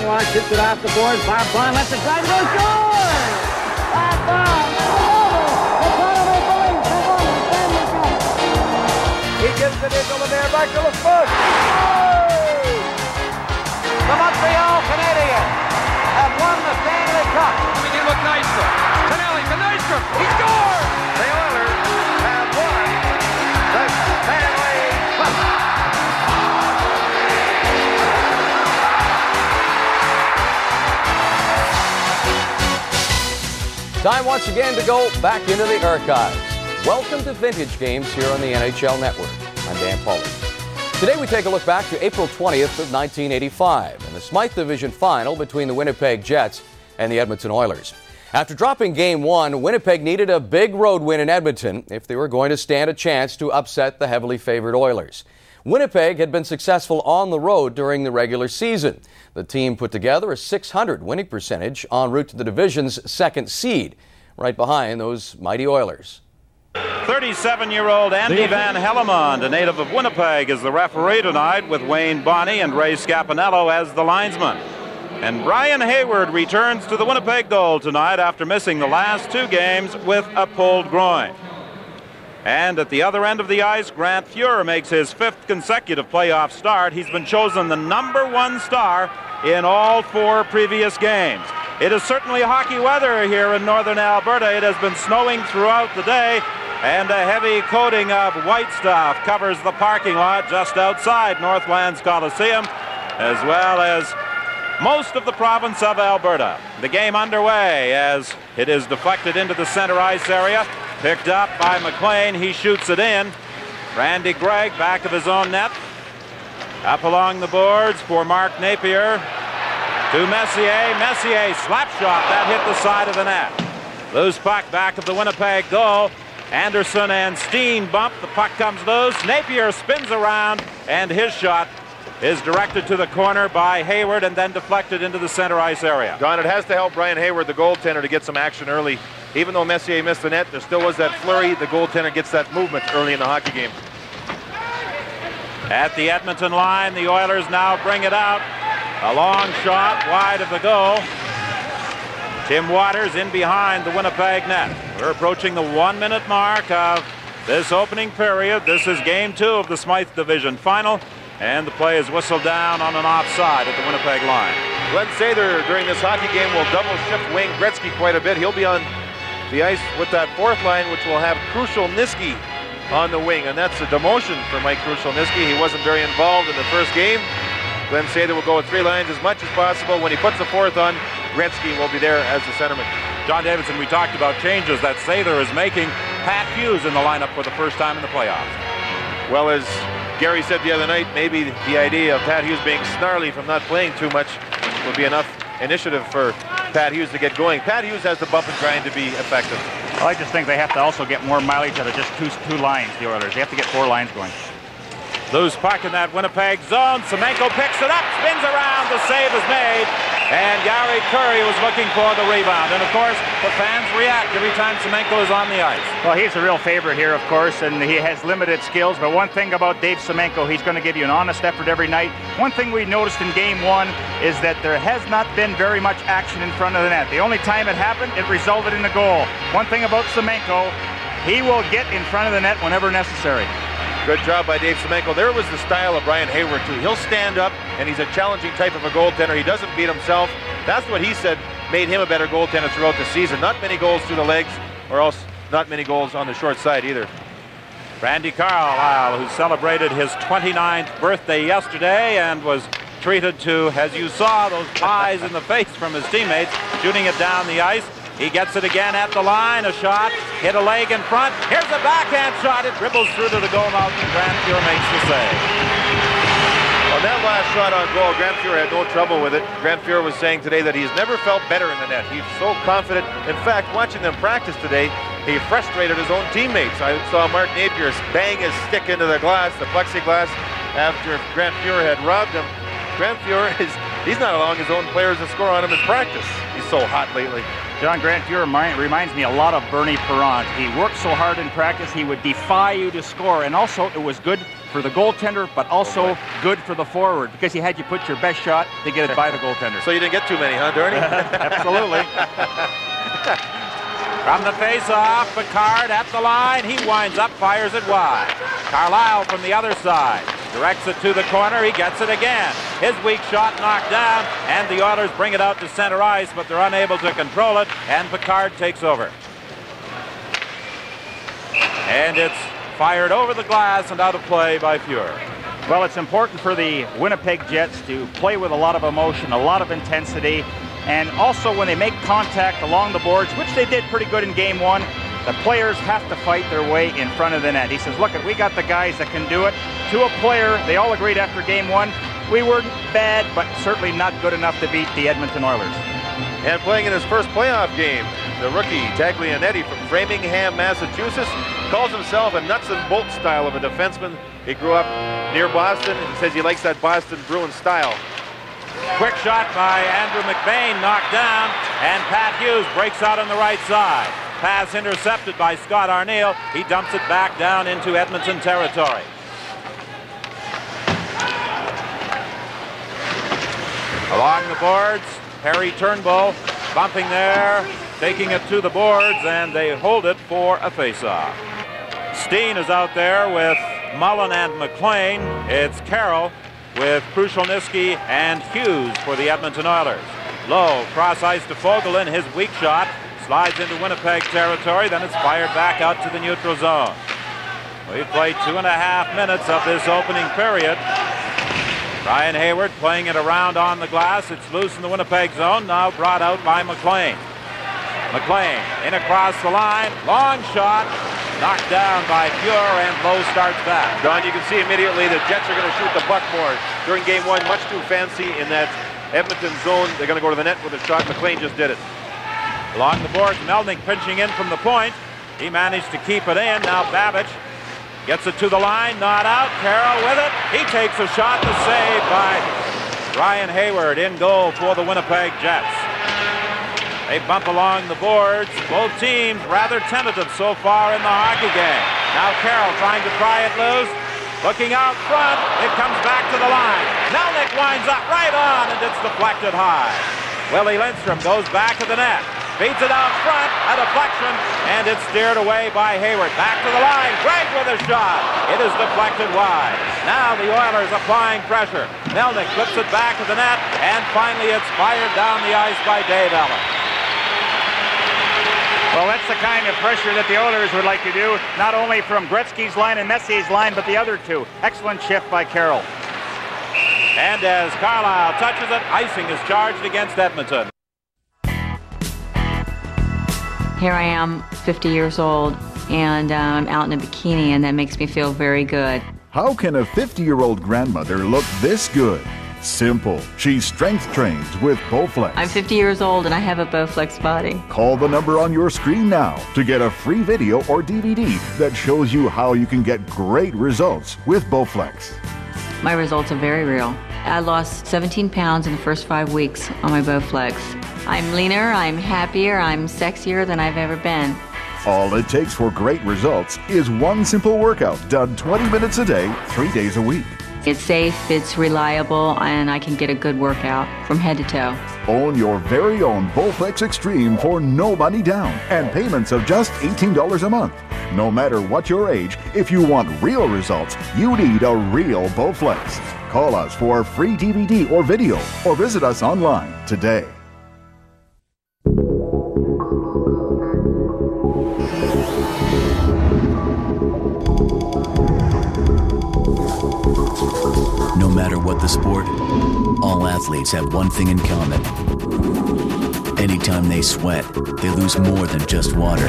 Benoit shoots it off the boards. Bob Bond lets it drive. Go score! Bob Bond. He gives it into Lemaire, back to LaFoot. The Montreal Canadiens have won the Stanley Cup. We can look Nystrom. Tonelli to Nystrom. He scores! The Oilers have won the Stanley Cup. Time once again to go back into the archives. Welcome to Vintage Games here on the NHL Network. I'm Dan Pauly. Today we take a look back to April 20th of 1985 and the Smythe Division Final between the Winnipeg Jets and the Edmonton Oilers. After dropping Game 1, Winnipeg needed a big road win in Edmonton if they were going to stand a chance to upset the heavily favored Oilers. Winnipeg had been successful on the road during the regular season. The team put together a .600 winning percentage en route to the division's second seed, right behind those mighty Oilers. 37-year-old Andy Van Hellemond, a native of Winnipeg, is the referee tonight with Wayne Bonney and Ray Scapanello as the linesman. And Brian Hayward returns to the Winnipeg goal tonight after missing the last two games with a pulled groin. And at the other end of the ice, Grant Fuhr makes his fifth consecutive playoff start. He's been chosen the #1 star in all four previous games. It is certainly hockey weather here in northern Alberta. It has been snowing throughout the day, and a heavy coating of white stuff covers the parking lot just outside Northlands Coliseum, as well as most of the province of Alberta. The game underway as it is deflected into the center ice area. Picked up by McLean. He shoots it in. Randy Gregg back of his own net. Up along the boards for Mark Napier. To Messier. Messier slap shot. That hit the side of the net. Loose puck back of the Winnipeg goal. Anderson and Steen bump. The puck comes loose. Napier spins around, and his shot is directed to the corner by Hayward and then deflected into the center ice area. Don, it has to help Brian Hayward, the goaltender, to get some action early. Even though Messier missed the net, there still was that flurry. The goaltender gets that movement early in the hockey game. At the Edmonton line, the Oilers now bring it out. A long shot wide of the goal. Tim Waters in behind the Winnipeg net. We're approaching the 1-minute mark of this opening period. This is Game 2 of the Smythe Division Final. And the play is whistled down on an offside at the Winnipeg line. Glenn Sather during this hockey game will double shift Wayne Gretzky quite a bit. He'll be on the ice with that fourth line, which will have Krushelnyski on the wing. And that's a demotion for Mike Krushelnyski. He wasn't very involved in the first game. Glenn Sather will go with three lines as much as possible. When he puts the fourth on, Gretzky will be there as the centerman. John Davidson, we talked about changes that Sather is making. Pat Hughes in the lineup for the first time in the playoffs. Well, as Gary said the other night, maybe the idea of Pat Hughes being snarly from not playing too much would be enough initiative for Pat Hughes to get going. Pat Hughes has the bump and grind to be effective. Well, I just think they have to also get more mileage out of just two lines, the Oilers. They have to get 4 lines going. Loose puck in that Winnipeg zone. Semenko picks it up, spins around, the save is made, and Gary Curry was looking for the rebound. And of course, the fans react every time Semenko is on the ice. Well, he's a real favorite here, of course, and he has limited skills. But one thing about Dave Semenko, he's going to give you an honest effort every night. One thing we noticed in Game 1 is that there has not been very much action in front of the net. The only time it happened, it resulted in a goal. One thing about Semenko, he will get in front of the net whenever necessary. Good job by Dave Semenko. There was the style of Brian Hayward, too. He'll stand up, and he's a challenging type of a goaltender. He doesn't beat himself. That's what he said made him a better goaltender throughout the season. Not many goals through the legs, or else not many goals on the short side either. Randy Carlyle, who celebrated his 29th birthday yesterday and was treated to, as you saw, those pies in the face from his teammates, shooting it down the ice. He gets it again at the line. A shot, hit a leg in front. Here's a backhand shot. It dribbles through to the goal mouth, and Grant Fuhr makes the save. On that last shot on goal, Grant Fuhr had no trouble with it. Grant Fuhr was saying today that he's never felt better in the net. He's so confident. In fact, watching them practice today, he frustrated his own teammates. I saw Mark Napier bang his stick into the glass, the plexiglass, after Grant Fuhr had robbed him. Grant Fuhr he's not allowing his own players to score on him in practice. He's so hot lately. John, Grant Fuhr reminds me a lot of Bernie Parent. He worked so hard in practice, he would defy you to score. And also, it was good for the goaltender, but also good for the forward because he had you put your best shot to get it by the goaltender. So you didn't get too many, huh, Derny? Absolutely. From the face-off, Picard at the line. He winds up, fires it wide. Carlisle from the other side. Directs it to the corner. He gets it again. His weak shot knocked down, and the Oilers bring it out to center ice, but they're unable to control it, and Picard takes over. And it's fired over the glass and out of play by Fuhr. Well, it's important for the Winnipeg Jets to play with a lot of emotion, a lot of intensity, and also when they make contact along the boards, which they did pretty good in Game 1, the players have to fight their way in front of the net. He says, look, we got the guys that can do it. To a player, they all agreed after Game 1, we weren't bad, but certainly not good enough to beat the Edmonton Oilers. And playing in his first playoff game, the rookie Taglianetti from Framingham, Massachusetts, calls himself a nuts and bolts style of a defenseman. He grew up near Boston. He says he likes that Boston Bruins style. Quick shot by Andrew McBain, knocked down, and Pat Hughes breaks out on the right side. Pass intercepted by Scott Arniel. He dumps it back down into Edmonton territory. Along the boards, Harry Turnbull bumping there, taking it to the boards, and they hold it for a face-off. Steen is out there with Mullen and McLean. It's Carroll with Krushelnyski and Hughes for the Edmonton Oilers. Low, cross ice to Fogelin, his weak shot. Slides into Winnipeg territory, then it's fired back out to the neutral zone. We've played 2.5 minutes of this opening period. Ryan Hayward playing it around on the glass. It's loose in the Winnipeg zone, now brought out by McLean. McLean in across the line, long shot, knocked down by Fuhr, and Lowe starts back. Don, you can see immediately the Jets are going to shoot the puck more. During Game 1, much too fancy in that Edmonton zone. They're going to go to the net with a shot. McLean just did it. Along the boards, Melnyk pinching in from the point. He managed to keep it in. Now Babbage gets it to the line, not out. Carroll with it. He takes a shot, the save by Ryan Hayward in goal for the Winnipeg Jets. They bump along the boards. Both teams rather tentative so far in the hockey game. Now Carroll trying to pry it loose. Looking out front. It comes back to the line. Melnyk winds up right on, and it's deflected high. Willie Lindstrom goes back to the net. Feeds it out front, a deflection, and it's steered away by Hayward. Back to the line, Gregg with a shot. It is deflected wide. Now the Oilers applying pressure. Melnyk flips it back to the net, and finally it's fired down the ice by Dave Allen. Well, that's the kind of pressure that the Oilers would like to do, not only from Gretzky's line and Messier's line, but the other two. Excellent shift by Carroll. And as Carlisle touches it, icing is charged against Edmonton. Here I am, 50 years old, and I'm out in a bikini, and that makes me feel very good. How can a 50-year-old grandmother look this good? Simple. She's strength trained with Bowflex. I'm 50 years old, and I have a Bowflex body. Call the number on your screen now to get a free video or DVD that shows you how you can get great results with Bowflex. My results are very real. I lost 17 pounds in the first 5 weeks on my Bowflex. I'm leaner, I'm happier, I'm sexier than I've ever been. All it takes for great results is one simple workout done 20 minutes a day, 3 days a week. It's safe, it's reliable, and I can get a good workout from head to toe. Own your very own Bowflex Extreme for no money down and payments of just $18 a month. No matter what your age, if you want real results, you need a real Bowflex. Call us for a free DVD or video, or visit us online today. No matter what the sport, all athletes have one thing in common. Anytime they sweat, they lose more than just water.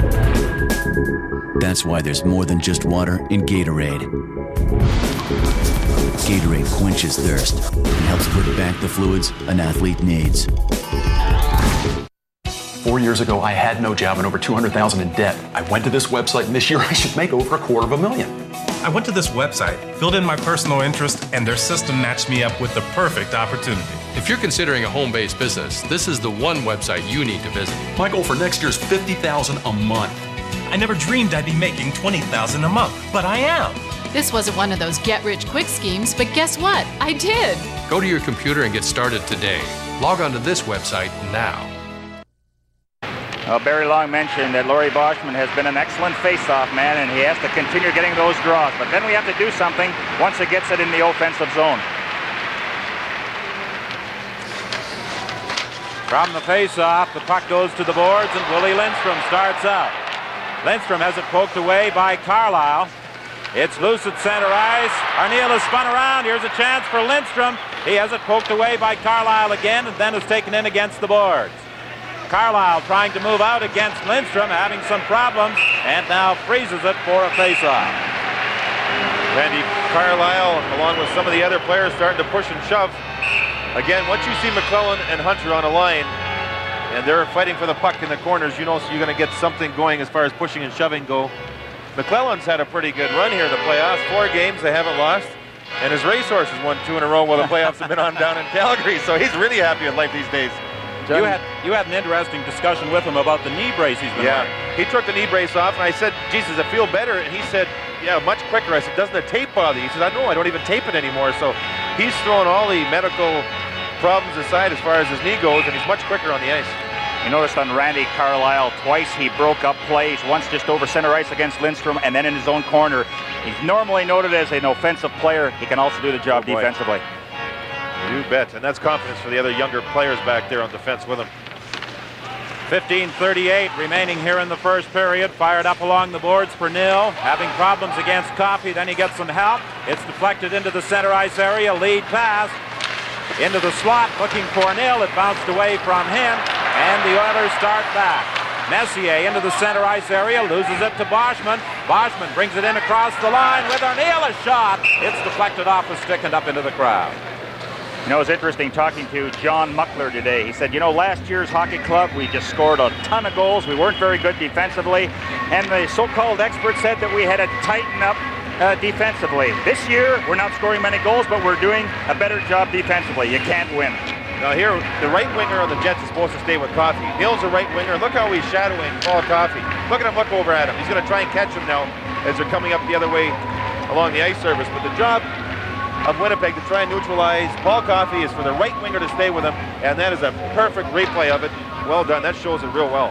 That's why there's more than just water in Gatorade. Gatorade quenches thirst and helps put back the fluids an athlete needs. 4 years ago, I had no job and over $200,000 in debt. I went to this website, and this year I should make over $250,000. I went to this website, filled in my personal interest, and their system matched me up with the perfect opportunity. If you're considering a home-based business, this is the one website you need to visit. My goal for next year is $50,000 a month. I never dreamed I'd be making $20,000 a month, but I am. This wasn't one of those get-rich-quick schemes, but guess what? I did. Go to your computer and get started today. Log on to this website now. Well, Barry Long mentioned that Laurie Boschman has been an excellent face-off man, and he has to continue getting those draws. But then we have to do something once it gets it in the offensive zone. From the face-off, the puck goes to the boards, and Willie Lindstrom starts out. Lindstrom has it poked away by Carlisle. It's loose at center ice. Arniel is spun around. Here's a chance for Lindstrom. He has it poked away by Carlisle again, and then is taken in against the boards. Carlisle trying to move out against Lindstrom, having some problems, and now freezes it for a face-off. Randy Carlisle, along with some of the other players, starting to push and shove. Again, once you see McClellan and Hunter on a line, and they're fighting for the puck in the corners, you know, so you're going to get something going as far as pushing and shoving go. McClellan's had a pretty good run here in the playoffs. 4 games they haven't lost, and his racehorse has won 2 in a row while the playoffs have been on down in Calgary, so he's really happy with life these days. You had an interesting discussion with him about the knee brace he's been wearing. He took the knee brace off, and I said, geez, does it feel better? And he said, yeah, much quicker. I said, doesn't the tape bother you? He said, I know, I don't even tape it anymore. So he's throwing all the medical problems aside as far as his knee goes, and he's much quicker on the ice. You noticed on Randy Carlisle, twice he broke up plays, once just over center ice against Lindstrom, and then in his own corner. He's normally noted as an offensive player. He can also do the job defensively. You bet, and that's confidence for the other younger players back there on defense with him. 15:38 remaining here in the first period. Fired up along the boards for Nil. Having problems against Coffey, then he gets some help. It's deflected into the center ice area. Lead pass into the slot, looking for Nil. It bounced away from him, and the Oilers start back. Messier into the center ice area, loses it to Boschman. Boschman brings it in across the line with Arniel, a shot. It's deflected off the stick and up into the crowd. You know, it was interesting talking to John Muckler today. He said, you know, last year's hockey club, we just scored a ton of goals. We weren't very good defensively. And the so-called experts said that we had to tighten up defensively. This year, we're not scoring many goals, but we're doing a better job defensively. You can't win. Now here, the right winger on the Jets is supposed to stay with Coffey. Nil's a right winger. Look how he's shadowing Paul Coffey. Look at him look over at him. He's going to try and catch him now as they're coming up the other way along the ice surface. But the job of Winnipeg to try and neutralize Paul Coffey is for the right winger to stay with him, and that is a perfect replay of it. Well done. That shows it real well.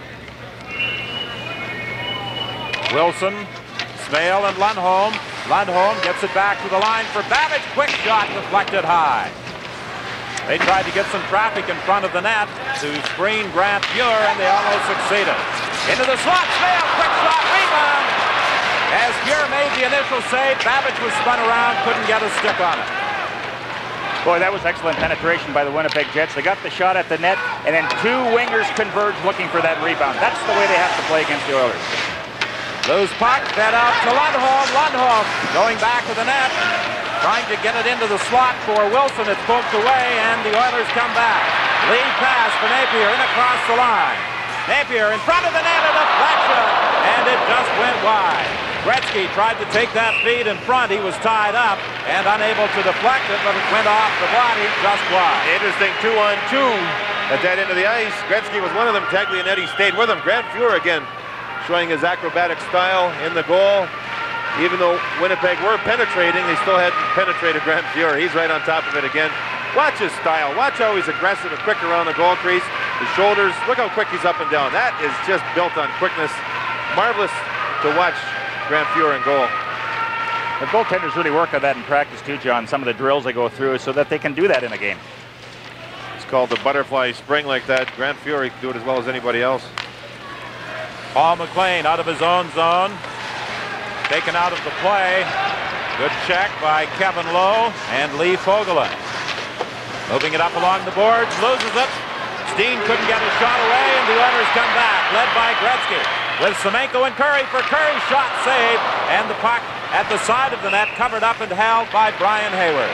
Wilson, Smale, and Lundholm. Lundholm gets it back to the line for Babbage. Quick shot deflected high. They tried to get some traffic in front of the net to screen Grant Fuhr, and they almost succeeded. Into the slot, Smale, quick shot, rebound. As Fuhr made the initial save, Babbage was spun around, couldn't get a stick on it. Boy, that was excellent penetration by the Winnipeg Jets. They got the shot at the net, and then 2 wingers converged looking for that rebound. That's the way they have to play against the Oilers. Loose puck, fed out to Lundholm. Lundholm going back to the net, trying to get it into the slot for Wilson. It's poked away, and the Oilers come back. Lead pass for Napier in across the line. Napier in front of the net, a deflection, and it just went wide. Gretzky tried to take that feed in front. He was tied up and unable to deflect it, but it went off the body just wide. Interesting 2-on-2 at that end of the ice. Gretzky was one of them. Taglianetti stayed with him. Grant Fuhr again showing his acrobatic style in the goal. Even though Winnipeg were penetrating, they still hadn't penetrated Grant Fuhr. He's right on top of it again. Watch his style. Watch how he's aggressive and quick around the goal crease. His shoulders, look how quick he's up and down. That is just built on quickness. Marvelous to watch Grant Fuhr in goal. The goaltenders really work on that in practice too, John. Some of the drills they go through so that they can do that in a game. It's called the butterfly spring like that. Grant Fuhr, he can do it as well as anybody else. Paul McLean out of his own zone. Taken out of the play. Good check by Kevin Lowe and Lee Fogelen. Moving it up along the boards, loses it. Steen couldn't get a shot away, and the Oilers come back, led by Gretzky. With Semenko and Curry for Curry, shot saved, and the puck at the side of the net, covered up and held by Brian Hayward.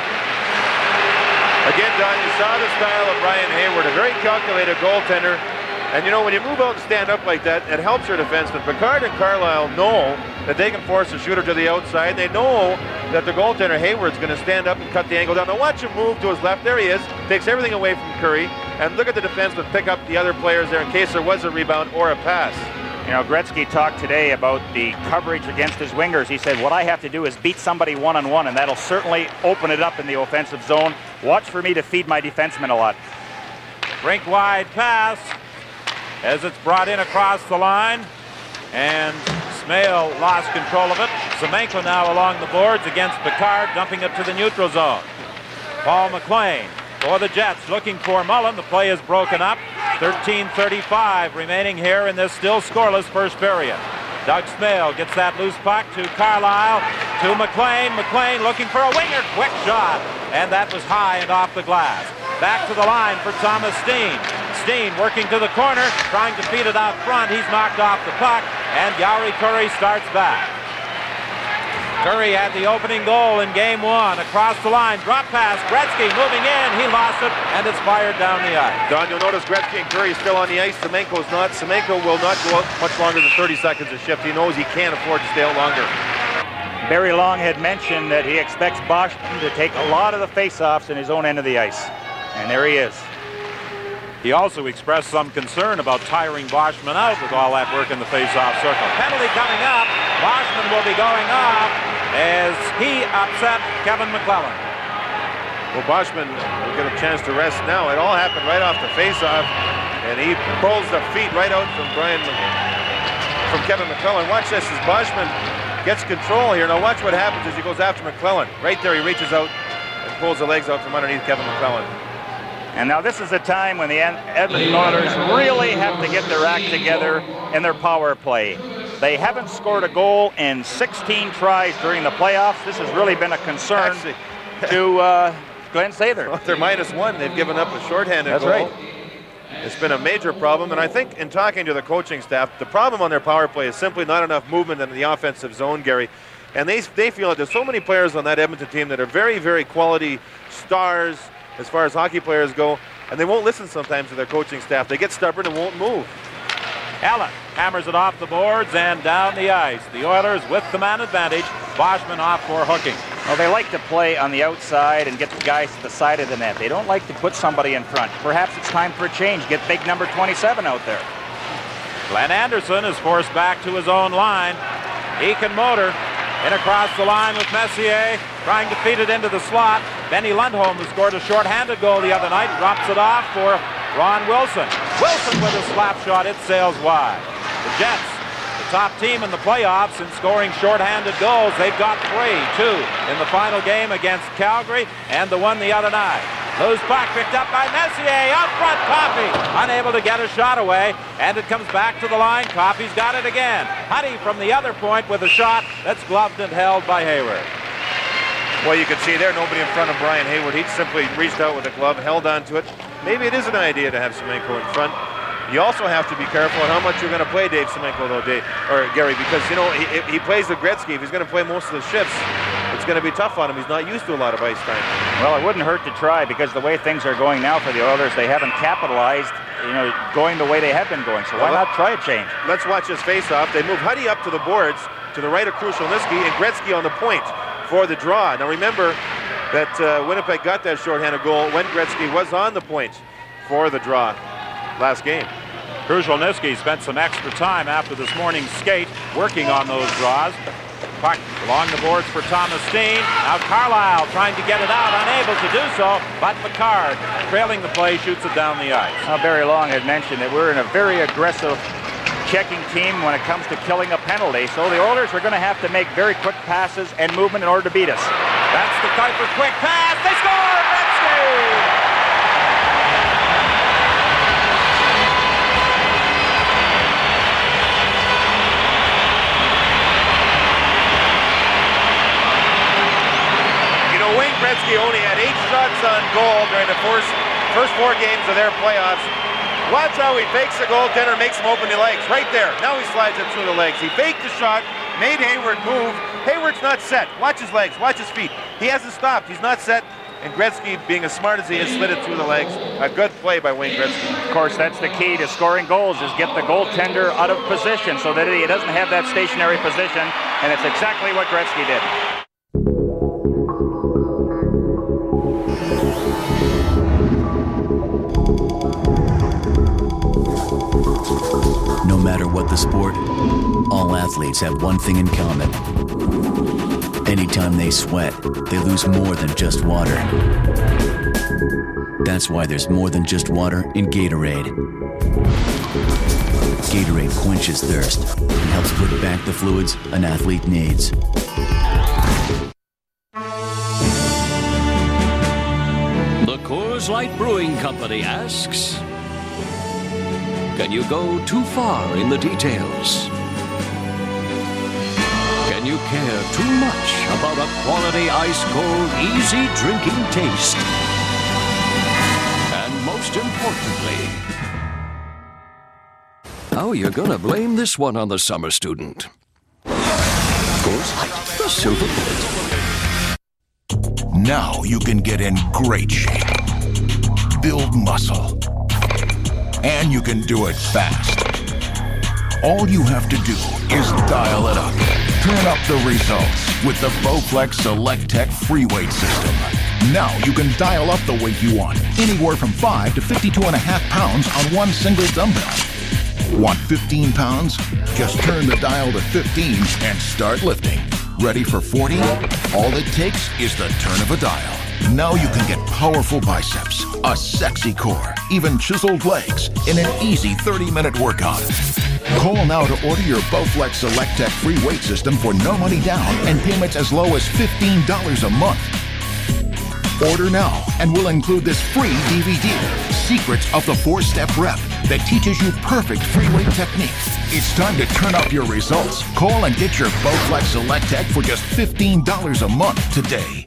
Again, Don, you saw the style of Brian Hayward, a very calculated goaltender. And you know, when you move out and stand up like that, it helps your defenseman. Picard and Carlisle know that they can force the shooter to the outside. They know that the goaltender, Hayward's going to stand up and cut the angle down. Now watch him move to his left. There he is. Takes everything away from Curry. And look at the defenseman pick up the other players there in case there was a rebound or a pass. You know, Gretzky talked today about the coverage against his wingers. He said, what I have to do is beat somebody one-on-one, and that'll certainly open it up in the offensive zone. Watch for me to feed my defensemen a lot. Rink wide pass as it's brought in across the line, and Smale lost control of it. Semenko now along the boards against Picard, dumping it to the neutral zone. Paul McLean for the Jets, looking for Mullen. The play is broken up. 13:35 remaining here in this still scoreless first period. Doug Smale gets that loose puck to Carlisle, to McLean. McLean looking for a winger. Quick shot, and that was high and off the glass. Back to the line for Thomas Steen. Steen working to the corner, trying to feed it out front. He's knocked off the puck, and Yauri Curry starts back. Curry had the opening goal in game one. Across the line, drop pass. Gretzky moving in. He lost it, and it's fired down the ice. Don, you'll notice Gretzky and Curry still on the ice. Semenko's not. Semenko will not go out much longer than 30 seconds a shift. He knows he can't afford to stay out longer. Barry Long had mentioned that he expects Boschman to take a lot of the face-offs in his own end of the ice. And there he is. He also expressed some concern about tiring Boschman out with all that work in the face-off circle. Penalty coming up. Boschman will be going off as he upset Kevin McClellan. Well, Boschman will get a chance to rest now. It all happened right off the face-off, and he pulls the feet right out from Kevin McClellan. Watch this as Boschman gets control here. Now watch what happens as he goes after McClellan. Right there, he reaches out and pulls the legs out from underneath Kevin McClellan. And now this is a time when the Edmonton Oilers really have to get their act together in their power play. They haven't scored a goal in 16 tries during the playoffs. This has really been a concern to Glenn Sather. Well, they're -1. They've given up a shorthanded goal. That's right. It's been a major problem, and I think in talking to the coaching staff, the problem on their power play is simply not enough movement in the offensive zone, Gary. And they feel that there's so many players on that Edmonton team that are very, very quality stars as far as hockey players go, and they won't listen sometimes to their coaching staff. They get stubborn and won't move. Allen hammers it off the boards and down the ice. The Oilers with the man advantage. Boschman off for hooking. Well, they like to play on the outside and get the guys to the side of the net. They don't like to put somebody in front. Perhaps it's time for a change. Get big number 27 out there. Glenn Anderson is forced back to his own line. He can motor. In across the line with Messier, trying to feed it into the slot. Benny Lundholm, who scored a short-handed goal the other night, drops it off for Ron Wilson. Wilson with a slap shot, it sails wide. The Jets, the top team in the playoffs in scoring short-handed goals. They've got 3-2 in the final game against Calgary and the one the other night. Loose puck picked up by Messier. Out front, Coffey unable to get a shot away, and it comes back to the line. Coffey's got it again. Huddy from the other point with a shot that's gloved and held by Hayward. Well, you can see there nobody in front of Brian Hayward. He simply reached out with a glove, held onto it. Maybe it is an idea to have Semenko in front. You also have to be careful on how much you're going to play Dave Semenko, though, Gary, because, you know, he plays with Gretzky. If he's going to play most of the shifts, it's going to be tough on him. He's not used to a lot of ice time. Well, it wouldn't hurt to try, because the way things are going now for the Oilers, they haven't capitalized, you know, going the way they have been going. So why not try a change? Let's watch this face-off. They move Huddy up to the boards to the right of Krushelnyski, and Gretzky on the point for the draw. Now remember that Winnipeg got that shorthanded goal when Gretzky was on the point for the draw last game. Krushelnyski spent some extra time after this morning's skate working on those draws. Puck along the boards for Thomas Steen. Now Carlisle trying to get it out, unable to do so, but Picard, trailing the play, shoots it down the ice. Now Barry Long had mentioned that we're in a very aggressive checking team when it comes to killing a penalty, so the Oilers are going to have to make very quick passes and movement in order to beat us. That's the Kuiper quick pass. They score! Gretzky! Wayne Gretzky only had 8 shots on goal during the first 4 games of their playoffs. Watch how he fakes the goaltender, makes him open the legs. Right there. Now he slides it through the legs. He faked the shot, made Hayward move. Hayward's not set. Watch his legs. Watch his feet. He hasn't stopped. He's not set. And Gretzky, being as smart as he is, slid it through the legs. A good play by Wayne Gretzky. Of course, that's the key to scoring goals, is get the goaltender out of position so that he doesn't have that stationary position. And it's exactly what Gretzky did. No matter what the sport, all athletes have one thing in common. Anytime they sweat, they lose more than just water. That's why there's more than just water in Gatorade. Gatorade quenches thirst and helps put back the fluids an athlete needs. The Coors Light Brewing Company asks, can you go too far in the details? Can you care too much about a quality ice-cold, easy drinking taste? And most importantly, how you're gonna blame this one on the summer student? Coors Light, the silver bullet. Now you can get in great shape, build muscle, and you can do it fast. All you have to do is dial it up. Turn up the results with the Bowflex Select Tech free weight system. Now you can dial up the weight you want, anywhere from 5 to 52.5 pounds on one single dumbbell. Want 15 pounds? Just turn the dial to 15 and start lifting. Ready for 40? All it takes is the turn of a dial. Now you can get powerful biceps, a sexy core, even chiseled legs in an easy 30-minute workout. Call now to order your Bowflex Select Tech free weight system for no money down and payments as low as $15 a month. Order now and we'll include this free DVD, Secrets of the 4-Step Rep, that teaches you perfect free weight techniques. It's time to turn up your results. Call and get your Bowflex Select Tech for just $15 a month today.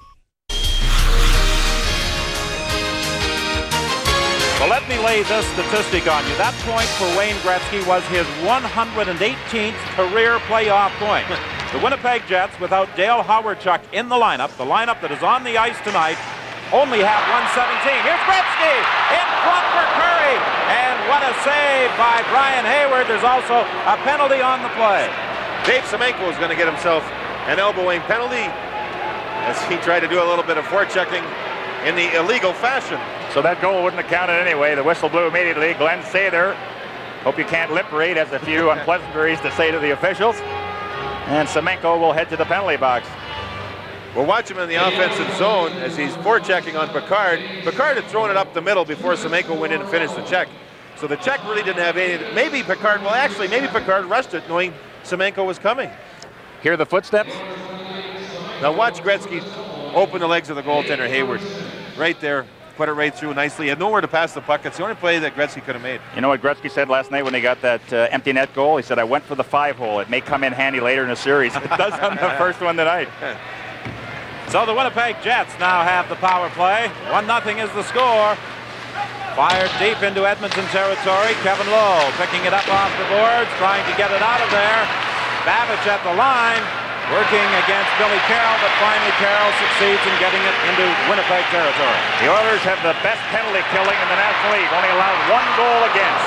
Well, let me lay this statistic on you. That point for Wayne Gretzky was his 118th career playoff point. The Winnipeg Jets, without Dale Hawerchuk in the lineup that is on the ice tonight, only have 117. Here's Gretzky in front for Curry. And what a save by Brian Hayward. There's also a penalty on the play. Dave Semenko is going to get himself an elbowing penalty as he tried to do a little bit of forechecking in the illegal fashion. So that goal wouldn't have counted anyway. The whistle blew immediately. Glenn Sather, hope you can't lip read, has a few unpleasantries to say to the officials. And Semenko will head to the penalty box. We'll watch him in the offensive zone as he's forechecking on Picard. Picard had thrown it up the middle before Semenko went in and finished the check. So the check really didn't have any. Maybe Picard rushed it knowing Semenko was coming. Hear the footsteps? Now watch Gretzky open the legs of the goaltender, Hayward. Right there. Put it right through nicely. He had nowhere to pass the puck. It's the only play that Gretzky could have made. You know what Gretzky said last night when he got that empty net goal? He said, I went for the 5-hole. It may come in handy later in the series. It does on the first one tonight. So the Winnipeg Jets now have the power play. 1-0 is the score. Fired deep into Edmonton territory. Kevin Lowe picking it up off the boards, trying to get it out of there. Babbage at the line, working against Billy Carroll, but finally Carroll succeeds in getting it into Winnipeg territory. The Oilers have the best penalty killing in the National League, only allowed 1 goal against.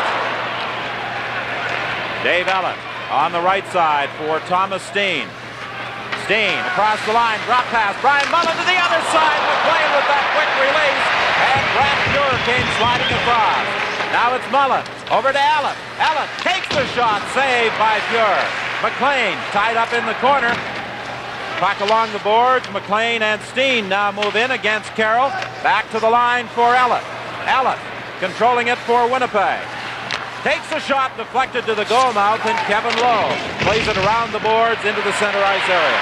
Dave Ellett on the right side for Thomas Steen. Steen across the line, drop pass, Brian Mullen to the other side, McLean with that quick release, and Grant Fuhr came sliding across. Now it's Mullen, over to Ellett. Ellett takes the shot, saved by Fuhr. McLean tied up in the corner. Puck along the boards. McLean and Steen now move in against Carroll. Back to the line for Ellett. Ellett controlling it for Winnipeg. Takes the shot, deflected to the goal mouth, and Kevin Lowe plays it around the boards into the center ice area.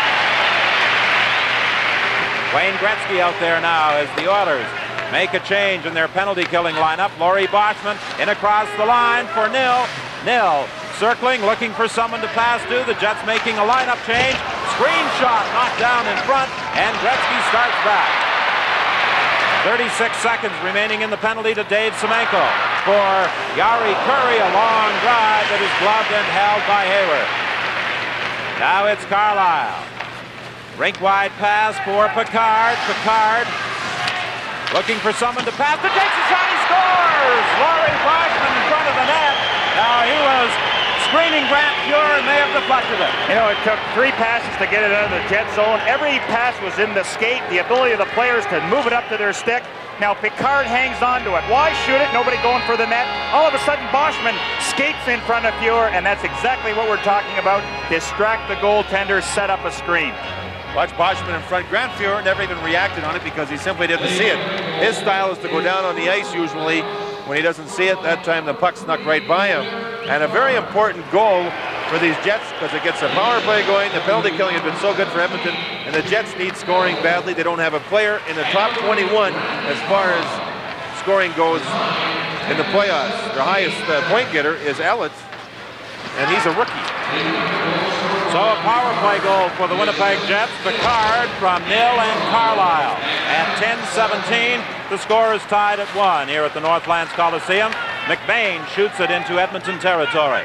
Wayne Gretzky out there now as the Oilers make a change in their penalty-killing lineup. Laurie Boschman in across the line for Nil. Nil circling, looking for someone to pass to. The Jets making a lineup change. Screen shot knocked down in front, and Gretzky starts back. 36 seconds remaining in the penalty to Dave Semenko. For Yari Curry, a long drive that is gloved and held by Hayward. Now it's Carlisle. Rink-wide pass for Picard. Picard looking for someone to pass. Takes a shot, he scores! Laurie Boschman in front of the net. Now he was screening Grant Fuhr and may have deflected it. You know, it took 3 passes to get it out of the Jet zone. Every pass was in the skate, the ability of the players to move it up to their stick. Now Picard hangs on to it. Why shoot it? Nobody going for the net. All of a sudden Boschman skates in front of Fuhr, and that's exactly what we're talking about. Distract the goaltender, set up a screen. Watch Boschman in front. Grant Fuhr never even reacted on it because he simply didn't see it. His style is to go down on the ice usually. When he doesn't see it, that time the puck snuck right by him. And a very important goal for these Jets because it gets a power play going. The penalty killing has been so good for Edmonton, and the Jets need scoring badly. They don't have a player in the top 21 as far as scoring goes in the playoffs. Their highest point getter is Elliott, and he's a rookie. So a power play goal for the Winnipeg Jets. Picard from Nill and Carlisle. At 10-17, the score is tied at 1 here at the Northlands Coliseum. McBain shoots it into Edmonton territory.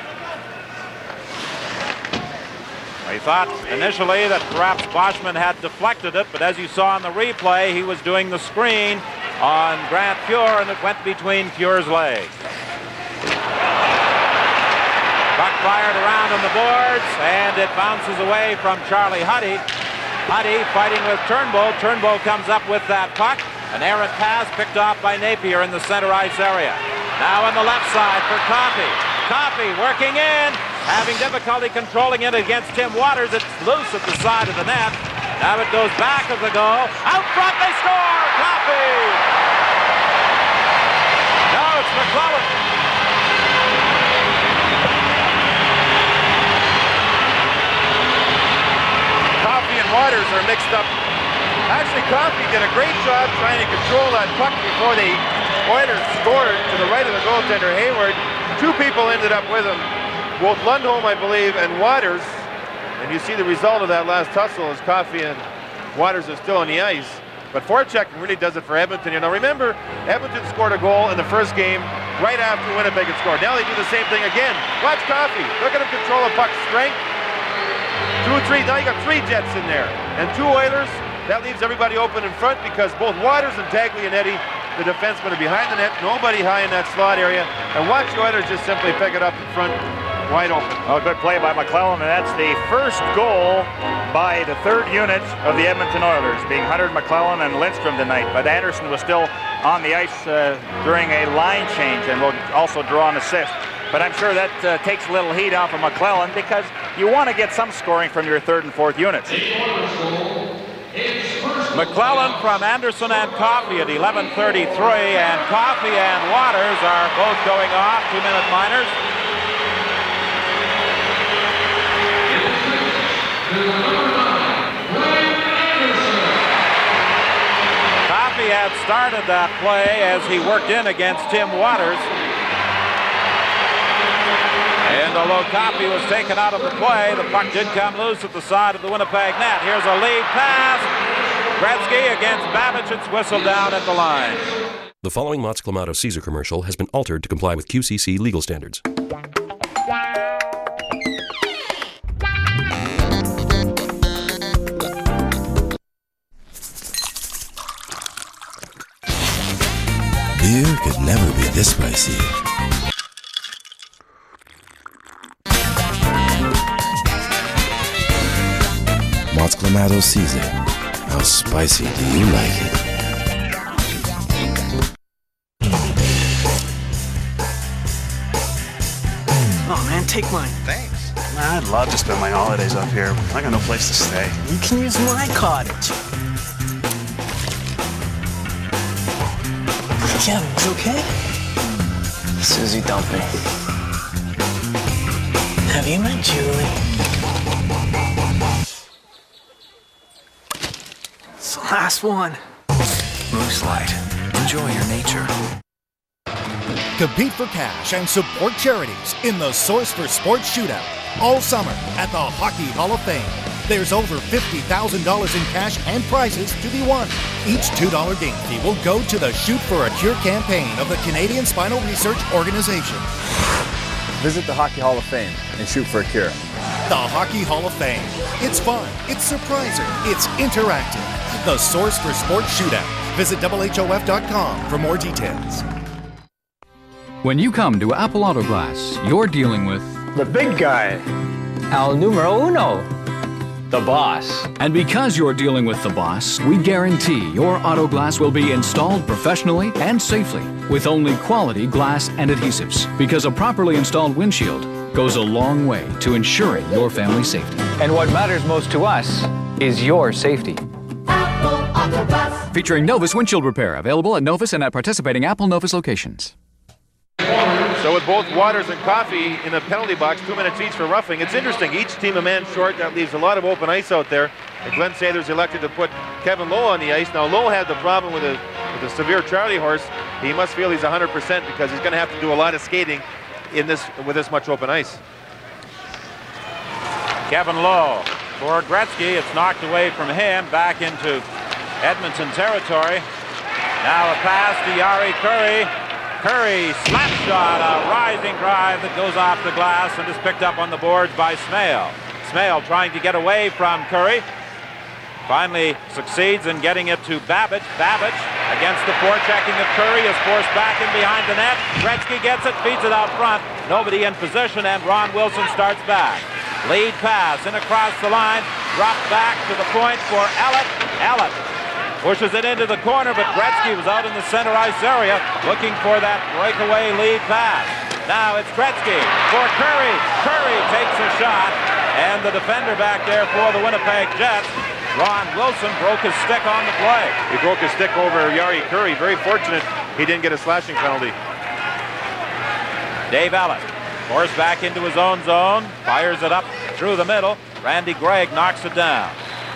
We thought initially that perhaps Boschman had deflected it, but as you saw in the replay, he was doing the screen on Grant Fuhr, and it went between Fuhr's legs. Puck fired around on the boards, and it bounces away from Charlie Huddy. Huddy fighting with Turnbull. Turnbull comes up with that puck. An errant pass picked off by Napier in the center ice area. Now on the left side for Coffey. Coffey working in, having difficulty controlling it against Tim Waters. It's loose at the side of the net. Now it goes back of the goal. Out front, they score! Coffey! No, it's McClellan. Waters are mixed up. Actually, Coffey did a great job trying to control that puck before the Oilers scored to the right of the goaltender, Hayward. Two people ended up with him, both Lundholm, I believe, and Waters. And you see the result of that last tussle as Coffey and Waters are still on the ice. But forechecking really does it for Edmonton. You know, remember, Edmonton scored a goal in the first game right after Winnipeg had scored. Now they do the same thing again. Watch Coffey. Look at him control the puck strength. 2 or 3, now you got 3 Jets in there, and 2 Oilers. That leaves everybody open in front because both Waters and Taglianetti, the defensemen, are behind the net. Nobody high in that slot area. And watch the Oilers just simply pick it up in front, wide open. Oh, good play by McClellan, and that's the first goal by the third unit of the Edmonton Oilers, being Hunter, McClellan, and Lindstrom tonight. But Anderson was still on the ice during a line change and will also draw an assist. But I'm sure that takes a little heat off of McClellan because you want to get some scoring from your third and fourth units. McClellan from Anderson and Coffey at 11:33, and Coffey and Waters are both going off 2-minute minors. Coffey had started that play as he worked in against Tim Waters. And although Coffey was taken out of the play, the puck did come loose at the side of the Winnipeg net. Here's a lead pass. Gretzky against Babbage. It's whistled down at the line. The following Mott's Clamato Caesar commercial has been altered to comply with QCC legal standards. Beer could never be this spicy. Mott's Clamato Caesar. How spicy do you like it? Oh man, take mine. Thanks. I'd love to spend my holidays up here. I got no place to stay. You can use my cottage. Kevin, you okay? Susie dumped me. Have you met Julie? It's the last one. Moose Light. Enjoy your nature. Compete for cash and support charities in the Source for Sports Shootout all summer at the Hockey Hall of Fame. There's over $50,000 in cash and prizes to be won. Each $2 game fee will go to the Shoot for a Cure campaign of the Canadian Spinal Research Organization. Visit the Hockey Hall of Fame and shoot for a cure. The Hockey Hall of Fame. It's fun, it's surprising, it's interactive. The Source for Sports Shootout. Visit HHOF.com for more details. When you come to Apple Auto Glass, you're dealing with the big guy, El Numero Uno. The Boss. And because you're dealing with The Boss, we guarantee your auto glass will be installed professionally and safely with only quality glass and adhesives. Because a properly installed windshield goes a long way to ensuring your family's safety. And what matters most to us is your safety. Featuring Novus Windshield Repair, available at Novus and at participating Apple Novus locations. So with both Waters and Coffey in the penalty box, 2 minutes each for roughing. It's interesting, each team a man short. That leaves a lot of open ice out there. And Glenn Sathers elected to put Kevin Lowe on the ice. Now Lowe had the problem with a severe Charlie horse. He must feel he's 100% because he's going to have to do a lot of skating with this much open ice. Kevin Lowe for Gretzky. It's knocked away from him back into Edmonton territory. Now a pass to Jari Kurri. Kurri slap shot, a rising drive that goes off the glass and is picked up on the boards by Smale. Smale trying to get away from Kurri. Finally succeeds in getting it to Babbage. Babbage against the forechecking of Kurri is forced back in behind the net. Gretzky gets it, feeds it out front. Nobody in position, and Ron Wilson starts back. Lead pass in across the line. Dropped back to the point for Ellett. Ellett pushes it into the corner, but Gretzky was out in the center ice area looking for that breakaway lead pass. Now it's Gretzky for Kurri. Kurri takes a shot, and the defender back there for the Winnipeg Jets, Ron Wilson, broke his stick on the play. He broke his stick over Jari Kurri. Very fortunate he didn't get a slashing penalty. Dave Ellett forced back into his own zone, fires it up through the middle. Randy Gregg knocks it down.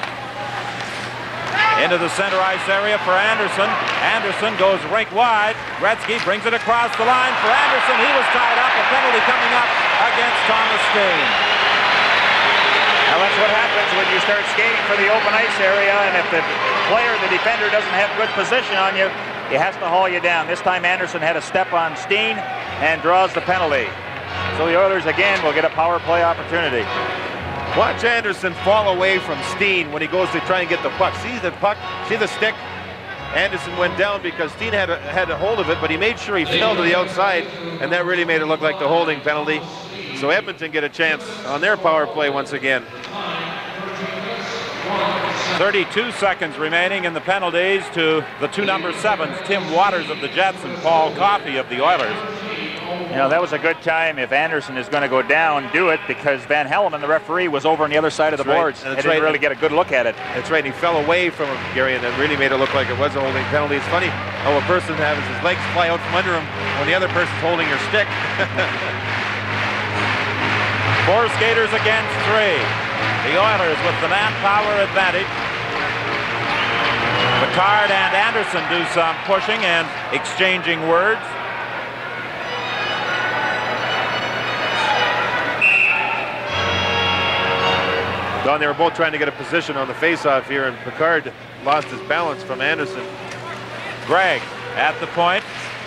Into the center ice area for Anderson. Anderson goes rink wide. Gretzky brings it across the line for Anderson. He was tied up. A penalty coming up against Thomas Steen. Now that's what happens when you start skating for the open ice area, and if the player, the defender, doesn't have good position on you, he has to haul you down. This time Anderson had a step on Steen and draws the penalty. So the Oilers again will get a power play opportunity. Watch Anderson fall away from Steen when he goes to try and get the puck. See the puck, see the stick? Anderson went down because Steen had a hold of it, but he made sure he fell to the outside, and that really made it look like the holding penalty. So Edmonton get a chance on their power play once again. 32 seconds remaining in the penalties to the two number 7s, Tim Waters of the Jets and Paul Coffey of the Oilers. You know, that was a good time. If Anderson is going to go down, do it, because Van Hellemond, the referee, was over on the other side of the boards. And didn't really get a good look at it. That's right. He fell away from him, Gary, and that really made it look like it was a holding penalty. It's funny how a person has his legs fly out from under him when the other person's holding your stick. 4 skaters against 3. The Oilers with the manpower advantage. Picard and Anderson do some pushing and exchanging words. Don, they were both trying to get a position on the face-off here, and Picard lost his balance from Anderson. Gregg at the point,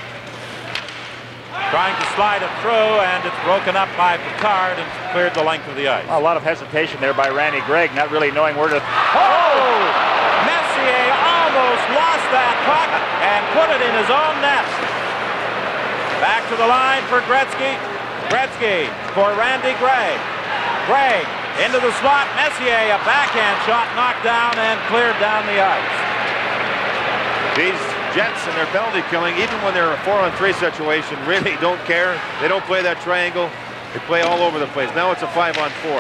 trying to slide it through, and it's broken up by Picard and cleared the length of the ice. A lot of hesitation there by Randy Gregg, not really knowing where to... Oh! Messier almost lost that puck and put it in his own net. Back to the line for Gretzky. Gretzky for Randy Gregg. Gregg into the slot. Messier, a backhand shot knocked down and cleared down the ice. These Jets and their penalty killing, even when they're a 4-on-3 situation, really don't care. They don't play that triangle. They play all over the place. Now it's a 5-on-4.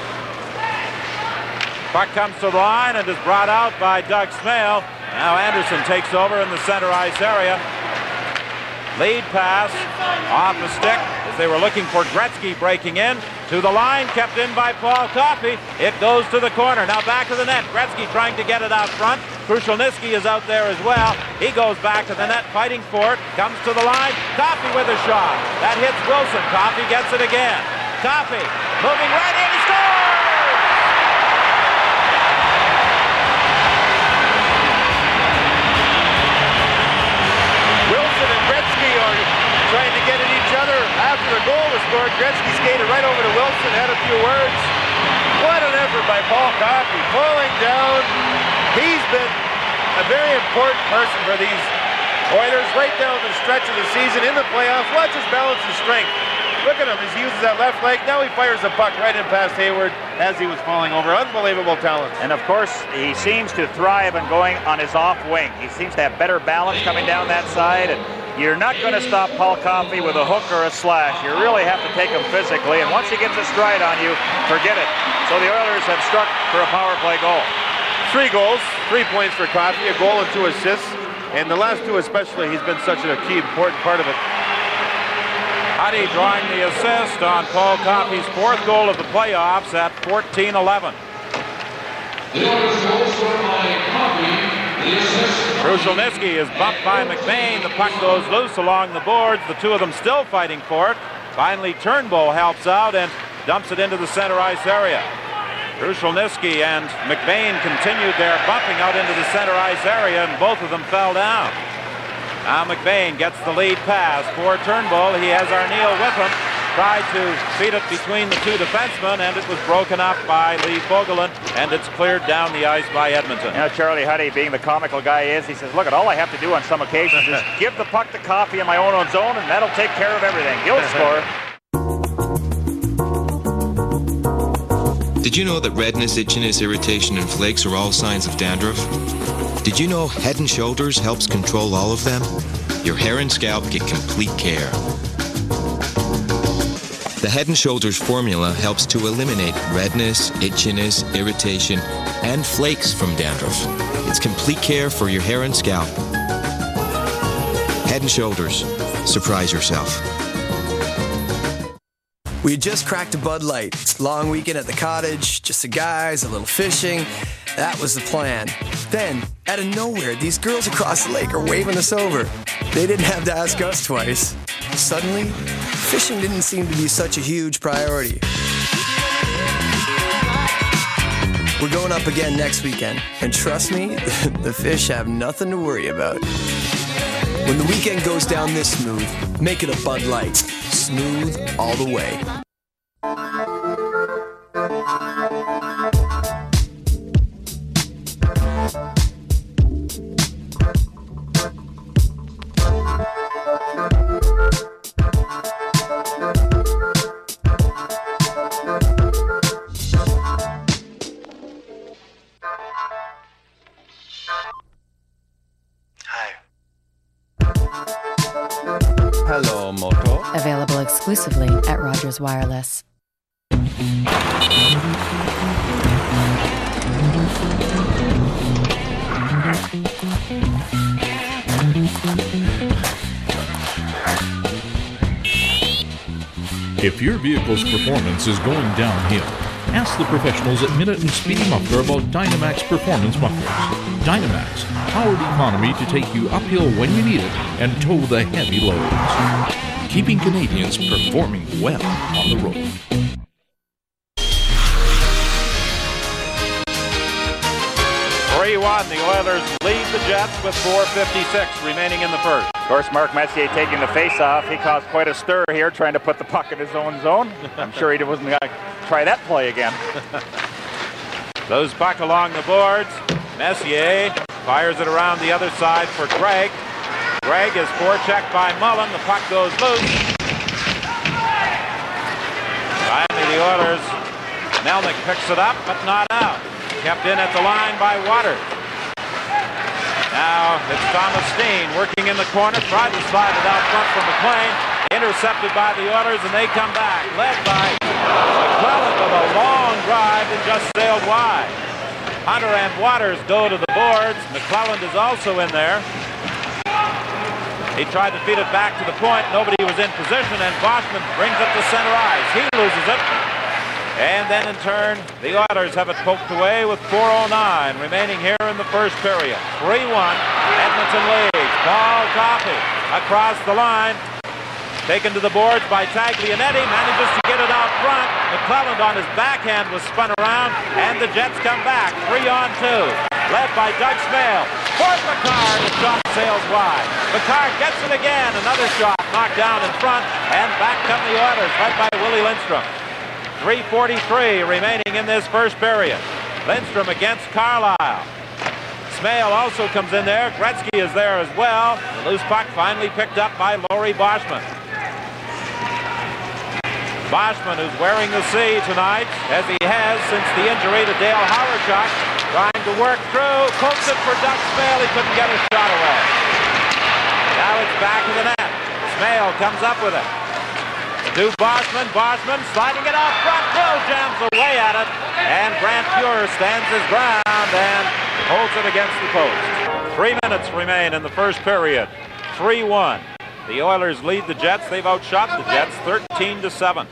Puck comes to the line and is brought out by Doug Smale. Now Anderson takes over in the center ice area. Lead pass off the stick as they were looking for Gretzky breaking in. To the line, kept in by Paul Coffey. It goes to the corner. Now back to the net. Gretzky trying to get it out front. Krushelnyski is out there as well. He goes back to the net, fighting for it. Comes to the line. Coffey with a shot. That hits Wilson. Coffey gets it again. Coffey moving right in. He scores! Wilson and Gretzky are trying to get at each other. After the goal was scored, Gretzky skated right over to Wilson, had a few words. What an effort by Paul Coffey, falling down. He's been a very important person for these Oilers right down the stretch of the season in the playoffs. Watch his balance and strength. Look at him as he uses that left leg. Now he fires a puck right in past Hayward as he was falling over. Unbelievable talent. And of course, he seems to thrive in going on his off wing. He seems to have better balance coming down that side. And you're not going to stop Paul Coffey with a hook or a slash. You really have to take him physically. And once he gets a stride on you, forget it. So the Oilers have struck for a power play goal. 3 goals, 3 points for Coffey, a goal and 2 assists. And the last 2 especially, he's been such a key, important part of it. Huddy drawing the assist on Paul Coffey's 4th goal of the playoffs at 14-11. Krushelnyski is bumped by McBain. The puck goes loose along the boards. The two of them still fighting for it. Finally, Turnbull helps out and dumps it into the center ice area. Krushelnyski and McBain continued their bumping out into the center ice area, and both of them fell down. Now McBain gets the lead pass for Turnbull. He has Arneal with him. Tried to feed it between the 2 defensemen, and it was broken up by Lee Fogelin, and it's cleared down the ice by Edmonton. You know, Charlie Huddy, being the comical guy he is, he says, look, all I have to do on some occasions is give the puck to Coffey in my own zone, and that'll take care of everything. He'll score. Did you know that redness, itchiness, irritation, and flakes are all signs of dandruff? Did you know Head & Shoulders helps control all of them? Your hair and scalp get complete care. The Head & Shoulders formula helps to eliminate redness, itchiness, irritation, and flakes from dandruff. It's complete care for your hair and scalp. Head & Shoulders. Surprise yourself. We had just cracked a Bud Light. Long weekend at the cottage, just the guys, a little fishing. That was the plan. Then, out of nowhere, these girls across the lake are waving us over. They didn't have to ask us twice. Suddenly, fishing didn't seem to be such a huge priority. We're going up again next weekend, and trust me, the fish have nothing to worry about. When the weekend goes down this smooth, make it a Bud Light. Smooth all the way. Hello, Moto. Available exclusively at Rogers Wireless. If your vehicle's performance is going downhill, ask the professionals at Minute and Speedy Muffler about Dynamax Performance Mufflers. Dynamax, powered economy to take you uphill when you need it and tow the heavy loads. Keeping Canadians performing well on the road. 3-1, the Oilers lead the Jets with 4:56 remaining in the first. Of course, Mark Messier taking the face-off. He caused quite a stir here trying to put the puck in his own zone. I'm sure he wasn't going to try that play again. Those puck along the boards. Messier fires it around the other side for Gregg. Gregg is forechecked by Mullen. The puck goes loose. Finally, the Oilers. Melnick picks it up, but not out. Kept in at the line by Waters. Now it's Thomas Steen working in the corner. Tried to slide it out front from McLean. Intercepted by the Oilers, and they come back. Led by McClellan with a long drive and just sailed wide. Hunter and Waters go to the boards. McClelland is also in there. He tried to feed it back to the point. Nobody was in position, and Boschman brings it to center ice. He loses it. And then in turn, the Oilers have it poked away with 4:09 remaining here in the first period. 3-1, Edmonton leads. Paul Coffey across the line. Taken to the boards by Taglianetti. Manages to get it out front. McClelland on his backhand was spun around, and the Jets come back. 3-on-2. Led by Doug Smale. Fort McCarr, the shot sails wide. McCarr gets it again. Another shot knocked down in front, and back come the Oilers, led by Willie Lindstrom. 3:43 remaining in this first period. Lindstrom against Carlisle. Smale also comes in there. Gretzky is there as well. The loose puck finally picked up by Laurie Boschman. Boschman, who's wearing the C tonight, as he has since the injury to Dale Hawerchuk, trying to work through, pokes it for Doug Smale. He couldn't get a shot away. Now it's back of the net. Smale comes up with it. To Boschman. Boschman sliding it out front. Bill jams away at it. And Grant Fuhr stands his ground and holds it against the post. 3 minutes remain in the first period. 3-1. The Oilers lead the Jets. They've outshot the Jets 13-7.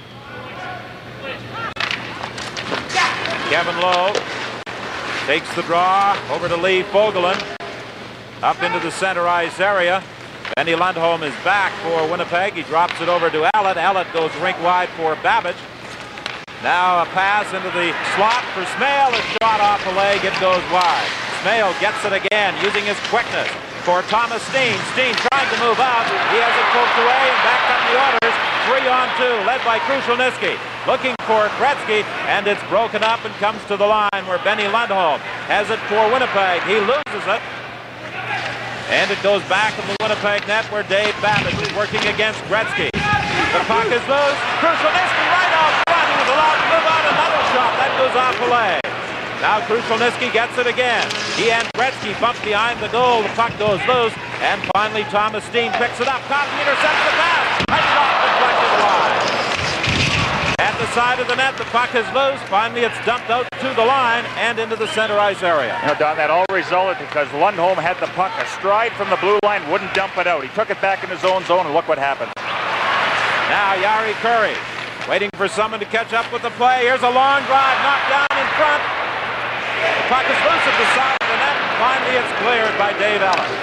Kevin Lowe takes the draw over to Lee Fogelin. Up into the center ice area. Benny Lundholm is back for Winnipeg. He drops it over to Allett. Allett goes rink wide for Babbage. Now a pass into the slot for Smale. A shot off the leg. It goes wide. Smale gets it again using his quickness for Thomas Steen. Steen trying to move out. He has it poked away and back on the Oilers. 3-on-2 led by Krushelnyski. Looking for Gretzky, and it's broken up and comes to the line where Benny Lundholm has it for Winnipeg. He loses it. And it goes back in the Winnipeg net where Dave Babbage is working against Gretzky. The puck is loose. Krushelnyski right out front. He was allowed to move out. Another shot. That goes off the leg. Now Krushelnyski gets it again. He and Gretzky bump behind the goal. The puck goes loose. And finally Thomas Steen picks it up. Coffey intercepts the pass. A shot deflected wide. At the side of the net, the puck is loose. Finally, it's dumped out to the line and into the center ice area. You know, Don, that all resulted because Lundholm had the puck astride from the blue line, wouldn't dump it out. He took it back in his own zone, and look what happened. Now, Jari Kurri waiting for someone to catch up with the play. Here's a long drive, knocked down in front. The puck is loose at the side of the net. Finally, it's cleared by Dave Ellis.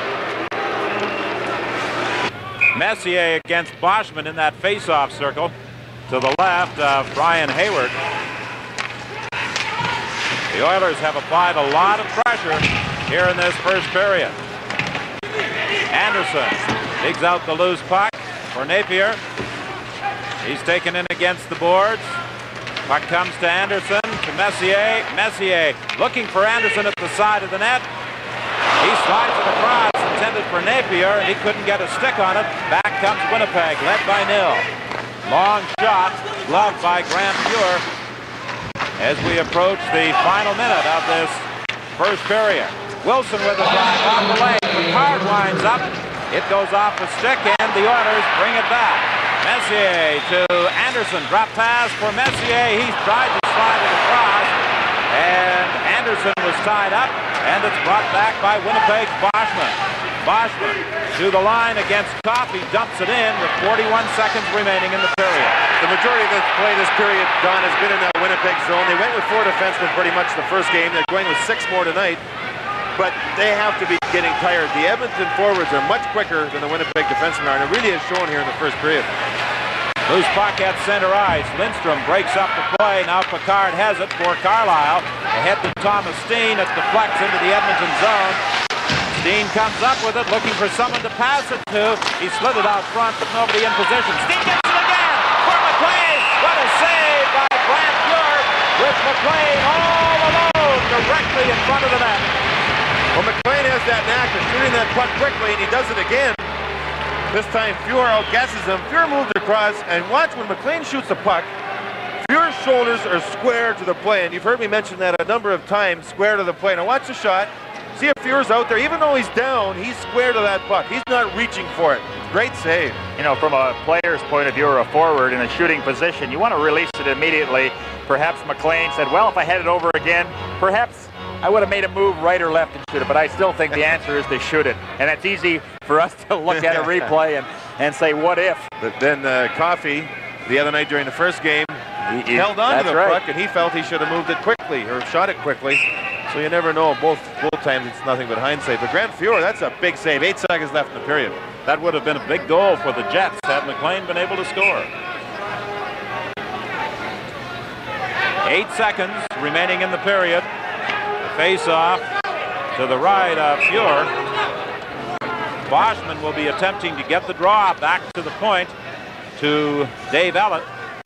Messier against Boschman in that face-off circle. To the left of Brian Hayward. The Oilers have applied a lot of pressure here in this first period. Anderson digs out the loose puck for Napier. He's taken in against the boards. Puck comes to Anderson, to Messier. Messier looking for Anderson at the side of the net. He slides it across, intended for Napier, and he couldn't get a stick on it. Back comes Winnipeg, led by Nill. Long shot, gloved by Grant Fuhr as we approach the final minute of this first period. Wilson with a drive off the lane. Picard winds up. It goes off the stick, and the Oilers bring it back. Messier to Anderson. Drop pass for Messier. He tried to slide it across, and Anderson was tied up, and it's brought back by Winnipeg's Boschman. Boschman to the line against Coffey, dumps it in with 41 seconds remaining in the period. The majority of the play this period, Don, has been in that Winnipeg zone. They went with 4 defensemen pretty much the first game. They're going with 6 more tonight, but they have to be getting tired. The Edmonton forwards are much quicker than the Winnipeg defensemen are, and it really is shown here in the first period. Loose puck at center ice. Lindstrom breaks up the play. Now Picard has it for Carlisle. Ahead to Thomas Steen. It deflects into the Edmonton zone. Steen comes up with it, looking for someone to pass it to. He slid it out front, but nobody in position. Steen gets it again for McLean. What a save by Grant Fuhr with McLean all alone directly in front of the net. Well, McLean has that knack of shooting that puck quickly, and he does it again. This time Fuhr outguesses him. Fuhr moved across, and watch when McLean shoots the puck, Fuhr's shoulders are square to the play, and you've heard me mention that a number of times, square to the play. Now watch the shot. See if Fuhr's out there. Even though he's down, he's square to that puck. He's not reaching for it. Great save. You know, from a player's point of view or a forward in a shooting position, you want to release it immediately. Perhaps McLean said, well, if I had it over again, perhaps I would have made a move right or left and shoot it. But I still think the answer is to shoot it. And it's easy for us to look at a replay and say, what if? But then Coffey, the other night during the first game, he held on to the puck, and he felt he should have moved it quickly or shot it quickly. So you never know. Both times it's nothing but hindsight. But Grant Fuhr, that's a big save. 8 seconds left in the period. That would have been a big goal for the Jets had McLean been able to score. 8 seconds remaining in the period. The face-off to the right of Fuhr. Boschman will be attempting to get the draw back to the point to Dave Ellett.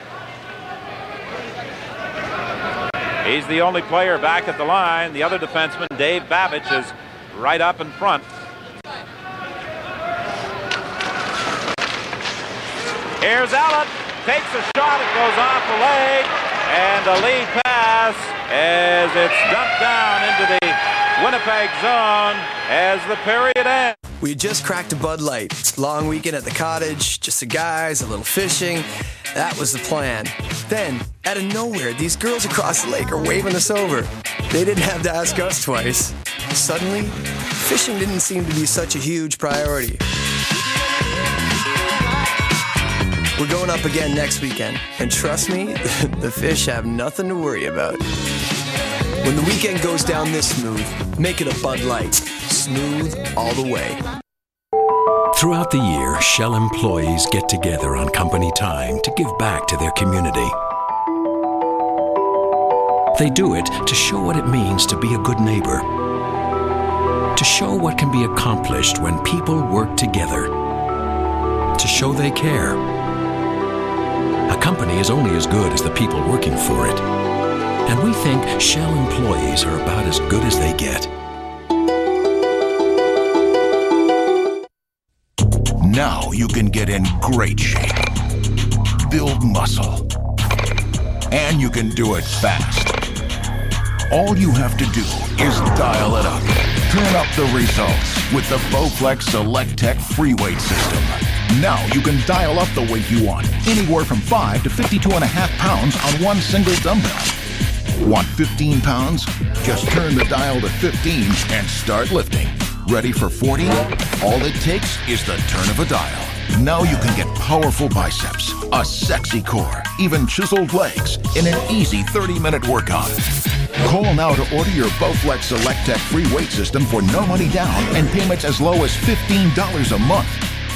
He's the only player back at the line. The other defenseman, Dave Babbage, is right up in front. Here's Ellett. takes a shot, it goes off the leg, and a lead pass as it's dumped down into the Winnipeg zone as the period ends. We just cracked a Bud Light. Long weekend at the cottage, just the guys, a little fishing. That was the plan. Then, out of nowhere, these girls across the lake are waving us over. They didn't have to ask us twice. Suddenly, fishing didn't seem to be such a huge priority. We're going up again next weekend, and trust me, the fish have nothing to worry about. When the weekend goes down this smooth, make it a Bud Light. Smooth all the way. Throughout the year, Shell employees get together on company time to give back to their community. They do it to show what it means to be a good neighbor, to show what can be accomplished when people work together, to show they care. A company is only as good as the people working for it. And we think Shell employees are about as good as they get. Now you can get in great shape, build muscle, and you can do it fast. All you have to do is dial it up. Turn up the results with the Bowflex Select Tech free weight system. Now you can dial up the weight you want, anywhere from 5 to 52.5 pounds on one single dumbbell. Want 15 pounds? Just turn the dial to 15 and start lifting. Ready for 40? All it takes is the turn of a dial. Now you can get powerful biceps, a sexy core, even chiseled legs in an easy 30-minute workout. Call now to order your Bowflex Select Tech free weight system for no money down and payments as low as $15 a month.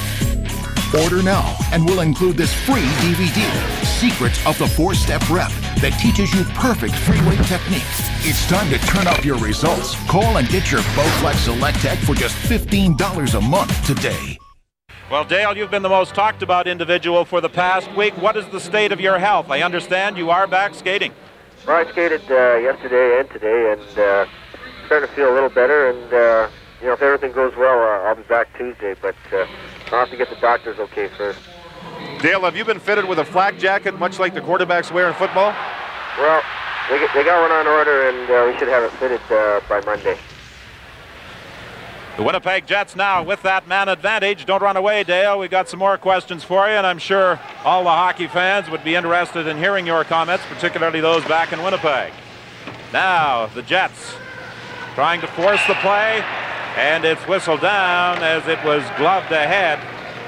Order now and we'll include this free DVD, Secrets of the 4-Step Rep, that teaches you perfect free weight techniques. It's time to turn up your results. Call and get your Bowflex Select Tech for just $15 a month today. Well, Dale, you've been the most talked about individual for the past week. What is the state of your health? I understand you are back skating. Well, I skated yesterday and today, and starting to feel a little better. And if everything goes well, I'll be back Tuesday. But I'll have to get the doctor's okay first. Dale, have you been fitted with a flak jacket, much like the quarterbacks wear in football? Well, they got one on order, and we should have it fitted by Monday. The Winnipeg Jets now with that man advantage. Don't run away, Dale. We've got some more questions for you, and I'm sure all the hockey fans would be interested in hearing your comments, particularly those back in Winnipeg. Now, the Jets trying to force the play, and it's whistled down as it was gloved ahead.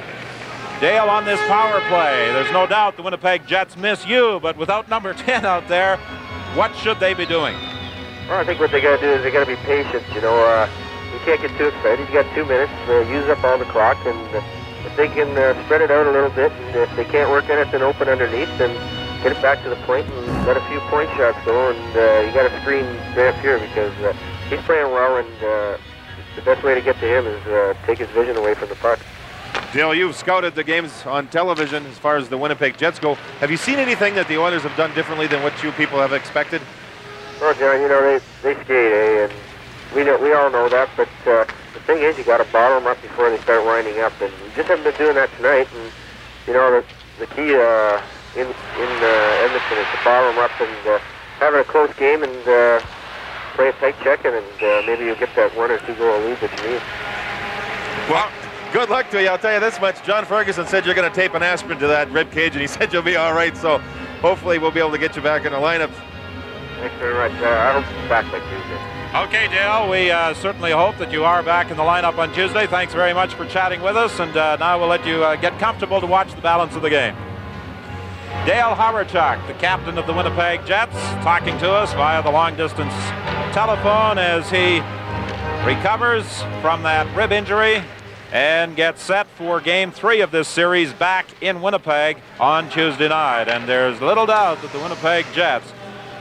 Dale, on this power play, there's no doubt the Winnipeg Jets miss you, but without number 10 out there, what should they be doing? Well, I think what they got to do is they got to be patient. You can't get too excited. You got 2 minutes. Use up all the clock, and if they can spread it out a little bit, and if they can't work anything open underneath, then get it back to the point and let a few point shots go. And you got to screen Grant Fuhr because he's playing well, and the best way to get to him is take his vision away from the puck. Dale, you've scouted the games on television as far as the Winnipeg Jets go. Have you seen anything that the Oilers have done differently than what you people have expected? Well, John, they skate, and we all know that, but the thing is, you got to bottle them up before they start winding up, and we just haven't been doing that tonight. And the key in Edmonton is to bottle them up and having a close game and play a tight check-in, and maybe you'll get that 1 or 2 goal lead that you need. Well, good luck to you. I'll tell you this much. John Ferguson said you're going to tape an aspirin to that rib cage, and he said you'll be all right. So hopefully we'll be able to get you back in the lineup. Thanks very much. I hope you're back by Tuesday. Okay, Dale, we certainly hope that you are back in the lineup on Tuesday. Thanks very much for chatting with us, and now we'll let you get comfortable to watch the balance of the game. Dale Hawerchuk, the captain of the Winnipeg Jets, talking to us via the long-distance telephone as he recovers from that rib injury and gets set for Game 3 of this series back in Winnipeg on Tuesday night. And there's little doubt that the Winnipeg Jets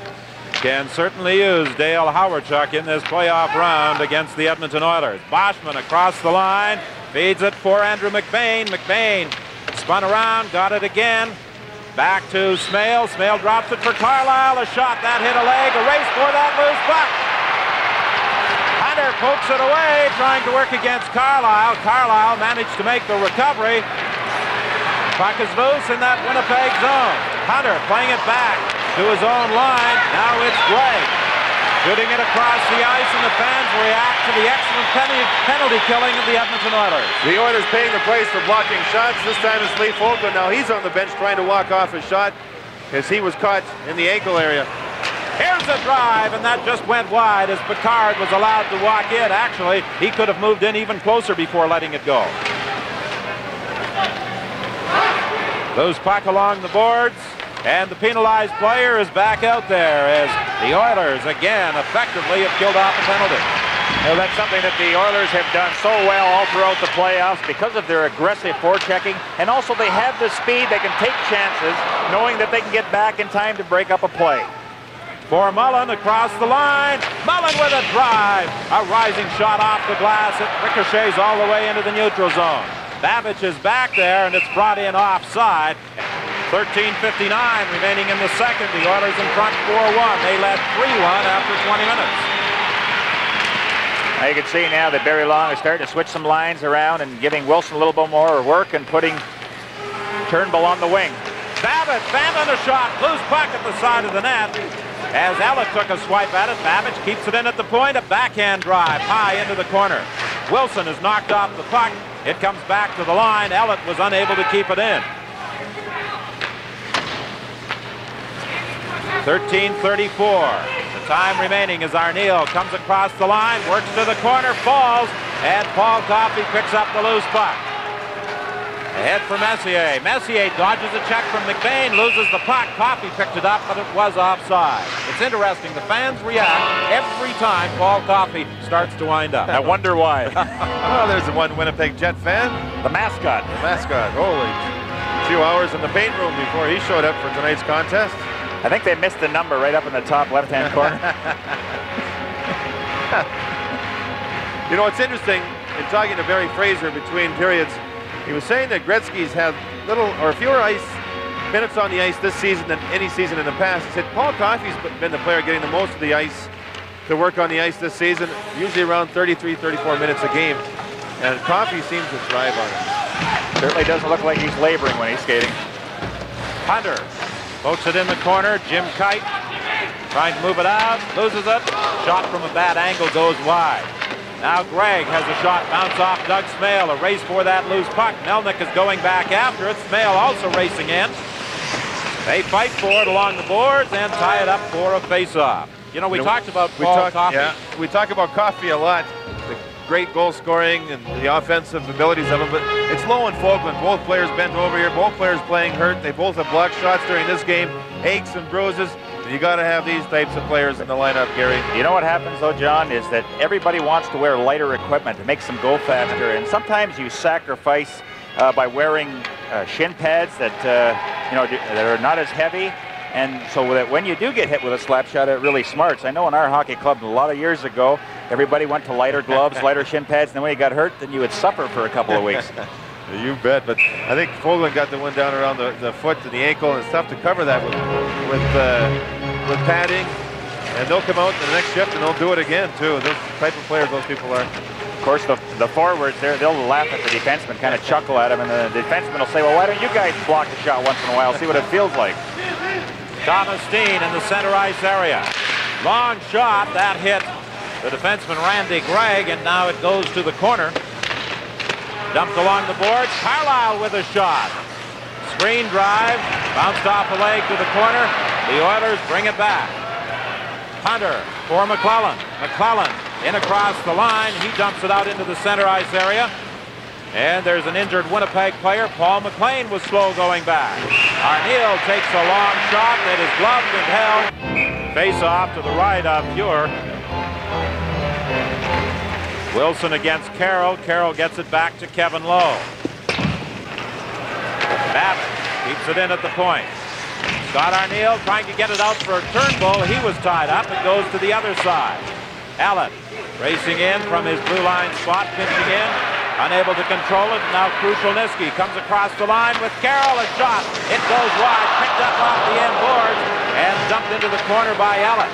can certainly use Dale Hawerchuk in this playoff round against the Edmonton Oilers. Boschman across the line, feeds it for Andrew McBain. McBain spun around, got it again. Back to Smale. Smale drops it for Carlisle. A shot that hit a leg. A race for that loose puck. Hunter pokes it away, trying to work against Carlisle. Carlisle managed to make the recovery. Puck is loose in that Winnipeg zone. Hunter playing it back to his own line. Now it's Gregg shooting it across the ice, and the fans react to the excellent penalty killing of the Edmonton Oilers. The Oilers paying the price for blocking shots. This time it's Leif Hoagland. Now he's on the bench trying to walk off his shot as he was caught in the ankle area. Here's a drive, and that just went wide as Picard was allowed to walk in. Actually, he could have moved in even closer before letting it go. Loose puck along the boards, and the penalized player is back out there as the Oilers again effectively have killed off a penalty. Well, that's something that the Oilers have done so well all throughout the playoffs because of their aggressive forechecking, and also they have the speed. They can take chances knowing that they can get back in time to break up a play. For Mullen across the line. Mullen with a drive. A rising shot off the glass. It ricochets all the way into the neutral zone. Babic is back there, and it's brought in offside. 13:59 remaining in the second. The Oilers in front 4-1. They led 3-1 after 20 minutes. Now you can see now that Barry Long is starting to switch some lines around and giving Wilson a little bit more work and putting Turnbull on the wing. Babbitt, Van on a shot. Loose puck at the side of the net. As Ellett took a swipe at it, Babic keeps it in at the point. A backhand drive high into the corner. Wilson has knocked off the puck. It comes back to the line. Ellett was unable to keep it in. 13:34. The time remaining as Arneal comes across the line, works to the corner, falls, and Paul Coffey picks up the loose puck. Ahead for Messier. Messier dodges a check from McBain, loses the puck. Coffey picked it up, but it was offside. It's interesting. The fans react every time Paul Coffey starts to wind up. I wonder why. Well, there's the one Winnipeg Jet fan. The mascot. The mascot. Holy. A few hours in the paint room before he showed up for tonight's contest. I think they missed the number right up in the top left-hand corner. You know, it's interesting, in talking to Barry Fraser between periods, he was saying that Gretzky's had little or fewer ice minutes on the ice this season than any season in the past. He said Paul Coffey's been the player getting the most of the ice to work on the ice this season, usually around 33, 34 minutes a game. And Coffey seems to thrive on it. Certainly doesn't look like he's laboring when he's skating. Hunter pokes it in the corner. Jim Kite trying to move it out, loses it. Shot from a bad angle goes wide. Now Gregg has a shot, bounce off Doug Smale, a race for that loose puck. Melnick is going back after it. Smale also racing in. They fight for it along the boards and tie it up for a face-off. You know, we talked about Paul Coffey. Yeah, we talk about Coffey a lot, the great goal scoring and the offensive abilities of him, but it's Lowe and Folkman. Both players bent over here, both players playing hurt. They both have blocked shots during this game, aches and bruises. You got to have these types of players in the lineup, Gary. You know what happens, though, John, is that everybody wants to wear lighter equipment. It makes them go faster, and sometimes you sacrifice by wearing shin pads that that are not as heavy, and so that when you do get hit with a slap shot, it really smarts. I know in our hockey club a lot of years ago, everybody went to lighter gloves, lighter shin pads, and then when you got hurt, then you would suffer for a couple of weeks. You bet, but I think Folkman got the one down around the foot to the ankle, and it's tough to cover that with padding. And they'll come out in the next shift and they'll do it again too. Those type of players those people are. Of course, the forwards there, they'll laugh at the defenseman, kind of chuckle at him, and the defenseman will say, "Well, why don't you guys block a shot once in a while, see what it feels like?" Thomas Steen in the center ice area. Long shot that hit the defenseman Randy Gregg, and now it goes to the corner. Dumped along the boards. Carlisle with a shot. Screen drive. Bounced off a leg to the corner. The Oilers bring it back. Hunter for McClellan. McClellan in across the line. He dumps it out into the center ice area. And there's an injured Winnipeg player. Paul McLean was slow going back. Arneal takes a long shot that is gloved and held. Face off to the right of Fuhr. Wilson against Carroll. Carroll gets it back to Kevin Lowe. Babbitt keeps it in at the point. Scott Arneal trying to get it out for a Turnbull. He was tied up. It goes to the other side. Allen racing in from his blue line spot, pinching in. Unable to control it. Now Krushelnyski comes across the line with Carroll. A shot. It goes wide. Picked up off the end boards and dumped into the corner by Allen.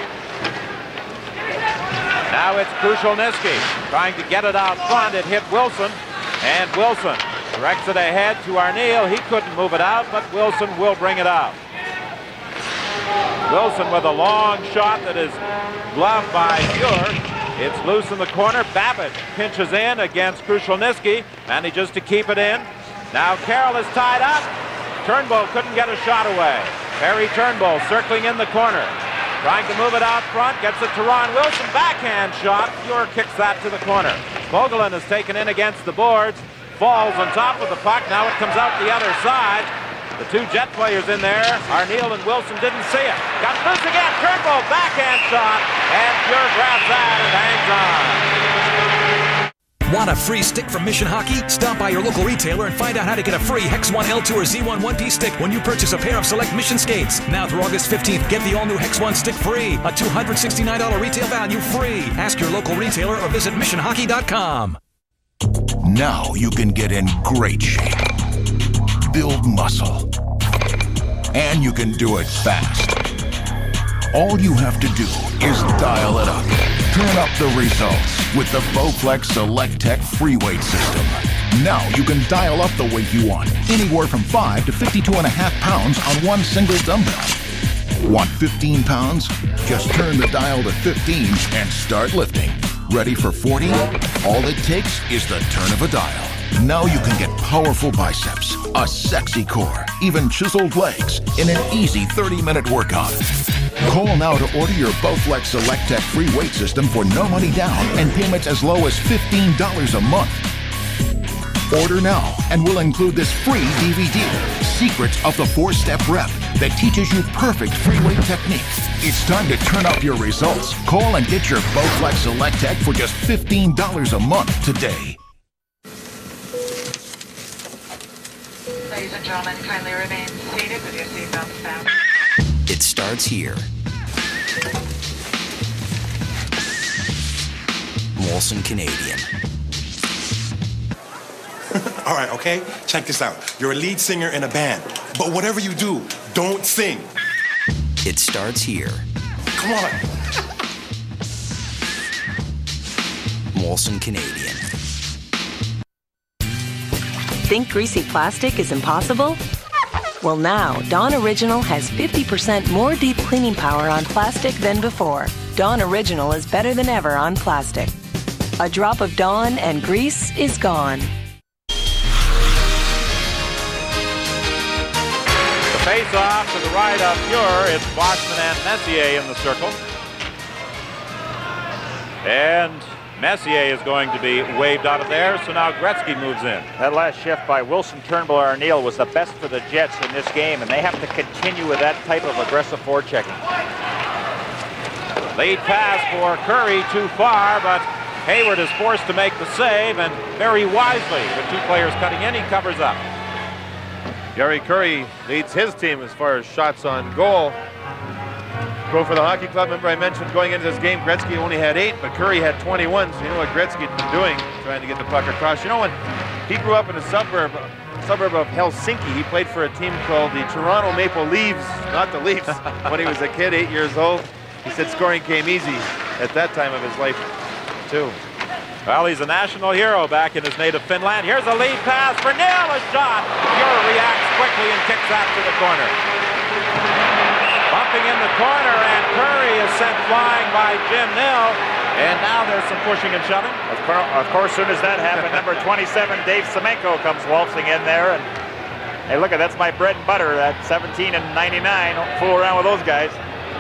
Now it's Krushelnyski trying to get it out front. It hit Wilson, and Wilson Directs it ahead to Arneal. He couldn't move it out, but Wilson will bring it out. Wilson with a long shot that is gloved by Fuhr. It's loose in the corner. Babbitt pinches in against Krushelnyski. Manages to keep it in. Now Carroll is tied up. Turnbull couldn't get a shot away. Perry Turnbull circling in the corner. Trying to move it out front. Gets it to Ron Wilson. Backhand shot. Fuhr kicks that to the corner. Vogelin is taken in against the boards. Falls on top of the puck. Now it comes out the other side. The two Jet players in there. Arneal and Wilson didn't see it. Got loose again. Turnbull backhand shot. And Fuhr grabs that and hangs on. Want a free stick from Mission Hockey? Stop by your local retailer and find out how to get a free Hex 1 L2 or Z1 one-piece stick when you purchase a pair of select Mission skates. Now through August 15th, get the all-new Hex 1 stick free. A $269 retail value free. Ask your local retailer or visit missionhockey.com. Now you can get in great shape, build muscle, and you can do it fast. All you have to do is dial it up. Turn up the results with the Bowflex Select Tech free weight system. Now you can dial up the weight you want, anywhere from 5 to 52.5 pounds on one single dumbbell. Want 15 pounds? Just turn the dial to 15 and start lifting. Ready for 40? All it takes is the turn of a dial. Now you can get powerful biceps, a sexy core, even chiseled legs in an easy 30-minute workout. Call now to order your Bowflex Select Tech free weight system for no money down and payments as low as $15 a month. Order now and we'll include this free DVD, Secrets of the 4-Step Rep, that teaches you perfect free weight technique. It's time to turn up your results. Call and get your Bowflex Select Tech for just $15 a month today. Ladies and gentlemen, kindly remain seated with your seatbelts fastened. It starts here. Molson Canadian. All right, okay? Check this out. You're a lead singer in a band, but whatever you do, don't sing. It starts here. Come on. Molson Canadian. Think greasy plastic is impossible? Well, now, Dawn Original has 50% more deep cleaning power on plastic than before. Dawn Original is better than ever on plastic. A drop of Dawn and grease is gone. The face-off to the right of Fuhr. It's Boschman and Messier in the circle. And Messier is going to be waved out of there, so now Gretzky moves in. That last shift by Wilson, Turnbull, Arneal was the best for the Jets in this game, and they have to continue with that type of aggressive forechecking. Lead pass for Curry, too far, but Hayward is forced to make the save, and very wisely, with two players cutting in, he covers up. Gary Curry leads his team as far as shots on goal. Go for the Hockey Club. Remember I mentioned going into this game, Gretzky only had 8, but Curry had 21. So you know what Gretzky had been doing, trying to get the puck across. You know, when he grew up in a suburb of Helsinki, he played for a team called the Toronto Maple Leafs, not the Leafs, when he was a kid, 8 years old. He said scoring came easy at that time of his life, too. Well, he's a national hero back in his native Finland. Here's a lead pass for Nill, a shot. Fuhr reacts quickly and kicks that to the corner. Bumping in the corner, and Curry is sent flying by Jim Nill. And now there's some pushing and shoving. Of course, as soon as that happened, number 27, Dave Semenko, comes waltzing in there. And hey, look, that's my bread and butter, that 17 and 99. Don't fool around with those guys.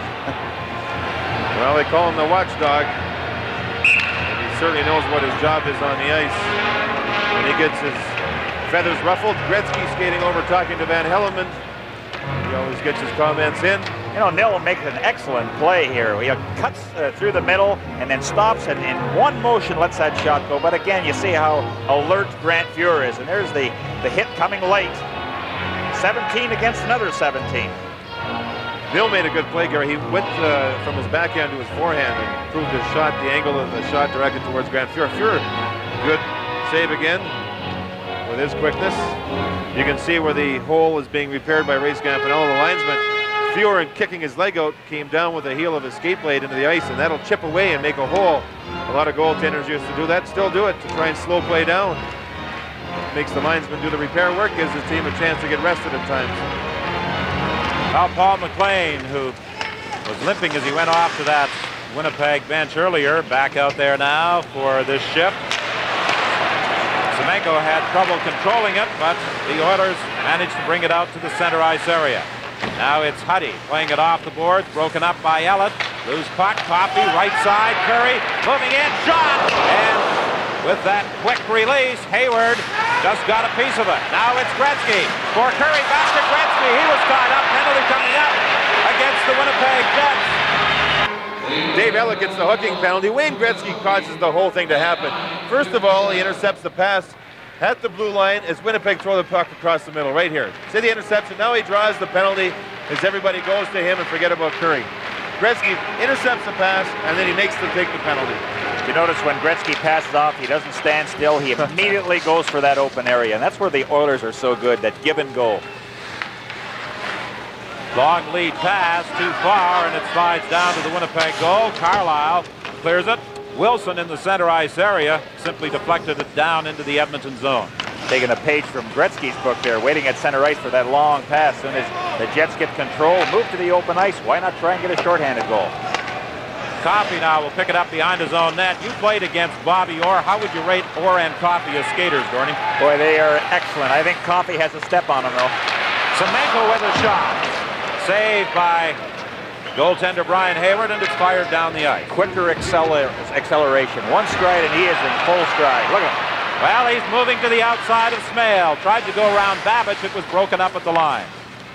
Well, they call him the watchdog. And he certainly knows what his job is on the ice. When he gets his feathers ruffled, Gretzky skating over talking to Van Hellemond. He always gets his comments in. You know, Nill makes an excellent play here. He cuts through the middle and then stops and in one motion lets that shot go. But again, you see how alert Grant Fuhr is. And there's the hit coming late. 17 against another 17. Nill made a good play, Gary. He went from his backhand to his forehand and improved his shot, the angle of the shot directed towards Grant Fuhr. Fuhr, good save again with his quickness. You can see where the hole is being repaired by Ray Scampanello, the linesman. Fuhr, in kicking his leg out, came down with the heel of his skate blade into the ice, and that'll chip away and make a hole. A lot of goaltenders used to do that, still do it, to try and slow play down. makes the linesman do the repair work, gives his team a chance to get rested at times. Now Paul McLean, who was limping as he went off to that Winnipeg bench earlier, back out there now for this shift. Semenko had trouble controlling it, but the Oilers managed to bring it out to the center ice area. Now it's Huddy playing it off the boards, broken up by Ellett. Loose puck, Coffey, right side, Curry moving in, shot! And with that quick release, Hayward just got a piece of it. Now it's Gretzky for Curry, back to Gretzky. He was tied up, penalty coming up against the Winnipeg Jets. Dave Ellett gets the hooking penalty. Wayne Gretzky causes the whole thing to happen. First of all, he intercepts the pass at the blue line as Winnipeg throw the puck across the middle right here. See the interception? Now he draws the penalty as everybody goes to him and forget about Curry. Gretzky intercepts the pass and then he makes them take the penalty. You notice when Gretzky passes off, he doesn't stand still. He immediately goes for that open area, and that's where the Oilers are so good, that give and go. Long lead pass, too far, and it slides down to the Winnipeg goal. Carlisle clears it. Wilson in the center ice area simply deflected it down into the Edmonton zone. Taking a page from Gretzky's book there, waiting at center ice for that long pass. As soon as the Jets get control, move to the open ice. Why not try and get a shorthanded goal? Coffey now will pick it up behind his own net. You played against Bobby Orr. How would you rate Orr and Coffey as skaters, Dorney? Boy, they are excellent. I think Coffey has a step on him, though. Semenko with a shot. Saved by goaltender Brian Hayward, and it's fired down the ice. Quicker acceleration. One stride, and he is in full stride. Look at him. Well, he's moving to the outside of Smale. Tried to go around Babbage. It was broken up at the line.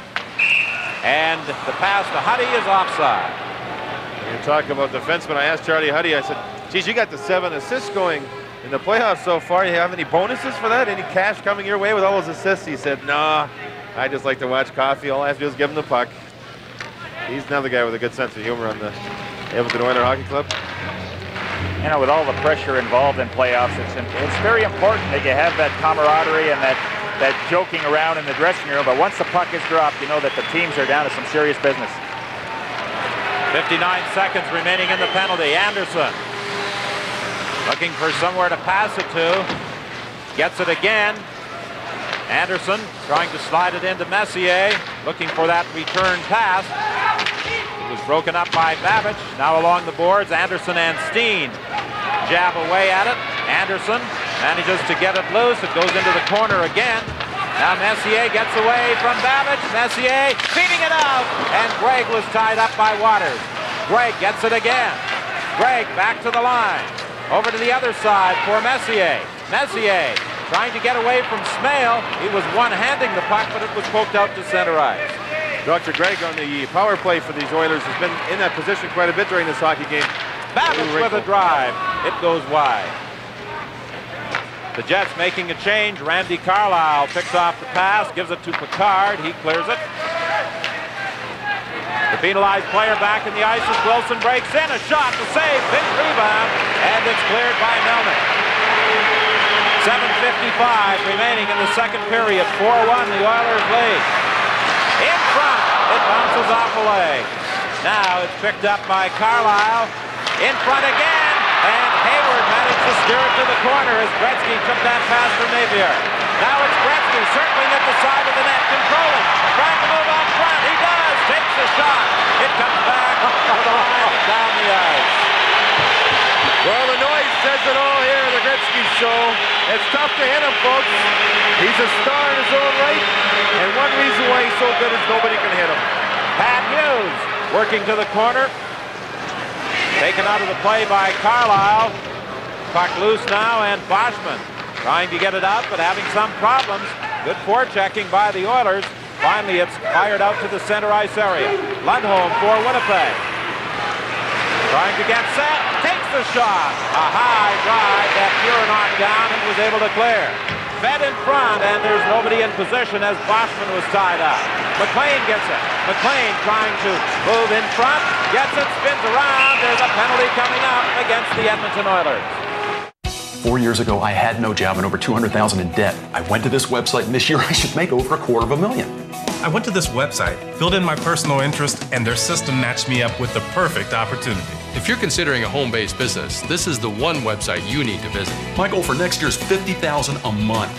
And the pass to Huddy is offside. You're talking about defensemen. I asked Charlie Huddy, I said, geez, you got the 7 assists going in the playoffs so far. You have any bonuses for that? Any cash coming your way with all those assists? He said, nah, I just like to watch Coffey. All I have to do is give him the puck. He's another guy with a good sense of humor on the Edmonton Oilers Hockey Club. You know, with all the pressure involved in playoffs, it's very important that you have that camaraderie and that joking around in the dressing room. But once the puck is dropped, you know that the teams are down to some serious business. 59 seconds remaining in the penalty. Anderson looking for somewhere to pass it to. Gets it again. Anderson trying to slide it into Messier, looking for that return pass. It was broken up by Babbage. Now along the boards, Anderson and Steen jab away at it. Anderson manages to get it loose. It goes into the corner again. Now Messier gets away from Babbage. Messier feeding it out, and Gregg was tied up by Waters. Gregg gets it again. Gregg back to the line. Over to the other side for Messier. Messier trying to get away from Smale. He was one-handing the puck, but it was poked out to center ice. Dr. Gregg on the power play for these Oilers has been in that position quite a bit during this hockey game. Babbage with a drive. It goes wide. The Jets making a change. Randy Carlisle picks off the pass, gives it to Picard. He clears it. The penalized player back in the ice as Wilson breaks in. A shot, the save, big rebound, and it's cleared by Melnick. 7:55 remaining in the second period. 4-1, the Oilers lead. In front, it bounces off a leg. Now it's picked up by Carlisle. In front again, and Hayward managed to steer it to the corner as Gretzky took that pass from Napier. Now it's Gretzky circling at the side of the net, controlling, trying to move up front. He does, takes the shot. It comes back to the line and down the ice. Well, the noise says it all here at the Gretzky Show. It's tough to hit him, folks. He's a star in his own right, and one reason why he's so good is nobody can hit him. Pat Hughes working to the corner. Taken out of the play by Carlisle. Puck loose now, and Boschman trying to get it out, but having some problems. Good forechecking by the Oilers. Finally, it's fired out to the center ice area. Lundholm for Winnipeg. Trying to get set, takes the shot. A high drive that Fuhr knocked down and was able to clear. Fed in front, and there's nobody in position as Boschman was tied up. McLean gets it. McLean trying to move in front, gets it, spins around. There's a penalty coming up against the Edmonton Oilers. 4 years ago, I had no job and over $200,000 in debt. I went to this website, and this year I should make over $250,000. I went to this website, filled in my personal interest, and their system matched me up with the perfect opportunity. If you're considering a home-based business, this is the one website you need to visit. My goal for next year is $50,000 a month.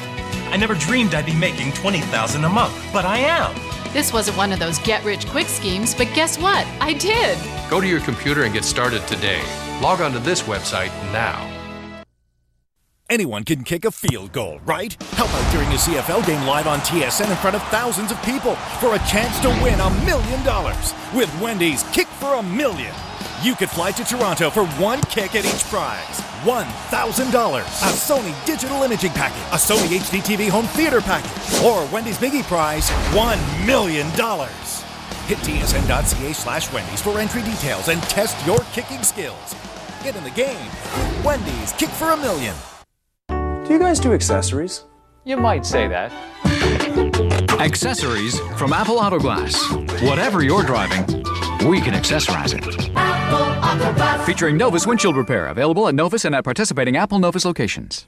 I never dreamed I'd be making $20,000 a month, but I am. This wasn't one of those get-rich-quick schemes, but guess what? I did. Go to your computer and get started today. Log on to this website now. Anyone can kick a field goal, right? Help out during a CFL game live on TSN in front of thousands of people for a chance to win $1 million with Wendy's Kick for $1 Million. You could fly to Toronto for one kick at each prize. $1,000, a Sony digital imaging package, a Sony HD TV home theater package, or Wendy's Biggie prize, $1 million. Hit tsn.ca/Wendy's for entry details and test your kicking skills. Get in the game. Wendy's Kick for $1 Million. Do you guys do accessories? You might say that. Accessories from Apple Auto Glass. Whatever you're driving, we can accessorize it. Apple Auto Glass. Featuring Novus windshield repair. Available at Novus and at participating Apple Novus locations.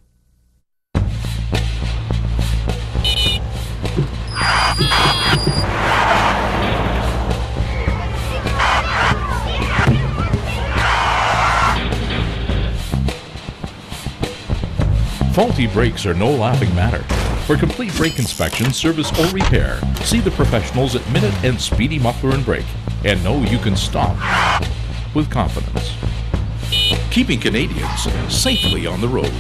Faulty brakes are no laughing matter. For complete brake inspection, service, or repair, see the professionals at Minute and Speedy Muffler and Brake, and know you can stop with confidence. Keeping Canadians safely on the road.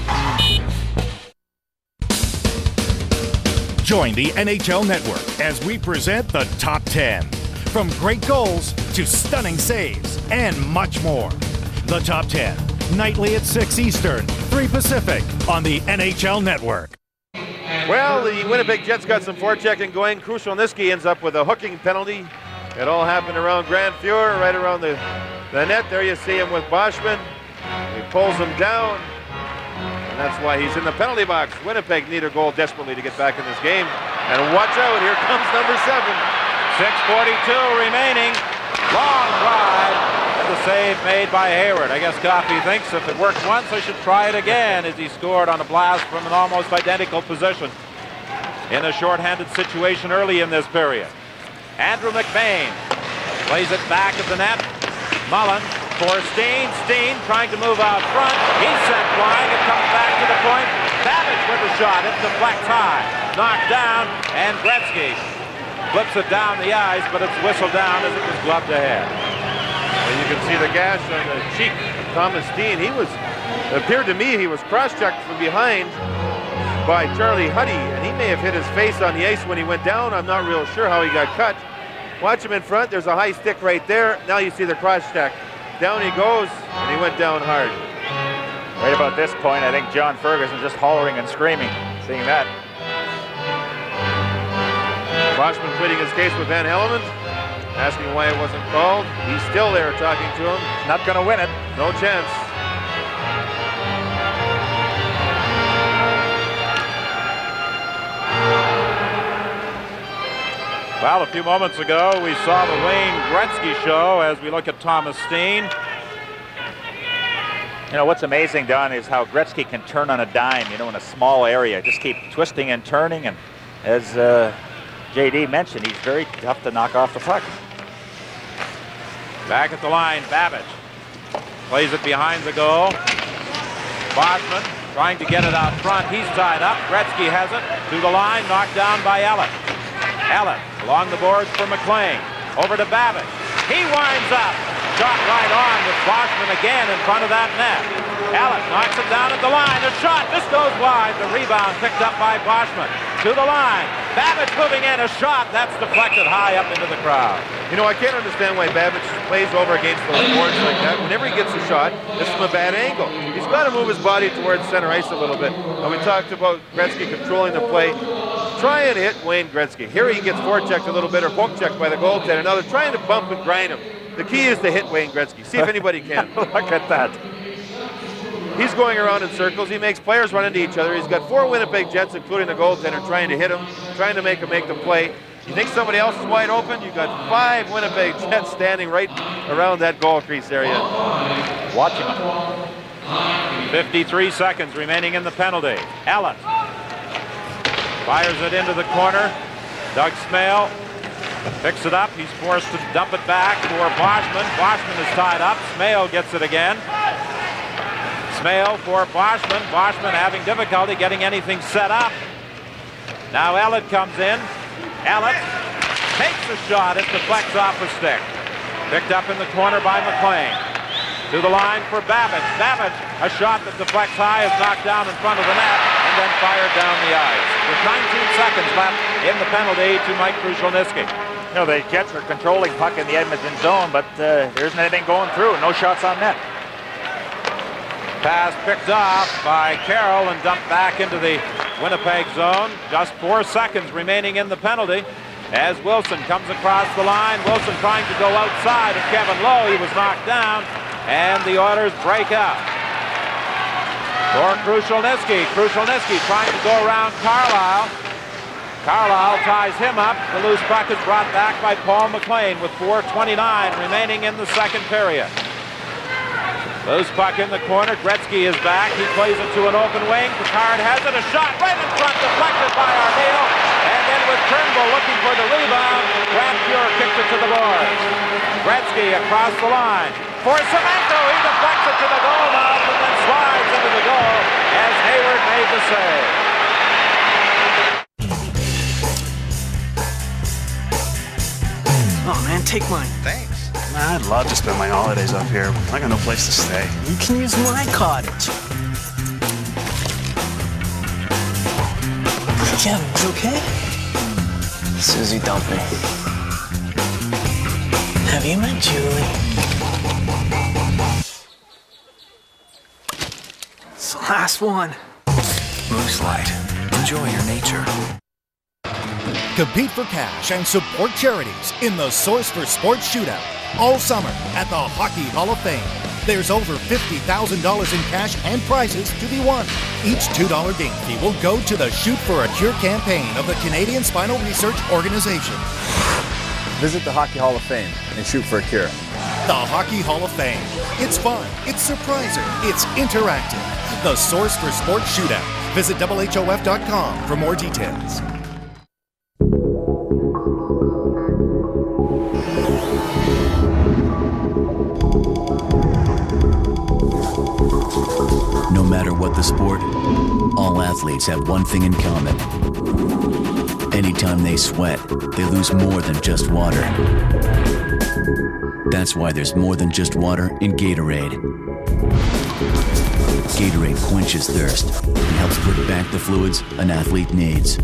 Join the NHL Network as we present the Top 10. From great goals to stunning saves and much more. The Top 10, nightly at 6 Eastern, 3 Pacific on the NHL Network. Well, the Winnipeg Jets got some forechecking going. Crucial Niski ends up with a hooking penalty. It all happened around Grand Fuhr, right around the net. There you see him with Boschman. He pulls him down, and that's why he's in the penalty box. Winnipeg need a goal desperately to get back in this game. And watch out, here comes number 7. 6:42 remaining. Long drive. The save made by Hayward. I guess Coffey thinks if it worked once, I should try it again, as he scored on a blast from an almost identical position in a shorthanded situation early in this period. Andrew McBain plays it back at the net. Mullen for Steen. Steen trying to move out front. He's sent flying. It comes back to the point. Babbage with a shot. It deflects high. Knocked down, and Gretzky flips it down the ice, but it's whistled down as it was gloved ahead. And you can see the gash on the cheek of Thomas Steen. It appeared to me he was cross-checked from behind by Charlie Huddy, and he may have hit his face on the ice when he went down. I'm not real sure how he got cut. Watch him in front. There's a high stick right there. Now you see the cross-check. Down he goes, and he went down hard. Right about this point, I think John Ferguson just hollering and screaming, seeing that. Boschman pleading his case with Van Hellemond, asking why it wasn't called. He's still there talking to him. Not going to win it. No chance. Well, a few moments ago, we saw the Wayne Gretzky show as we look at Thomas Steen. You know, what's amazing, Don, is how Gretzky can turn on a dime, you know, in a small area. Just keep twisting and turning, and as JD mentioned, he's very tough to knock off the puck. Back at the line, Babbage plays it behind the goal. Boschman trying to get it out front. He's tied up. Gretzky has it to the line, knocked down by Ellett. Ellett along the boards for McLean. Over to Babbage. He winds up. Shot right on with Boschman again in front of that net. Ellett knocks it down at the line. A shot. This goes wide. The rebound picked up by Boschman. To the line. Babbage moving in. A shot. That's deflected high up into the crowd. You know, I can't understand why Babbage plays over against those boards like that. Whenever he gets a shot, it's from a bad angle. He's got to move his body towards center ice a little bit. And we talked about Gretzky controlling the play. Try and hit Wayne Gretzky. Here he gets forechecked a little bit, or poke checked by the goaltender. Now they're trying to bump and grind him. The key is to hit Wayne Gretzky. See if anybody can. Look at that. He's going around in circles. He makes players run into each other. He's got 4 Winnipeg Jets, including the goaltender, trying to hit him, trying to make him make the play. You think somebody else is wide open? You've got 5 Winnipeg Jets standing right around that goal crease area. Watching him. 53 seconds remaining in the penalty. Ellett fires it into the corner. Doug Smale picks it up. He's forced to dump it back for Boschman. Boschman is tied up. Smale gets it again. Smale for Boschman. Boschman having difficulty getting anything set up. Now Ellett comes in. Ellett takes a shot. It deflects off the stick. Picked up in the corner by McLean. To the line for Babbitt. Babbitt, a shot that deflects high, is knocked down in front of the net and then fired down the ice. With 19 seconds left in the penalty to Mike Krushelnyski. You know, the Jets are controlling puck in the Edmonton zone, but there isn't anything going through. No shots on net. Pass picked off by Carroll and dumped back into the Winnipeg zone. Just 4 seconds remaining in the penalty as Wilson comes across the line. Wilson trying to go outside of Kevin Lowe. He was knocked down, and the Oilers break out. For Krushelnyski. Krushelnyski trying to go around Carlisle. Carlisle ties him up. The loose puck is brought back by Paul McLean with 4:29 remaining in the second period. Loose puck in the corner. Gretzky is back. He plays it to an open wing. Picard has it. A shot right in front, deflected by Arneal. And then with Turnbull looking for the rebound, Grant Fuhr kicks it to the boards. Gretzky across the line. For Semenko, he deflects it to the goal mouth and then slides into the goal as Hayward made the save. Oh man, take mine. Thanks. Man, I'd love to spend my holidays up here. I got no place to stay. You can use my cottage. Kevin, it's okay? Susie dumped me. Have you met Julie? It's the last one. Moose Light. Enjoy your nature. Compete for cash and support charities in the Source for Sports Shootout all summer at the Hockey Hall of Fame. There's over $50,000 in cash and prizes to be won. Each $2 game fee will go to the Shoot for a Cure campaign of the Canadian Spinal Research Organization. Visit the Hockey Hall of Fame and shoot for a cure. The Hockey Hall of Fame. It's fun, it's surprising, it's interactive. The Source for Sports Shootout. Visit HOF.com for more details. No matter what the sport, all athletes have one thing in common. Anytime they sweat, they lose more than just water. That's why there's more than just water in Gatorade. Gatorade quenches thirst and helps put back the fluids an athlete needs.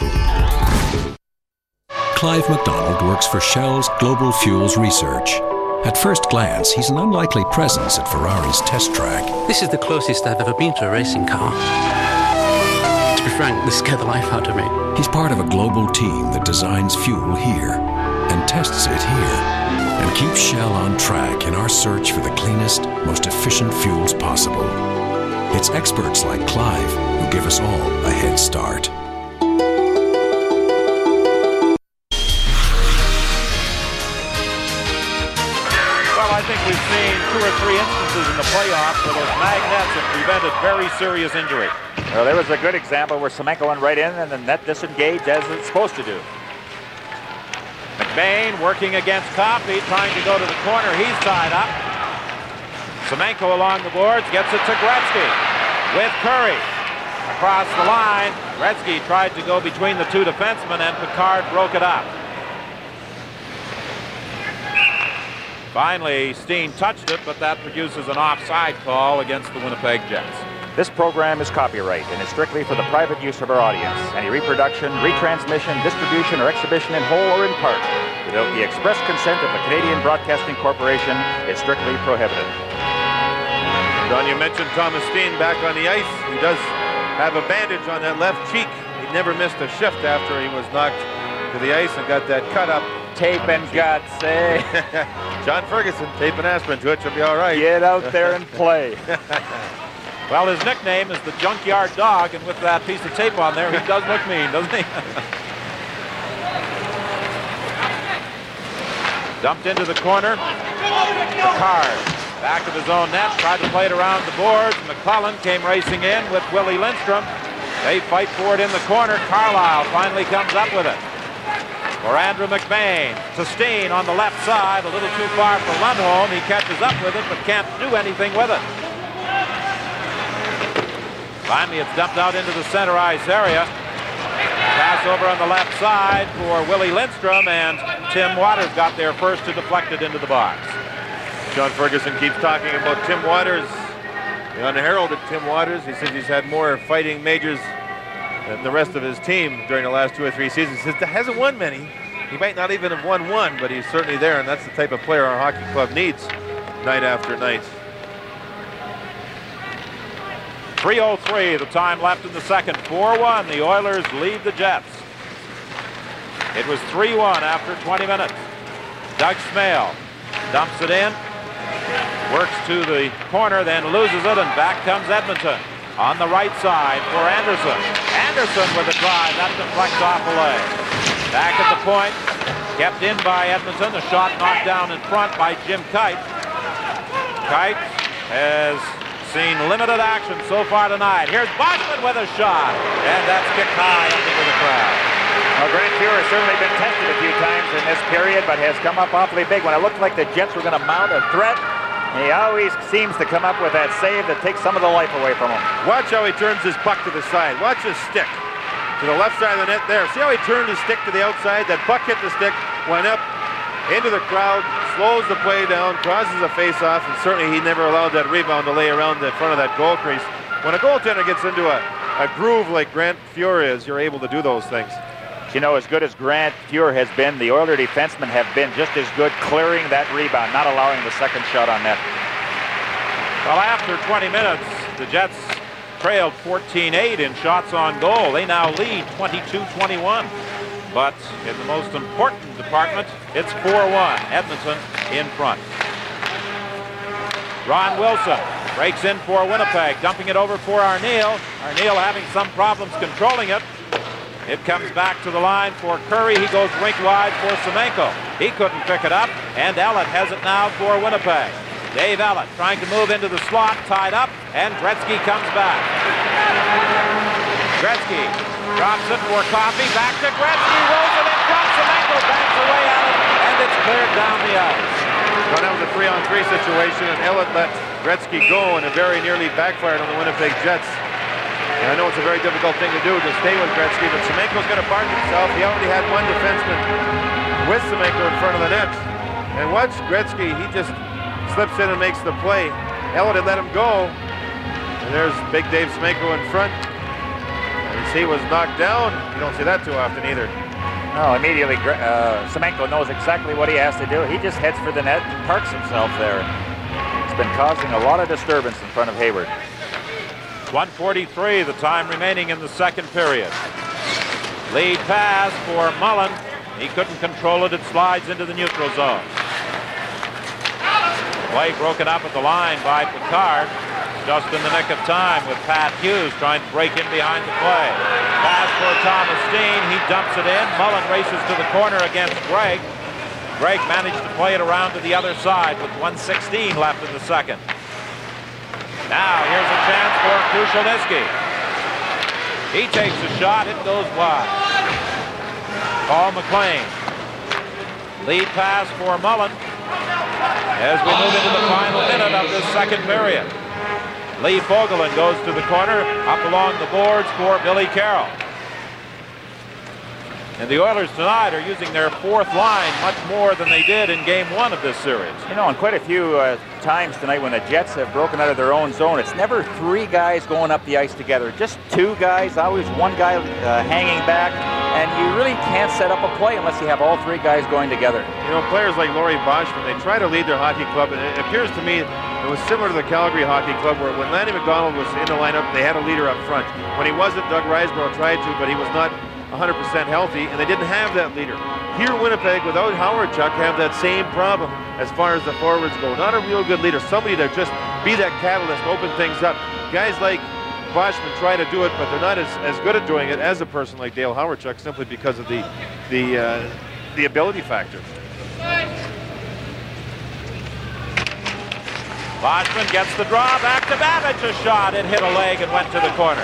Clive MacDonald works for Shell's Global Fuels Research. At first glance, he's an unlikely presence at Ferrari's test track. This is the closest I've ever been to a racing car. To be frank, this scared the life out of me. He's part of a global team that designs fuel here and tests it here and keeps Shell on track in our search for the cleanest, most efficient fuels possible. It's experts like Clive who give us all a head start. I think we've seen 2 or 3 instances in the playoffs where those magnets have prevented very serious injury. Well, there was a good example where Semenko went right in and the net disengaged as it's supposed to do. McBain working against Coffey, trying to go to the corner. He's tied up. Semenko along the boards, gets it to Gretzky with Curry. Across the line, Gretzky tried to go between the 2 defensemen and Picard broke it up. Finally, Steen touched it, but that produces an offside call against the Winnipeg Jets. This program is copyright and is strictly for the private use of our audience. Any reproduction, retransmission, distribution, or exhibition in whole or in part without the express consent of the Canadian Broadcasting Corporation is strictly prohibited. Don, you mentioned Thomas Steen back on the ice. He does have a bandage on that left cheek. He never missed a shift after he was knocked to the ice and got that cut up. Tape and guts, eh? John Ferguson, tape and aspirin to it, should be all right. Get out there and play. Well, his nickname is the Junkyard Dog, and with that piece of tape on there, he does look mean, doesn't he? Dumped into the corner. Picard, back of his own net, tried to play it around the boards. McClellan came racing in with Willie Lindstrom. They fight for it in the corner. Carlisle finally comes up with it. For Andrew McBain to Steen on the left side, a little too far for Lundholm. He catches up with it, but can't do anything with it. Finally, it's dumped out into the center ice area. Pass pass over on the left side for Willie Lindstrom, and Tim Waters got there first to deflect it into the box. John Ferguson keeps talking about Tim Waters, the unheralded Tim Waters. He says he's had more fighting majors than the rest of his team during the last 2 or 3 seasons. He says he hasn't won many. He might not even have won one, but he's certainly there, and that's the type of player our hockey club needs night after night. 3:03, the time left in the second. 4-1, the Oilers lead the Jets. It was 3-1 after 20 minutes. Doug Smale dumps it in, works to the corner, then loses it, and back comes Edmonton. On the right side for Anderson. Anderson with a drive, that deflects off a leg. Back at the point, kept in by Edmonton. A shot knocked down in front by Jim Kite. Kite has seen limited action so far tonight. Here's Boschman with a shot, and that's kicked high up into the crowd. Well, Grant Fuhr has certainly been tested a few times in this period, but has come up awfully big. When it looked like the Jets were going to mount a threat, he always seems to come up with that save that takes some of the life away from him. Watch how he turns his puck to the side. Watch his stick to the left side of the net there. See how he turned his stick to the outside? That puck hit the stick, went up into the crowd, slows the play down, causes a face-off, and certainly he never allowed that rebound to lay around the front of that goal crease. When a goaltender gets into a groove like Grant Fuhr is, you're able to do those things. You know, as good as Grant Fuhr has been, the Oiler defensemen have been just as good clearing that rebound, not allowing the second shot on net. Well, after 20 minutes, the Jets trailed 14-8 in shots on goal. They now lead 22-21. But in the most important department, it's 4-1. Edmonton in front. Ron Wilson breaks in for Winnipeg, dumping it over for Arneal. Arneal having some problems controlling it. It comes back to the line for Curry. He goes rink wide for Semenko. He couldn't pick it up, and Ellett has it now for Winnipeg. Dave Ellett trying to move into the slot, tied up, and Gretzky comes back. Gretzky drops it for Coffey, back to Gretzky, rolls it in front, Semenko backs away at it, and it's cleared down the ice. Well, that was a 3-on-3 situation, and Ellett let Gretzky go, and it very nearly backfired on the Winnipeg Jets. And I know it's a very difficult thing to do to stay with Gretzky, but Semenko's going to bark himself. He already had one defenseman with Semenko in front of the net. And watch Gretzky, he just slips in and makes the play. Ellett had let him go. And there's big Dave Semenko in front. And he was knocked down. You don't see that too often either. No, immediately Semenko knows exactly what he has to do. He just heads for the net and parks himself there. It's been causing a lot of disturbance in front of Hayward. 1:43, the time remaining in the second period. Lead pass for Mullen. He couldn't control it. It slides into the neutral zone. Play broken up at the line by Picard. Just in the nick of time with Pat Hughes trying to break in behind the play. Pass for Thomas Steen. He dumps it in. Mullen races to the corner against Gregg. Gregg managed to play it around to the other side with 1:16 left in the second. Now here's a chance for Krushelnyski. He takes a shot. It goes wide. Paul McLean. Lead pass for Mullen as we move into the final minute of this second period. Lee Fogelin goes to the corner, up along the boards for Billy Carroll. And the Oilers tonight are using their fourth line much more than they did in Game 1 of this series. You know, and quite a few times tonight when the Jets have broken out of their own zone, it's never three guys going up the ice together. Just two guys, always one guy hanging back, and you really can't set up a play unless you have all three guys going together. You know, players like Laurie Boschman, they try to lead their hockey club, and it appears to me it was similar to the Calgary Hockey Club, where when Lanny McDonald was in the lineup, they had a leader up front. When he wasn't, Doug Riseborough tried to, but he was not 100% healthy, and they didn't have that leader. Here, Winnipeg, without Howard-Chuck, have that same problem as far as the forwards go. Not a real good leader, somebody to just be that catalyst, open things up. Guys like Boschman try to do it, but they're not as good at doing it as a person like Dale Howard-Chuck, simply because of the ability factor. Boschman gets the draw, back to Babbage, a shot. It hit a leg and went to the corner.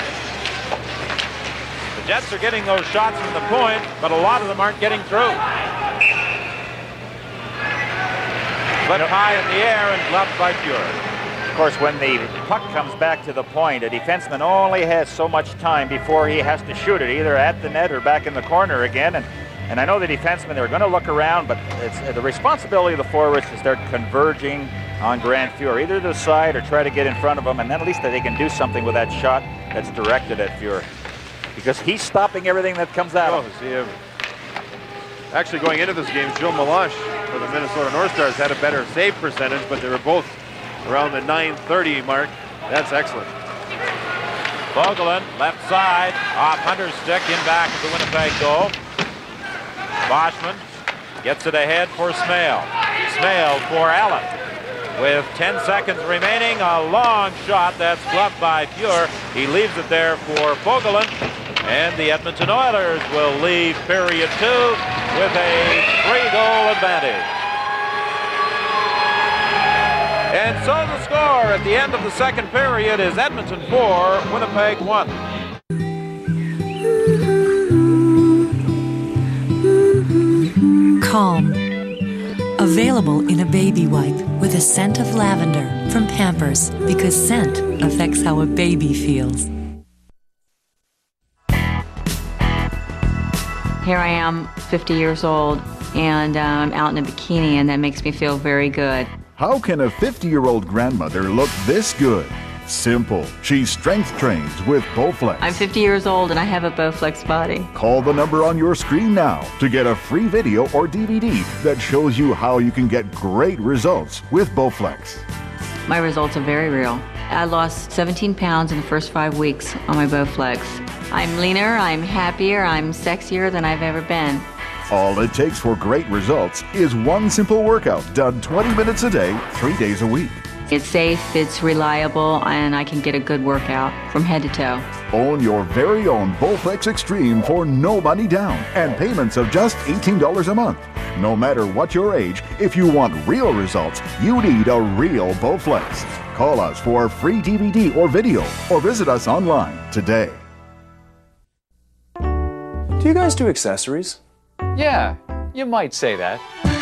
The Jets are getting those shots from the point, but a lot of them aren't getting through. Flipped high in the air and gloved by Fuhr. course, when the puck comes back to the point, a defenseman only has so much time before he has to shoot it, either at the net or back in the corner again. And I know the defensemen, they're going to look around, but it's the responsibility of the forwards to start converging on Grant Fuhr, either to the side or try to get in front of him, and then at least they can do something with that shot that's directed at Fuhr. Because he's stopping everything that comes out of him. Actually, going into this game, Joe Meloche for the Minnesota North Stars had a better save percentage, but they were both around the .930 mark. That's excellent. Vogelin, left side, off Hunter's stick, in back of the Winnipeg goal. Boschman gets it ahead for Smale. Smale for Allen. With 10 seconds remaining, a long shot that's gloved by Fuhr. He leaves it there for Vogelin, and the Edmonton Oilers will leave period 2 with a 3-goal advantage. And so the score at the end of the second period is Edmonton 4, Winnipeg 1. Calm. Available in a baby wipe with a scent of lavender from Pampers, because scent affects how a baby feels. Here I am, 50 years old, and I'm out in a bikini, and that makes me feel very good. How can a 50-year-old grandmother look this good? Simple. She strength trains with Bowflex. I'm 50 years old and I have a Bowflex body. Call the number on your screen now to get a free video or DVD that shows you how you can get great results with Bowflex. My results are very real. I lost 17 pounds in the first 5 weeks on my Bowflex. I'm leaner, I'm happier, I'm sexier than I've ever been. All it takes for great results is one simple workout done 20 minutes a day, 3 days a week. It's safe, it's reliable, and I can get a good workout from head to toe. Own your very own Bowflex Extreme for no money down and payments of just $18 a month. No matter what your age, if you want real results, you need a real Bowflex. Call us for a free DVD or video or visit us online today. Do you guys do accessories? Yeah, you might say that.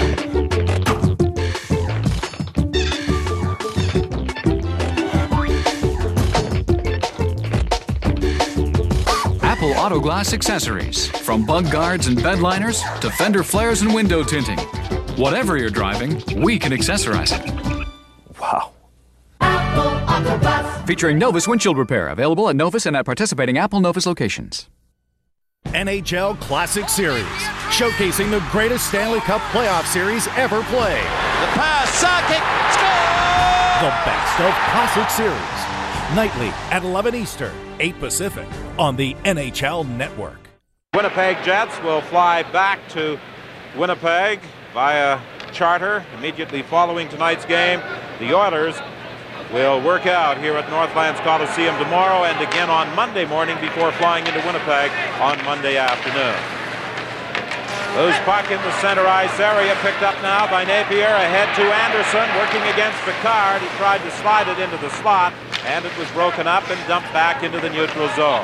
Apple Auto Glass accessories, from bug guards and bed liners to fender flares and window tinting. Whatever you're driving, we can accessorize it. Wow. Apple Auto Glass. Featuring Novus windshield repair, available at Novus and at participating Apple Novus locations. NHL Classic Series, showcasing the greatest Stanley Cup playoff series ever played. The pass, Sakic, score! The best of Classic Series, nightly at 11 Eastern, 8 Pacific, on the NHL Network. Winnipeg Jets will fly back to Winnipeg via charter immediately following tonight's game. The Oilers will work out here at Northlands Coliseum tomorrow and again on Monday morning before flying into Winnipeg on Monday afternoon. Loose puck in the center ice area, picked up now by Napier, ahead to Anderson, working against Picard. He tried to slide it into the slot, and it was broken up and dumped back into the neutral zone.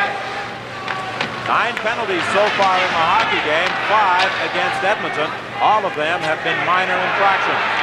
9 penalties so far in the hockey game, 5 against Edmonton. All of them have been minor infractions.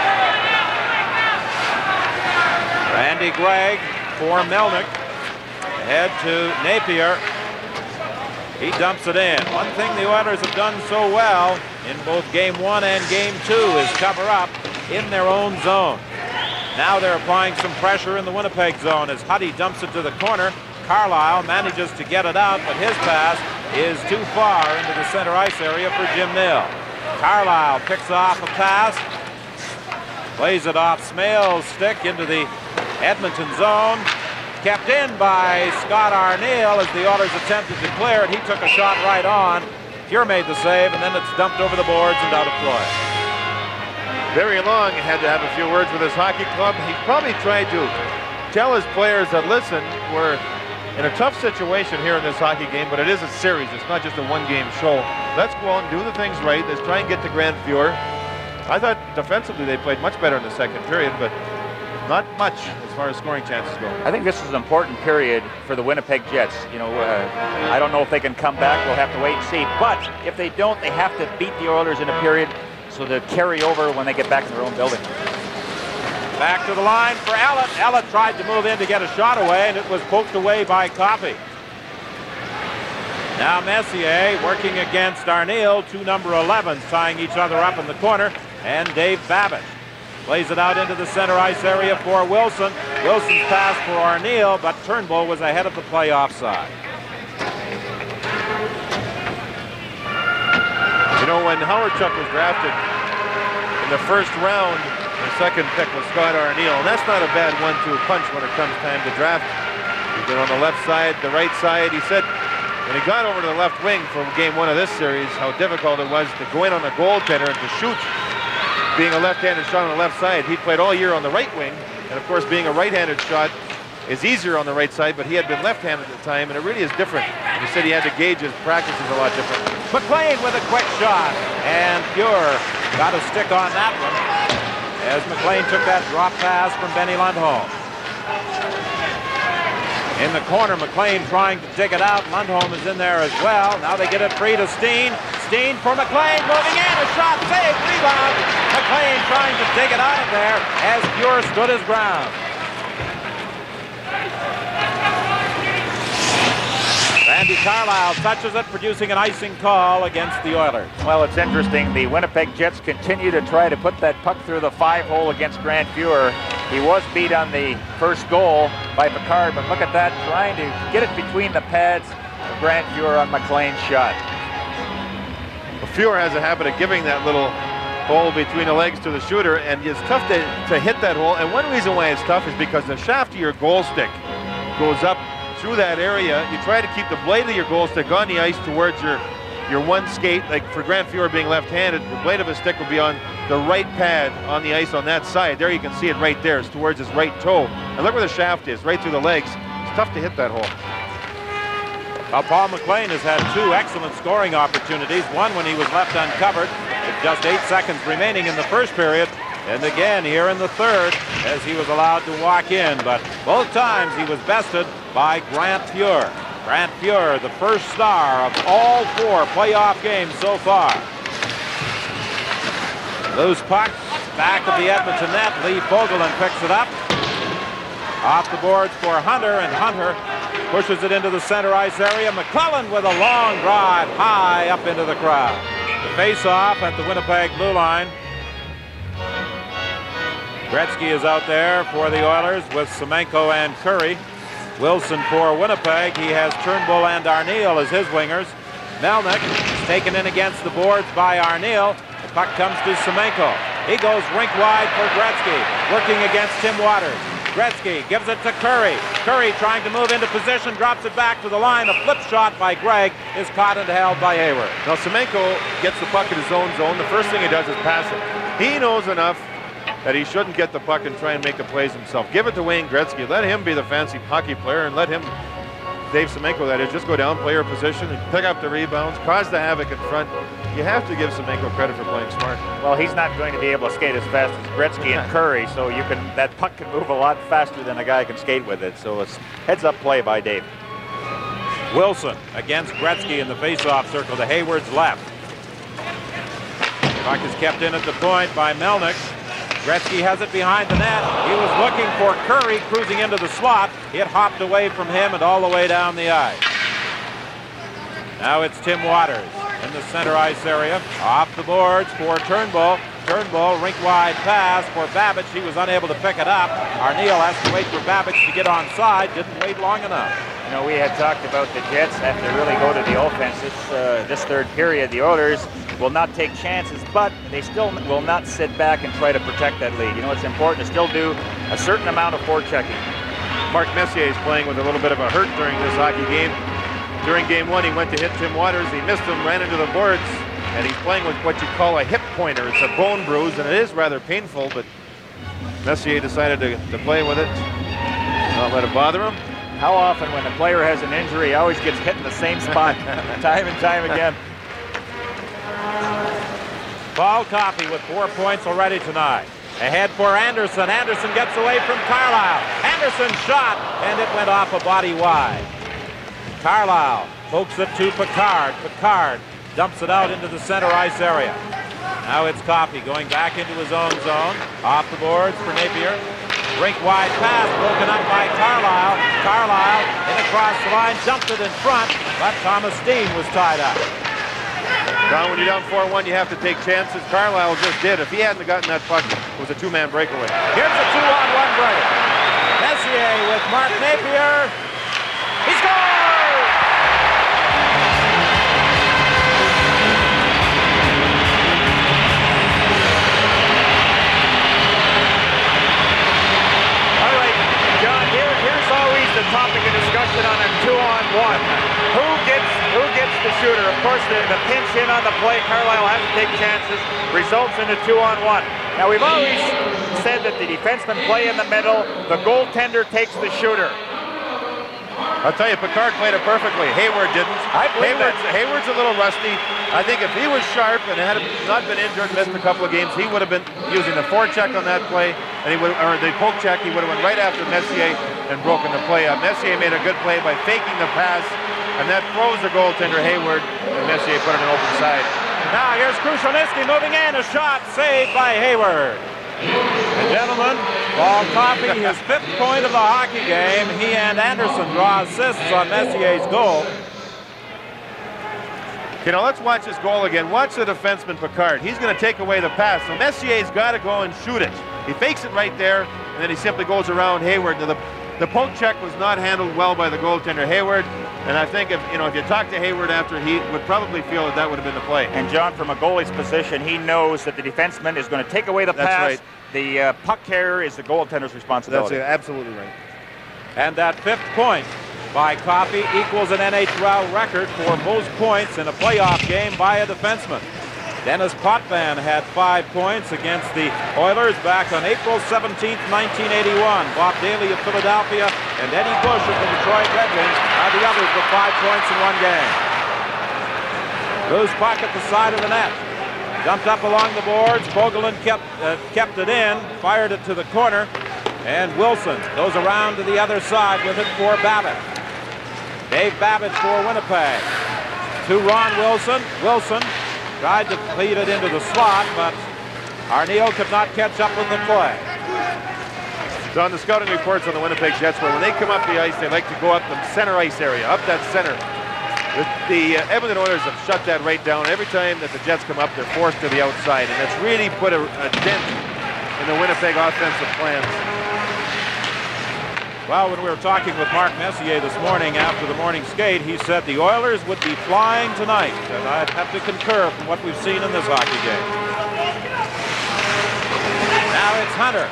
Randy Gregg for Melnick, ahead to Napier. He dumps it in. One thing the Oilers have done so well in both Game 1 and Game 2 is cover up in their own zone. Now they're applying some pressure in the Winnipeg zone as Huddy dumps it to the corner. Carlisle manages to get it out, but his pass is too far into the center ice area for Jim Nill. Carlisle picks off a pass, plays it off Smale's stick into the Edmonton zone, kept in by Scott Arneal as the Oilers attempted to clear it. He took a shot right on. Fuhr made the save, and then it's dumped over the boards and out of play. Barry Long had to have a few words with his hockey club. He probably tried to tell his players that, listen, we're in a tough situation here in this hockey game, but it is a series. It's not just a one-game show. Let's go out and do the things right. Let's try and get to Grant Fuhr. I thought defensively they played much better in the second period, but not much as far as scoring chances go. I think this is an important period for the Winnipeg Jets. You know, I don't know if they can come back. We'll have to wait and see. But if they don't, they have to beat the Oilers in a period so they'll carry over when they get back in their own building. Back to the line for Ellett. Ellett tried to move in to get a shot away, and it was poked away by Coffey. Now Messier working against Arneal, two number 11s tying each other up in the corner, and Dave Babbitt plays it out into the center ice area for Wilson. Wilson's pass for Arneal, but Turnbull was ahead of the play offside. You know, when Howard Chuck was drafted in the first round, the second pick was Scott Arneal, and that's not a bad 1-2 punch when it comes time to draft. He's been on the left side, the right side. He said when he got over to the left wing for game 1 of this series, how difficult it was to go in on the goaltender and to shoot. Being a left-handed shot on the left side, he played all year on the right wing, and of course being a right-handed shot is easier on the right side, but he had been left-handed at the time, and it really is different. He said he had to gauge his practices a lot different. McLean with a quick shot, and Pure got a stick on that one as McLean took that drop pass from Benny Lundholm. In the corner, McLean trying to dig it out. Lundholm is in there as well. Now they get it free to Steen. Steen for McLean, moving in, a shot, save, rebound. McLean trying to dig it out of there as Pure stood his ground. Randy Carlyle touches it, producing an icing call against the Oilers. Well, it's interesting. The Winnipeg Jets continue to try to put that puck through the 5-hole against Grant Fuhr. He was beat on the first goal by Picard, but look at that, trying to get it between the pads of Grant Fuhr on McLean's shot. Well, Fuhr has a habit of giving that little hole between the legs to the shooter, and it's tough to hit that hole. And one reason why it's tough is because the shaft of your goal stick goes up through that area. You try to keep the blade of your goal stick on the ice towards your one skate. Like for Grant Fuhr being left-handed, the blade of his stick will be on the right pad on the ice on that side. There you can see it right there. It's towards his right toe. And look where the shaft is, right through the legs. It's tough to hit that hole. Well, Paul McLean has had two excellent scoring opportunities. One when he was left uncovered with just 8 seconds remaining in the first period. And again here in the third as he was allowed to walk in. But both times he was bested by Grant Fuhr. Grant Fuhr, the first star of all 4 playoff games so far. Loose puck, back of the Edmonton net. Lee Fogelin picks it up. Off the boards for Hunter, and Hunter pushes it into the center ice area. McClellan with a long drive high up into the crowd. The face-off at the Winnipeg blue line. Gretzky is out there for the Oilers with Semenko and Curry. Wilson for Winnipeg. He has Turnbull and Arneal as his wingers. Melnick is taken in against the boards by Arneal. The puck comes to Semenko. He goes rink wide for Gretzky, working against Tim Waters. Gretzky gives it to Curry. Curry trying to move into position, drops it back to the line. A flip shot by Gregg is caught and held by Hayward. Now Semenko gets the puck in his own zone. The first thing he does is pass it. He knows enough that he shouldn't get the puck and try and make the plays himself. Give it to Wayne Gretzky. Let him be the fancy hockey player, and let him, Dave Semenko that is, just go down, play your position, and pick up the rebounds, cause the havoc in front. You have to give Semenko credit for playing smart. Well, he's not going to be able to skate as fast as Gretzky and Curry, so that puck can move a lot faster than a guy can skate with it. So it's heads-up play by Dave. Wilson against Gretzky in the face-off circle to Hayward's left. Puck is kept in at the point by Melnick. Gretzky has it behind the net. He was looking for Curry cruising into the slot. It hopped away from him and all the way down the ice. Now it's Tim Waters in the center ice area. Off the boards for Turnbull. Turnbull, rink-wide pass for Babbage. He was unable to pick it up. Arneal has to wait for Babbage to get onside. Didn't wait long enough. You know, we had talked about the Jets have to really go to the offense this third period. The Oilers will not take chances, but they still will not sit back and try to protect that lead. You know, it's important to still do a certain amount of forechecking. Mark Messier is playing with a little bit of a hurt during this hockey game. During game 1, he went to hit Tim Waters. He missed him, ran into the boards, and he's playing with what you call a hip pointer. It's a bone bruise, and it is rather painful, but Messier decided to play with it, not let it bother him. How often when a player has an injury, he always gets hit in the same spot time and time again. Paul Coffey with 4 points already tonight. Ahead for Anderson. Anderson gets away from Carlyle. Anderson shot, and it went off a body wide. Carlyle pokes it to Picard. Picard dumps it out into the center ice area. Now it's Coffey going back into his own zone. Off the boards for Napier. Rink wide pass broken up by Carlisle. Carlisle in across the line, jumped it in front, but Thomas Steen was tied up. Don, when you're down 4-1, you have to take chances. Carlisle just did. If he hadn't gotten that puck, it was a two-man breakaway. Here's a 2-on-1 break. Messier with Mark Napier. He scores! The topic of discussion on a 2-on-1. Who gets the shooter? Of course, the pinch in on the play. Carlisle has to take chances. Results in a 2-on-1. Now, we've always said that the defensemen play in the middle. The goaltender takes the shooter. I'll tell you, Picard played it perfectly. Hayward didn't. Hayward's a little rusty. I think if he was sharp and had not been injured and missed a couple of games, he would have been using the forecheck on that play, and he would, or the poke check. He would have went right after Messier and broken the play up. Messier made a good play by faking the pass, and that froze the goaltender Hayward, and Messier put it in open side. Now here's Krushelnyski moving in, a shot saved by Hayward. And gentlemen, Paul Coffey, his 5th point of the hockey game. He and Anderson draw assists on Messier's goal. Okay, now let's watch this goal again. Watch the defenseman Picard. He's going to take away the pass. So Messier's got to go and shoot it. He fakes it right there, and then he simply goes around Hayward. Now, the poke check was not handled well by the goaltender Hayward, and I think if you talk to Hayward after, he would probably feel that that would have been the play. And John, from a goalie's position, he knows that the defenseman is going to take away the pass. That's right. The puck carrier is the goaltender's responsibility. That's absolutely right. And that 5th point by Coffey equals an NHL record for most points in a playoff game by a defenseman. Dennis Potvin had 5 points against the Oilers back on April 17th, 1981. Bob Daly of Philadelphia and Eddie Bush of the Detroit Red Wings are the others with 5 points in one game. Loose puck at the side of the net. Dumped up along the boards. Fogelin kept it in, fired it to the corner, and Wilson goes around to the other side with it for Babbitt. Dave Babbitt for Winnipeg. To Ron Wilson. Wilson tried to feed it into the slot, but Arneal could not catch up with the play. So on the scouting reports on the Winnipeg Jets, where when they come up the ice, they like to go up the center ice area, up that center. The Edmonton Oilers have shut that right down. Every time that the Jets come up, they're forced to the outside, and that's really put a dent in the Winnipeg offensive plans. Well, when we were talking with Mark Messier this morning after the morning skate, he said the Oilers would be flying tonight, and I'd have to concur from what we've seen in this hockey game. Now it's Hunter.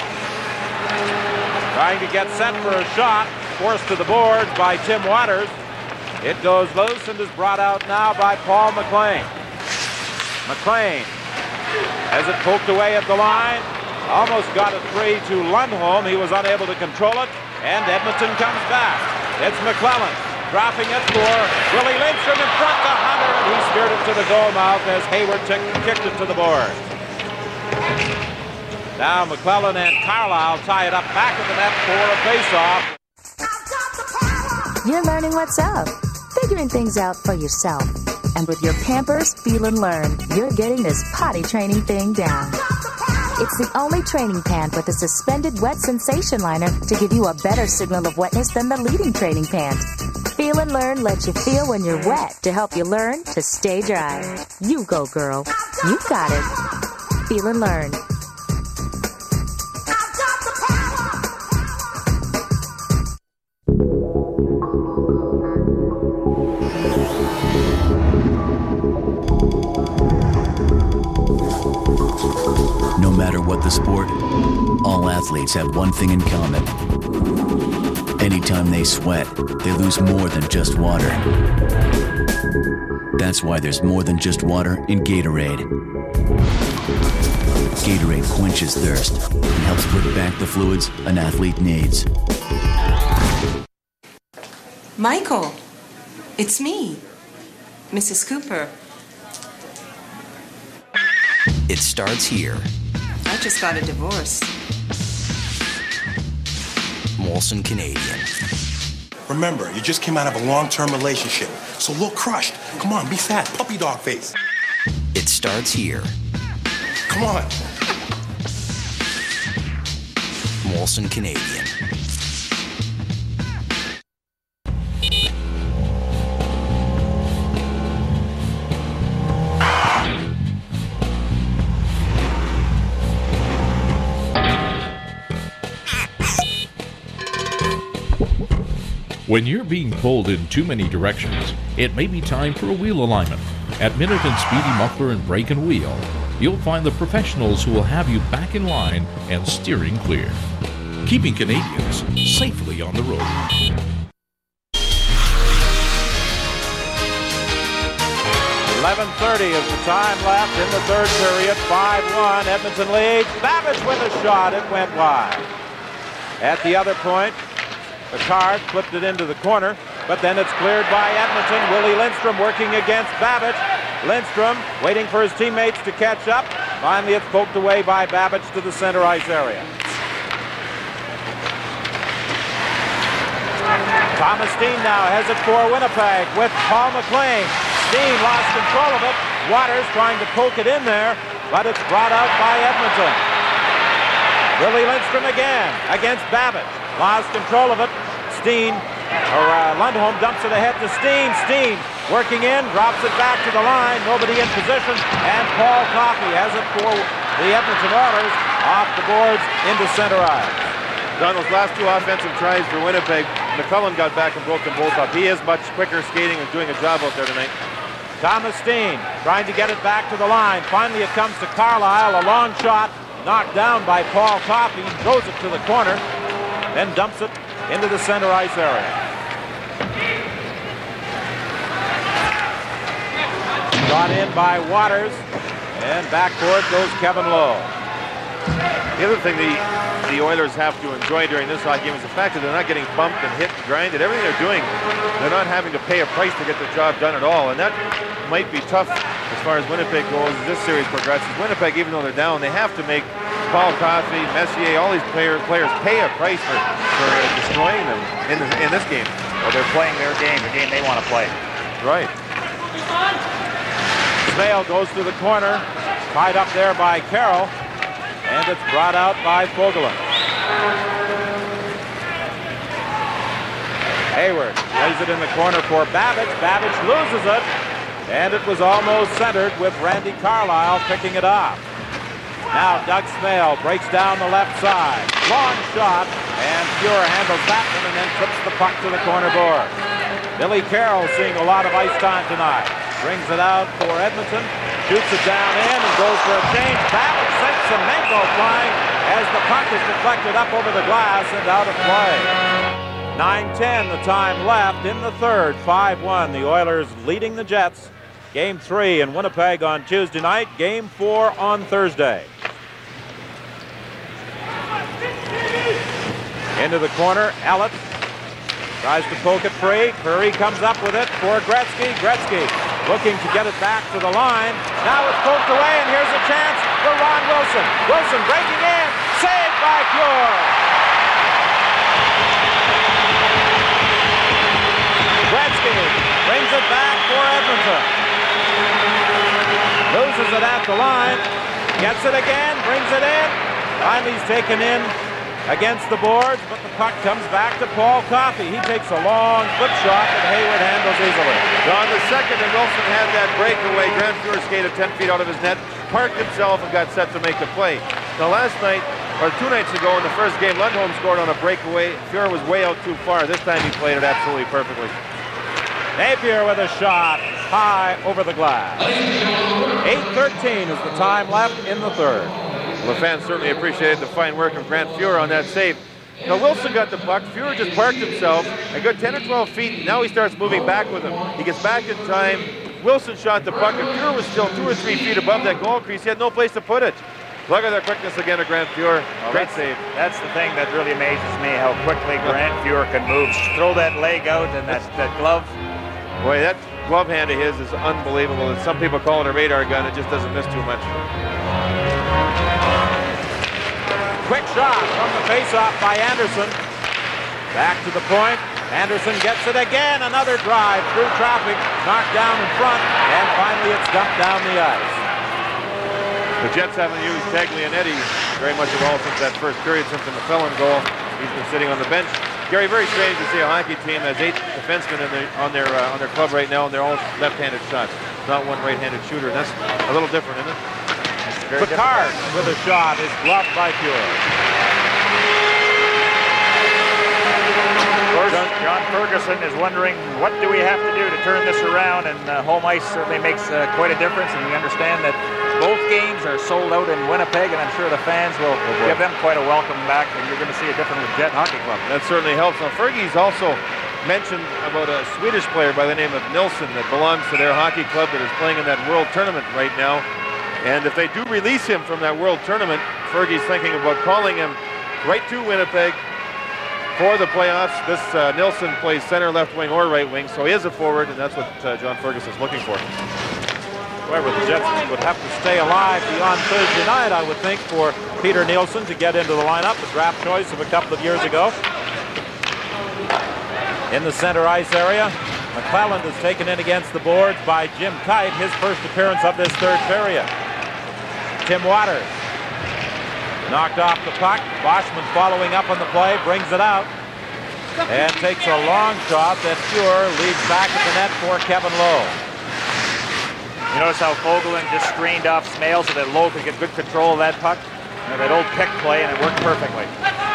Trying to get set for a shot, forced to the boards by Tim Waters. It goes loose and is brought out now by Paul McLean. McLean has it poked away at the line. Almost got a 3 to Lundholm. He was unable to control it, and Edmonton comes back. It's McClellan dropping it for Willie Lindstrom in front to Hunter, and he steered it to the goal mouth as Hayward kicked it to the board. Now McClellan and Carlisle tie it up back of the net for a face-off. You're learning what's up, figuring things out for yourself. And with your Pampers Feel and Learn, you're getting this potty training thing down. It's the only training pant with a suspended wet sensation liner to give you a better signal of wetness than the leading training pant. Feel and Learn lets you feel when you're wet to help you learn to stay dry. You go, girl. You got it. Feel and Learn. No matter what the sport, all athletes have one thing in common. Anytime they sweat, they lose more than just water. That's why there's more than just water in Gatorade. Gatorade quenches thirst and helps put back the fluids an athlete needs. Michael, it's me, Mrs. Cooper. It starts here. I just got a divorce. Molson Canadian. Remember, you just came out of a long-term relationship, so look crushed. Come on, be fat, puppy dog face. It starts here. Come on. Molson Canadian. When you're being pulled in too many directions, it may be time for a wheel alignment. At Minute and Speedy Muffler and Brake and Wheel, you'll find the professionals who will have you back in line and steering clear, keeping Canadians safely on the road. .11:30 is the time left in the third period. 5-1, Edmonton leads. Babbage with a shot. It went wide. At the other point, Picard flipped it into the corner, but then it's cleared by Edmonton. Willie Lindstrom working against Babbage. Lindstrom waiting for his teammates to catch up. Finally, it's poked away by Babbage to the center ice area. Thomas Steen now has it for Winnipeg with Paul McLean. Steen lost control of it. Waters trying to poke it in there, but it's brought out by Edmonton. Willie Lindstrom again against Babbage. Lost control of it. Lundholm dumps it ahead to Steen. Steen working in, drops it back to the line. Nobody in position. And Paul Coffey has it for the Edmonton Oilers off the boards into center ice. On those last two offensive tries for Winnipeg, McCullen got back and broke them both up. He is much quicker skating and doing a job out there tonight. Thomas Steen trying to get it back to the line. Finally it comes to Carlisle. A long shot knocked down by Paul Coffey. Throws it to the corner. Then dumps it into the center ice area. Brought in by Waters. And backboard goes Kevin Lowe. The other thing the Oilers have to enjoy during this hockey game is the fact that they're not getting bumped and hit and grinded. Everything they're doing, they're not having to pay a price to get the job done at all. And that might be tough as far as Winnipeg goes as this series progresses. Winnipeg, even though they're down, they have to make Paul Coffey, Messier, all these players pay a price for destroying them in this game. Well, they're playing their game, the game they want to play. Right. Smale goes to the corner, tied up there by Carroll, and it's brought out by Fogelin. Hayward plays it in the corner for Babbage. Babbage loses it, and it was almost centered with Randy Carlisle picking it off. Now Doug Smale breaks down the left side. Long shot, and Fuhr handles that one and then trips the puck to the corner board. Billy Carroll seeing a lot of ice time tonight. Brings it out for Edmonton, shoots it down in and goes for a change. Babbage sends Semenko flying as the puck is deflected up over the glass and out of play. 9:10 the time left in the third. 5-1, the Oilers leading the Jets. Game 3 in Winnipeg on Tuesday night. Game 4 on Thursday. Into the corner, Ellett tries to poke it free. Curry comes up with it for Gretzky. Gretzky looking to get it back to the line. Now it's poked away, and here's a chance for Ron Wilson. Wilson breaking in, saved by Fuhr. Gretzky brings it back for Edmonton. Loses it at the line, gets it again, brings it in. Finally he's taken in against the boards, but the puck comes back to Paul Coffey. He takes a long flip shot that Hayward handles easily. On the second, and Wilson had that breakaway. Grant Fuhr skated 10 feet out of his net, parked himself, and got set to make the play. Now last night, or 2 nights ago in the first game, Lundholm scored on a breakaway. Fuhr was way out too far. This time he played it absolutely perfectly. Napier with a shot high over the glass. 8:13 is the time left in the third. Well, the fans certainly appreciated the fine work of Grant Fuhr on that save. Now Wilson got the puck. Fuhr just parked himself a good 10 or 12 feet. Now he starts moving back with him. He gets back in time. Wilson shot the puck, and Fuhr was still 2 or 3 feet above that goal crease. He had no place to put it. Look at that quickness again of Grant Fuhr. Great save. That's the thing that really amazes me, how quickly Grant Fuhr can move. Throw that leg out and that glove. Boy, that glove hand of his is unbelievable. And some people call it a radar gun. It just doesn't miss too much. Quick shot from the faceoff by Anderson. Back to the point. Anderson gets it again. Another drive through traffic. Knocked down in front. And finally it's dumped down the ice. The Jets haven't used Taglianetti very much at all since that first period, since the McClellan goal. He's been sitting on the bench. Gary, very strange to see a hockey team has 8 defensemen on their club right now, and they're all left-handed shots. Not one right-handed shooter. That's a little different, isn't it? Picard with a shot is blocked by Pure. John Ferguson is wondering, what do we have to do to turn this around? And home ice certainly makes quite a difference, and we understand that both games are sold out in Winnipeg, and I'm sure the fans will give them quite a welcome back, and you're going to see a different Jet Hockey Club. That certainly helps. Now, Fergie's also mentioned about a Swedish player by the name of Nilsson that belongs to their hockey club that is playing in that World Tournament right now. And if they do release him from that World Tournament, Fergie's thinking about calling him right to Winnipeg for the playoffs. This Nilsson plays center, left wing, or right wing, so he is a forward, and that's what John Ferguson is looking for. However, the Jets would have to stay alive beyond Thursday night, I would think, for Peter Nilsson to get into the lineup, a draft choice of a couple of years ago. In the center ice area, McClelland is taken in against the boards by Jim Kite, his first appearance of this third period. Tim Waters knocked off the puck. Boschman following up on the play, brings it out, and takes a long shot that Pure leads back at the net for Kevin Lowe. You notice how Fogelin just screened off Smale so that Lowe could get good control of that puck. That old pick play, and it worked perfectly.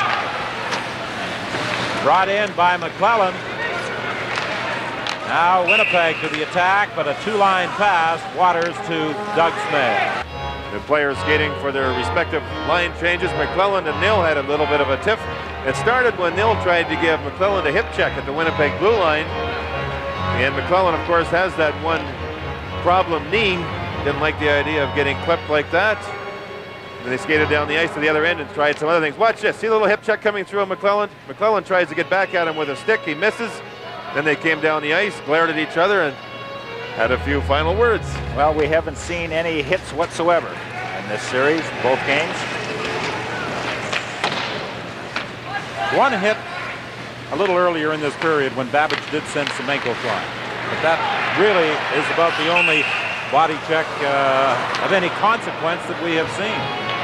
Brought in by McClellan. Now Winnipeg to the attack, but a two-line pass. Waters to Doug Smale. The players skating for their respective line changes. McClellan and Nill had a little bit of a tiff. It started when Nill tried to give McClellan a hip check at the Winnipeg blue line. And McClellan, of course, has that one problem knee. Didn't like the idea of getting clipped like that. Then they skated down the ice to the other end and tried some other things. Watch this. See the little hip check coming through on McClellan? McClellan tries to get back at him with a stick. He misses. Then they came down the ice, glared at each other, and had a few final words. Well, we haven't seen any hits whatsoever in this series, both games. One hit a little earlier in this period when Babbage did send Semenko flying. But that really is about the only body check of any consequence that we have seen.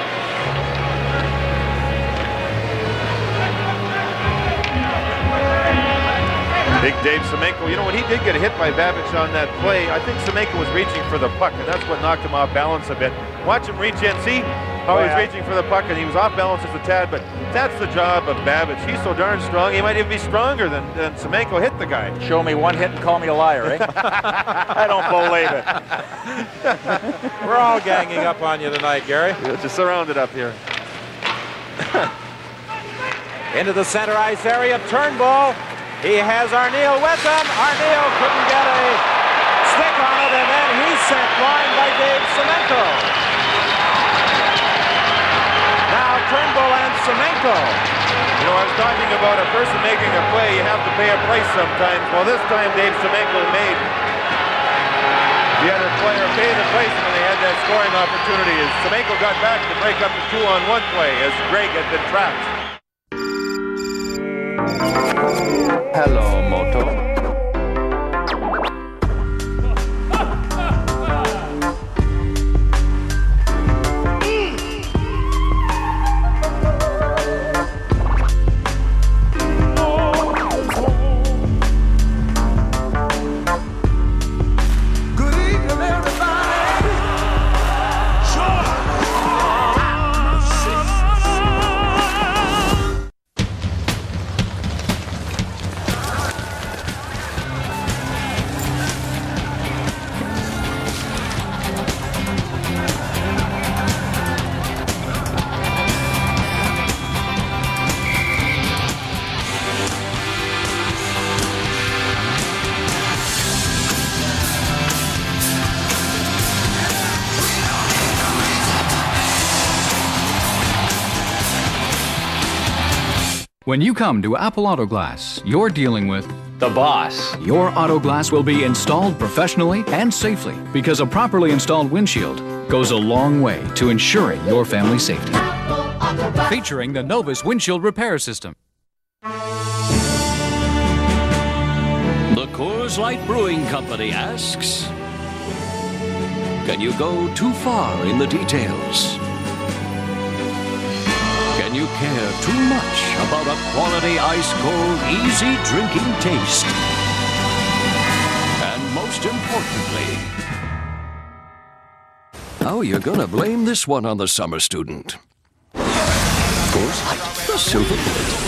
Big Dave Semenko, you know, when he did get hit by Babbage on that play, I think Semenko was reaching for the puck, and that's what knocked him off balance a bit. Watch him reach in, see how he's reaching for the puck, and he was off balance just a tad, but that's the job of Babbage. He's so darn strong, he might even be stronger than Semenko hit the guy. Show me one hit and call me a liar, eh? I don't believe it. We're all ganging up on you tonight, Gary. You're just surrounded up here. Into the center ice area, Turnbull. He has Arneal with him. Arneal couldn't get a stick on it, and then he's sent flying by Dave Semenko. Now Turnbull and Semenko. You know, I was talking about a person making a play. You have to pay a price sometimes. Well, this time Dave Semenko made the other player pay the price when they had that scoring opportunity. As Semenko got back to break up the 2-on-1 play as Greg had been trapped. Hello, Moto. When you come to Apple Auto Glass, you're dealing with the boss. Your auto glass will be installed professionally and safely because a properly installed windshield goes a long way to ensuring your family's safety. Featuring the Novus Windshield Repair System. The Coors Light Brewing Company asks, Can you go too far in the details? Can you care too much about a quality ice-cold, easy drinking taste? And most importantly, how are you gonna blame this one on the summer student? Of course, the silver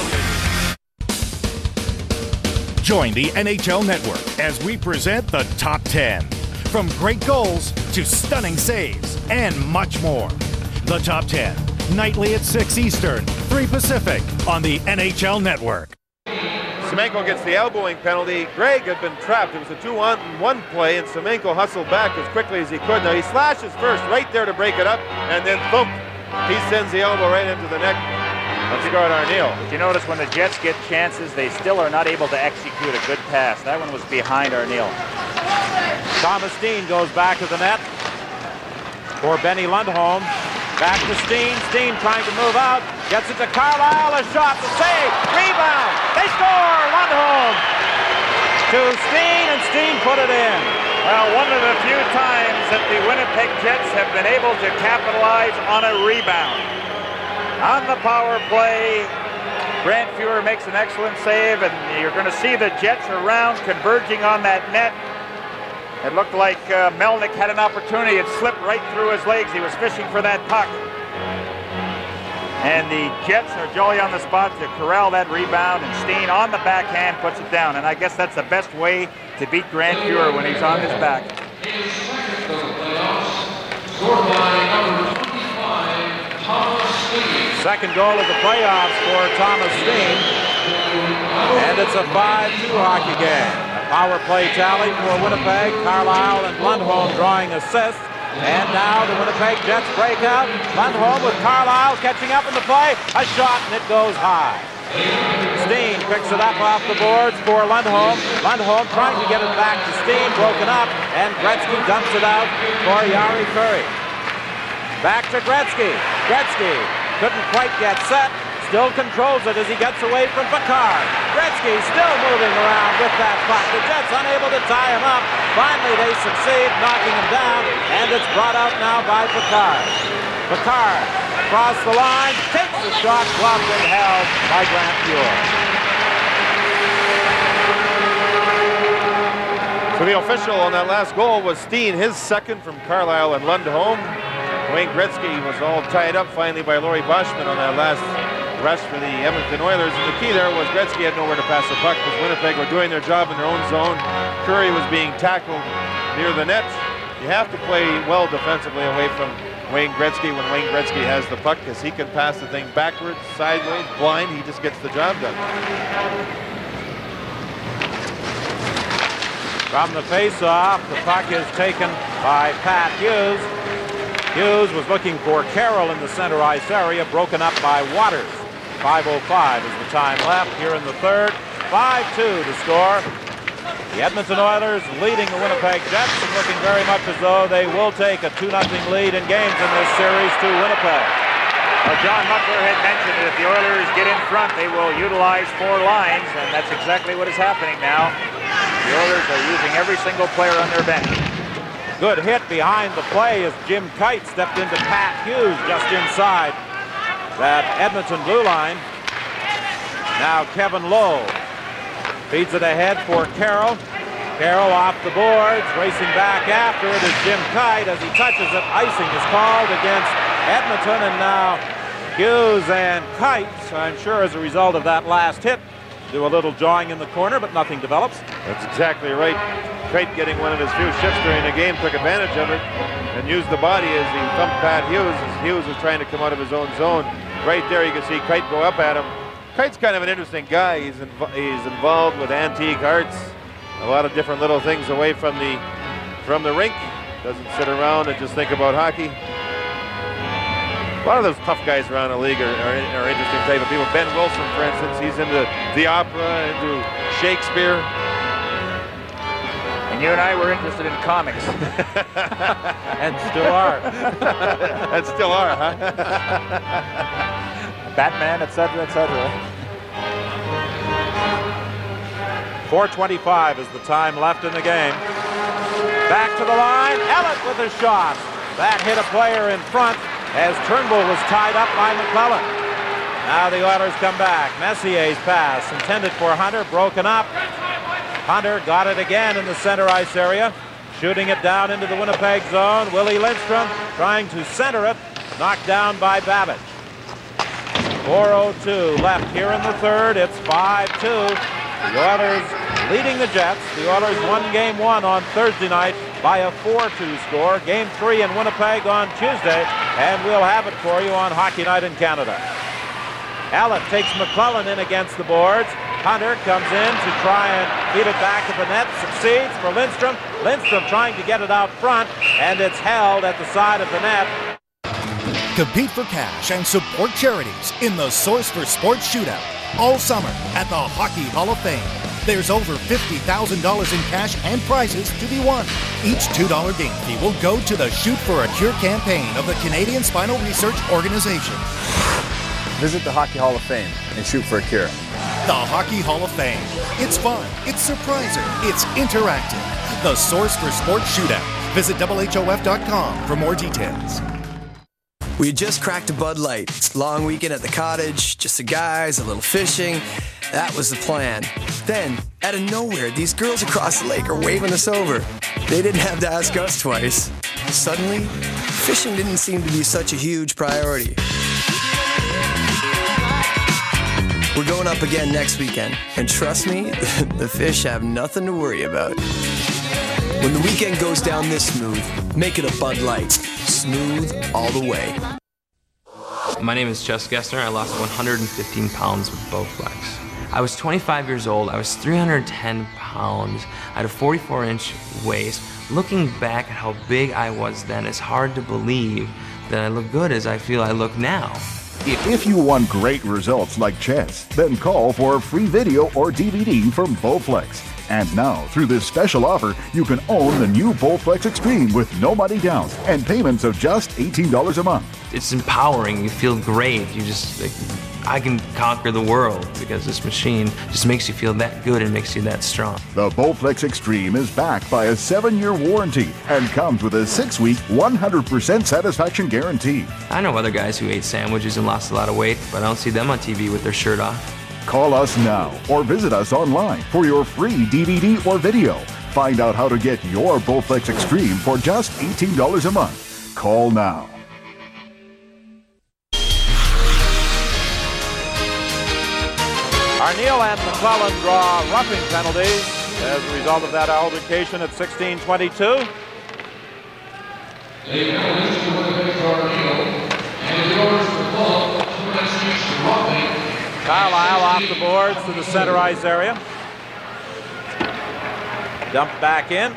bullet. Join the NHL Network as we present the Top 10. From great goals to stunning saves and much more. The Top 10, nightly at 6 Eastern, 3 Pacific on the NHL Network. Semenko gets the elbowing penalty. Gregg had been trapped. It was a 2-on-1 play, and Semenko hustled back as quickly as he could. Now he slashes first right there to break it up, and then thump. He sends the elbow right into the neck of Scott Arniel. Did you notice when the Jets get chances, they still are not able to execute a good pass? That one was behind Arniel. Thomas Steen goes back to the net for Benny Lundholm. Back to Steen. Steen trying to move out. Gets it to Carlisle. A shot. The save. Rebound. They score. Lundholm to Steen, and Steen put it in. Well, one of the few times that the Winnipeg Jets have been able to capitalize on a rebound. On the power play, Grant Fuhr makes an excellent save, and you're going to see the Jets around converging on that net. It looked like Melnick had an opportunity. It slipped right through his legs. He was fishing for that puck. And the Jets are jolly on the spot to corral that rebound, and Steen on the backhand puts it down. And I guess that's the best way to beat Grant Fuhr when he's on his back. Second goal of the playoffs for Thomas Steen. And it's a 5-2 hockey game. Power play tally for Winnipeg. Carlisle and Lundholm drawing assists. And now the Winnipeg Jets break out. Lundholm with Carlisle catching up in the play. A shot, and it goes high. Steen picks it up off the boards for Lundholm. Lundholm trying to get it back to Steen, broken up, and Gretzky dumps it out for Jari Kurri. Back to Gretzky. Gretzky couldn't quite get set. Still controls it as he gets away from Picard. Gretzky still moving around with that puck. The Jets unable to tie him up. Finally, they succeed, knocking him down, and it's brought out now by Picard. Picard across the line, takes the shot, blocked and held by Grant Fuhr. So the official on that last goal was Steen, his second from Carlisle and Lundholm. Wayne Gretzky was all tied up finally by Laurie Boschman on that last rush for the Edmonton Oilers. And the key there was Gretzky had nowhere to pass the puck because Winnipeg were doing their job in their own zone. Kurri was being tackled near the net. You have to play well defensively away from Wayne Gretzky when Wayne Gretzky has the puck, because he can pass the thing backwards, sideways, blind. He just gets the job done. From the face-off, the puck is taken by Pat Hughes. Hughes was looking for Carroll in the center ice area, broken up by Waters. 5:05 is the time left here in the third. 5-2 to score. The Edmonton Oilers leading the Winnipeg Jets and looking very much as though they will take a 2-0 lead in games in this series to Winnipeg. Well, John Muckler had mentioned that if the Oilers get in front, they will utilize 4 lines, and that's exactly what is happening now. The Oilers are using every single player on their bench. Good hit behind the play as Jim Kite stepped into Pat Hughes just inside that Edmonton blue line. Now Kevin Lowe feeds it ahead for Carroll. Carroll off the boards, racing back after it is Jim Kite. As he touches it, icing is called against Edmonton, and now Hughes and Kite, I'm sure as a result of that last hit, do a little jawing in the corner, but nothing develops. That's exactly right. Kite getting one of his few shifts during the game, took advantage of it and used the body as he thumped Pat Hughes as Hughes was trying to come out of his own zone. Right there you can see Kite go up at him. Kite's kind of an interesting guy. He's involved with antique arts, a lot of different little things away from the rink. Doesn't sit around and just think about hockey. A lot of those tough guys around the league are interesting type of people. Ben Wilson, for instance, he's into the opera, into Shakespeare. And you and I were interested in comics. And still are. And still are, huh? Batman, etc., etc. 4:25 is the time left in the game. Back to the line. Ellett with a shot. That hit a player in front as Turnbull was tied up by McClellan. Now the Oilers come back. Messier's pass intended for Hunter, broken up. Hunter got it again in the center ice area, shooting it down into the Winnipeg zone. Willie Lindstrom trying to center it, knocked down by Babbage. 4:02 left here in the third. It's 5-2. The Oilers leading the Jets. The Oilers won Game 1 on Thursday night by a 4-2 score. Game 3 in Winnipeg on Tuesday, and we'll have it for you on Hockey Night in Canada. Ellett takes McClellan in against the boards. Hunter comes in to try and feed it back to the net. Succeeds for Lindstrom. Lindstrom trying to get it out front, and it's held at the side of the net. Compete for cash and support charities in the Source for Sports Shootout all summer at the Hockey Hall of Fame. There's over $50,000 in cash and prizes to be won. Each $2 game fee will go to the Shoot for a Cure campaign of the Canadian Spinal Research Organization. Visit the Hockey Hall of Fame and shoot for a cure. The Hockey Hall of Fame. It's fun, it's surprising, it's interactive. The Source for Sports Shootout. Visit HHOF.com for more details. We had just cracked a Bud Light. It's a long weekend at the cottage, just the guys, a little fishing. That was the plan. Then, out of nowhere, these girls across the lake are waving us over. They didn't have to ask us twice. Suddenly, fishing didn't seem to be such a huge priority. We're going up again next weekend, and trust me, the fish have nothing to worry about. When the weekend goes down this smooth, make it a Bud Light. Smooth all the way. My name is Jess Gessner. I lost 115 pounds with Bowflex. I was 25 years old. I was 310 pounds. I had a 44-inch waist. Looking back at how big I was then, it's hard to believe that I look good as I feel I look now. If you want great results like Chess, then call for a free video or DVD from Bowflex. And now, through this special offer, you can own the new Bowflex Extreme with no money down and payments of just $18 a month. It's empowering. You feel great. You just, I can conquer the world because this machine just makes you feel that good and makes you that strong. The Bowflex Extreme is backed by a 7-year warranty and comes with a 6-week, 100% satisfaction guarantee. I know other guys who ate sandwiches and lost a lot of weight, but I don't see them on TV with their shirt off. Call us now or visit us online for your free DVD or video. Find out how to get your Bowflex Extreme for just $18 a month. Call now. Arneal and McClellan draw roughing penalties as a result of that altercation at 16:22. Carlisle off the boards to the center ice area. Dumped back in.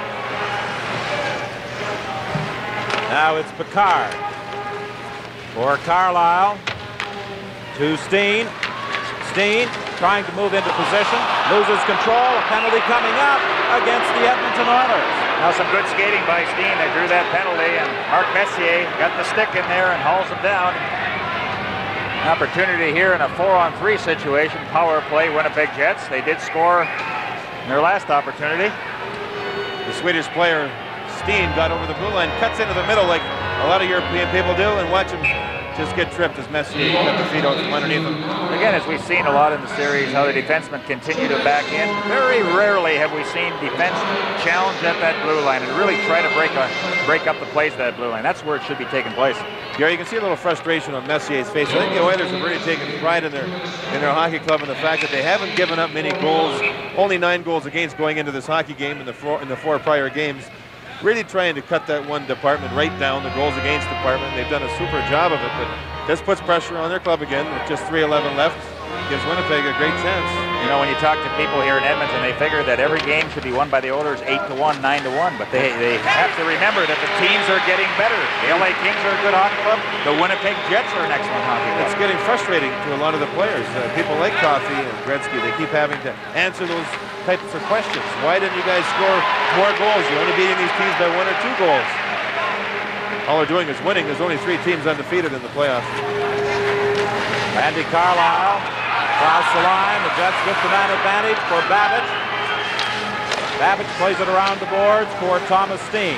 Now it's Picard. For Carlisle. To Steen. Steen trying to move into position. Loses control. A penalty coming up against the Edmonton Oilers. Now some good skating by Steen. They drew that penalty, and Mark Messier got the stick in there and hauls him down. An opportunity here in a 4-on-3 situation. Power play, Winnipeg Jets. They did score in their last opportunity. The Swedish player, Steen, got over the blue line, cuts into the middle like a lot of European people do, and watch him just get tripped as Messier got the feet out from underneath him. Again, as we've seen a lot in the series, how the defensemen continue to back in. Very rarely have we seen defense challenge at that blue line and really try to break up the plays of that blue line. That's where it should be taking place. Yeah, you can see a little frustration on Messier's face. I think the Oilers have really taken pride in their hockey club and the fact that they haven't given up many goals. Only 9 goals against going into this hockey game in the 4 prior games. Really trying to cut that one department right down, the goals against department. They've done a super job of it, but this puts pressure on their club again with just 3:11 left. Gives Winnipeg a great chance. You know, when you talk to people here in Edmonton, they figure that every game should be won by the Oilers 8-1, 9-1, but they have to remember that the teams are getting better. The LA Kings are a good hockey club. The Winnipeg Jets are an excellent hockey club. It's getting frustrating to a lot of the players. People like Coffey and Gretzky, they keep having to answer those types of questions. Why didn't you guys score more goals? You're only beating these teams by 1 or 2 goals. All they're doing is winning. There's only 3 teams undefeated in the playoffs. Randy Carlisle across the line. The Jets with the man advantage for Babbage. Babbage plays it around the boards for Thomas Steen.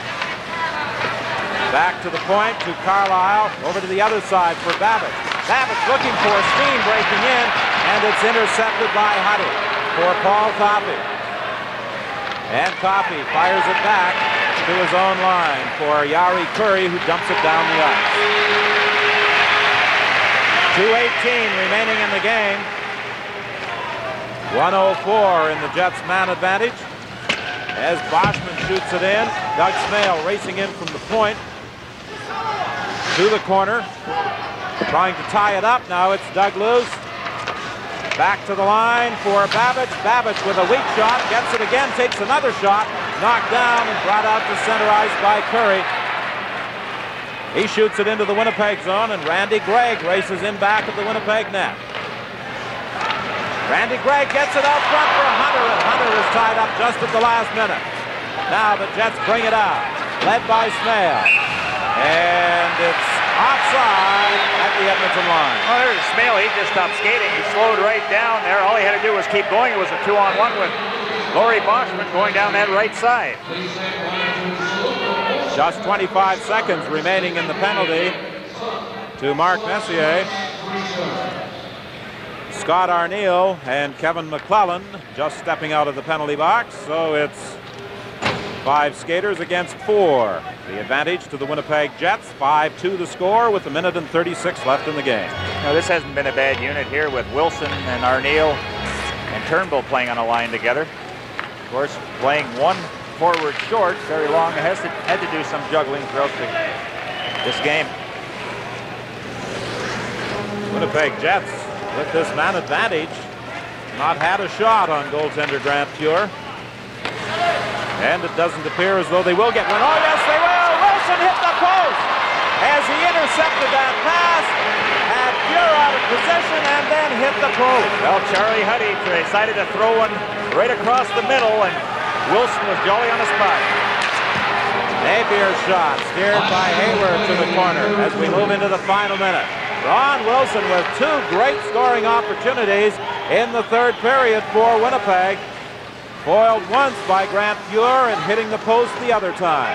Back to the point to Carlisle. Over to the other side for Babbage. Babbage looking for Steen breaking in, and it's intercepted by Huddy for Paul Coffey. And Coffey fires it back to his own line for Yari Curry, who dumps it down the ice. 2:18 remaining in the game. 1:04 in the Jets' man advantage. As Boschman shoots it in, Doug Smale racing in from the point to the corner, trying to tie it up. Now it's Doug Luce. Back to the line for Babbage. Babbage with a weak shot, gets it again, takes another shot, knocked down and brought out to center ice by Curry. He shoots it into the Winnipeg zone, and Randy Gregg races in back of the Winnipeg net. Randy Gregg gets it out front for Hunter, and Hunter is tied up just at the last minute. Now the Jets bring it out, led by Smale. And it's offside at the Edmonton line. Oh, there's Smale. He just stopped skating. He slowed right down there. All he had to do was keep going. It was a 2-on-1 with Laurie Boschman going down that right side. Just 25 seconds remaining in the penalty to Mark Messier. Scott Arneal and Kevin McClellan just stepping out of the penalty box. So it's 5 skaters against 4. The advantage to the Winnipeg Jets. 5-2 the score with 1:36 left in the game. Now, this hasn't been a bad unit here with Wilson and Arneal and Turnbull playing on a line together. Of course, playing one forward short, Barry Long had to do some juggling throughout this game. Winnipeg Jets with this man advantage not had a shot on goaltender Grant Fuhr. And it doesn't appear as though they will get one. Oh, yes, they will! Wilson hit the post as he intercepted that pass, had Fuhr out of position, and then hit the post. Well, Charlie Huddy decided to throw one right across the middle, and Wilson was jolly on the spot. Napier's shot steered by Hayward to the corner as we move into the final minute. Ron Wilson with 2 great scoring opportunities in the third period for Winnipeg. Foiled once by Grant Fuhr and hitting the post the other time.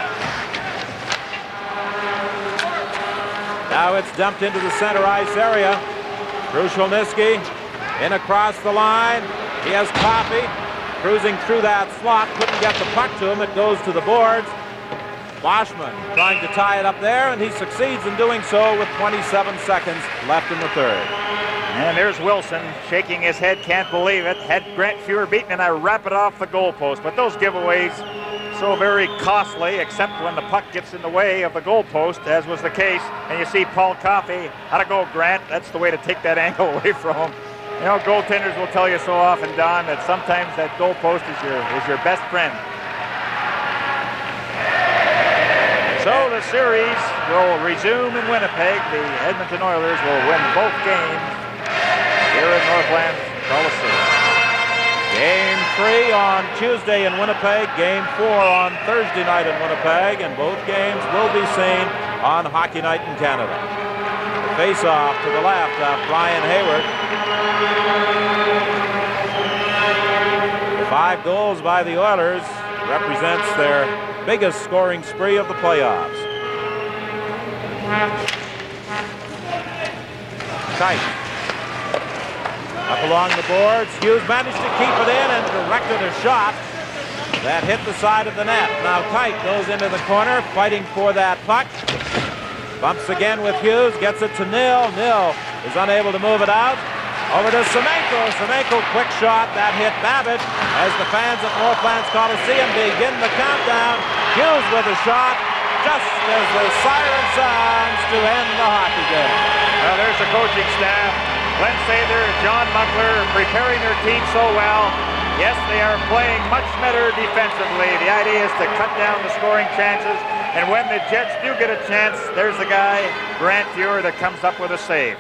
Now it's dumped into the center ice area. Krushelnyski in across the line. He has Coffey cruising through that slot. Couldn't get the puck to him. It goes to the boards. Boschman trying to tie it up there, and he succeeds in doing so with 27 seconds left in the third. And there's Wilson shaking his head, can't believe it. Had Grant Fuhr beaten, and I wrap it off the goalpost. But those giveaways so very costly, except when the puck gets in the way of the goalpost, as was the case. And you see Paul Coffey, how to go, Grant. That's the way to take that angle away from him. You know, goaltenders will tell you so often, Don, that sometimes that goalpost is your best friend. So the series will resume in Winnipeg. The Edmonton Oilers will win both games here at Northland Coliseum. Game 3 on Tuesday in Winnipeg, Game 4 on Thursday night in Winnipeg, and both games will be seen on Hockey Night in Canada. The face-off to the left of Brian Hayward. 5 goals by the Oilers represents their biggest scoring spree of the playoffs. Tight. Up along the boards, Hughes managed to keep it in and directed a shot that hit the side of the net. Now Kite goes into the corner, fighting for that puck. Bumps again with Hughes, gets it to Nil. Nil is unable to move it out. Over to Semenko. Semenko, quick shot that hit Babbage as the fans at Northlands Coliseum begin the countdown. Hughes with a shot just as the siren sounds to end the hockey game. Well, there's the coaching staff. Glenn Sather, John Muckler preparing their team so well. Yes, they are playing much better defensively. The idea is to cut down the scoring chances. And when the Jets do get a chance, there's the guy, Grant Fuhr, that comes up with a save.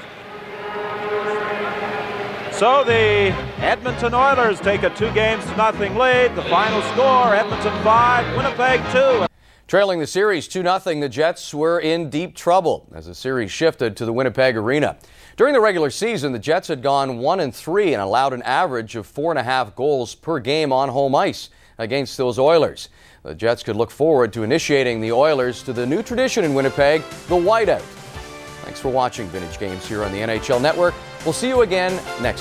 So the Edmonton Oilers take a 2-0 lead. The final score, Edmonton 5, Winnipeg 2. Trailing the series 2-0, the Jets were in deep trouble as the series shifted to the Winnipeg Arena. During the regular season, the Jets had gone 1-3 and allowed an average of 4.5 goals per game on home ice. against those Oilers. The Jets could look forward to initiating the Oilers to the new tradition in Winnipeg, the whiteout. Thanks for watching Vintage Games here on the NHL Network. We'll see you again next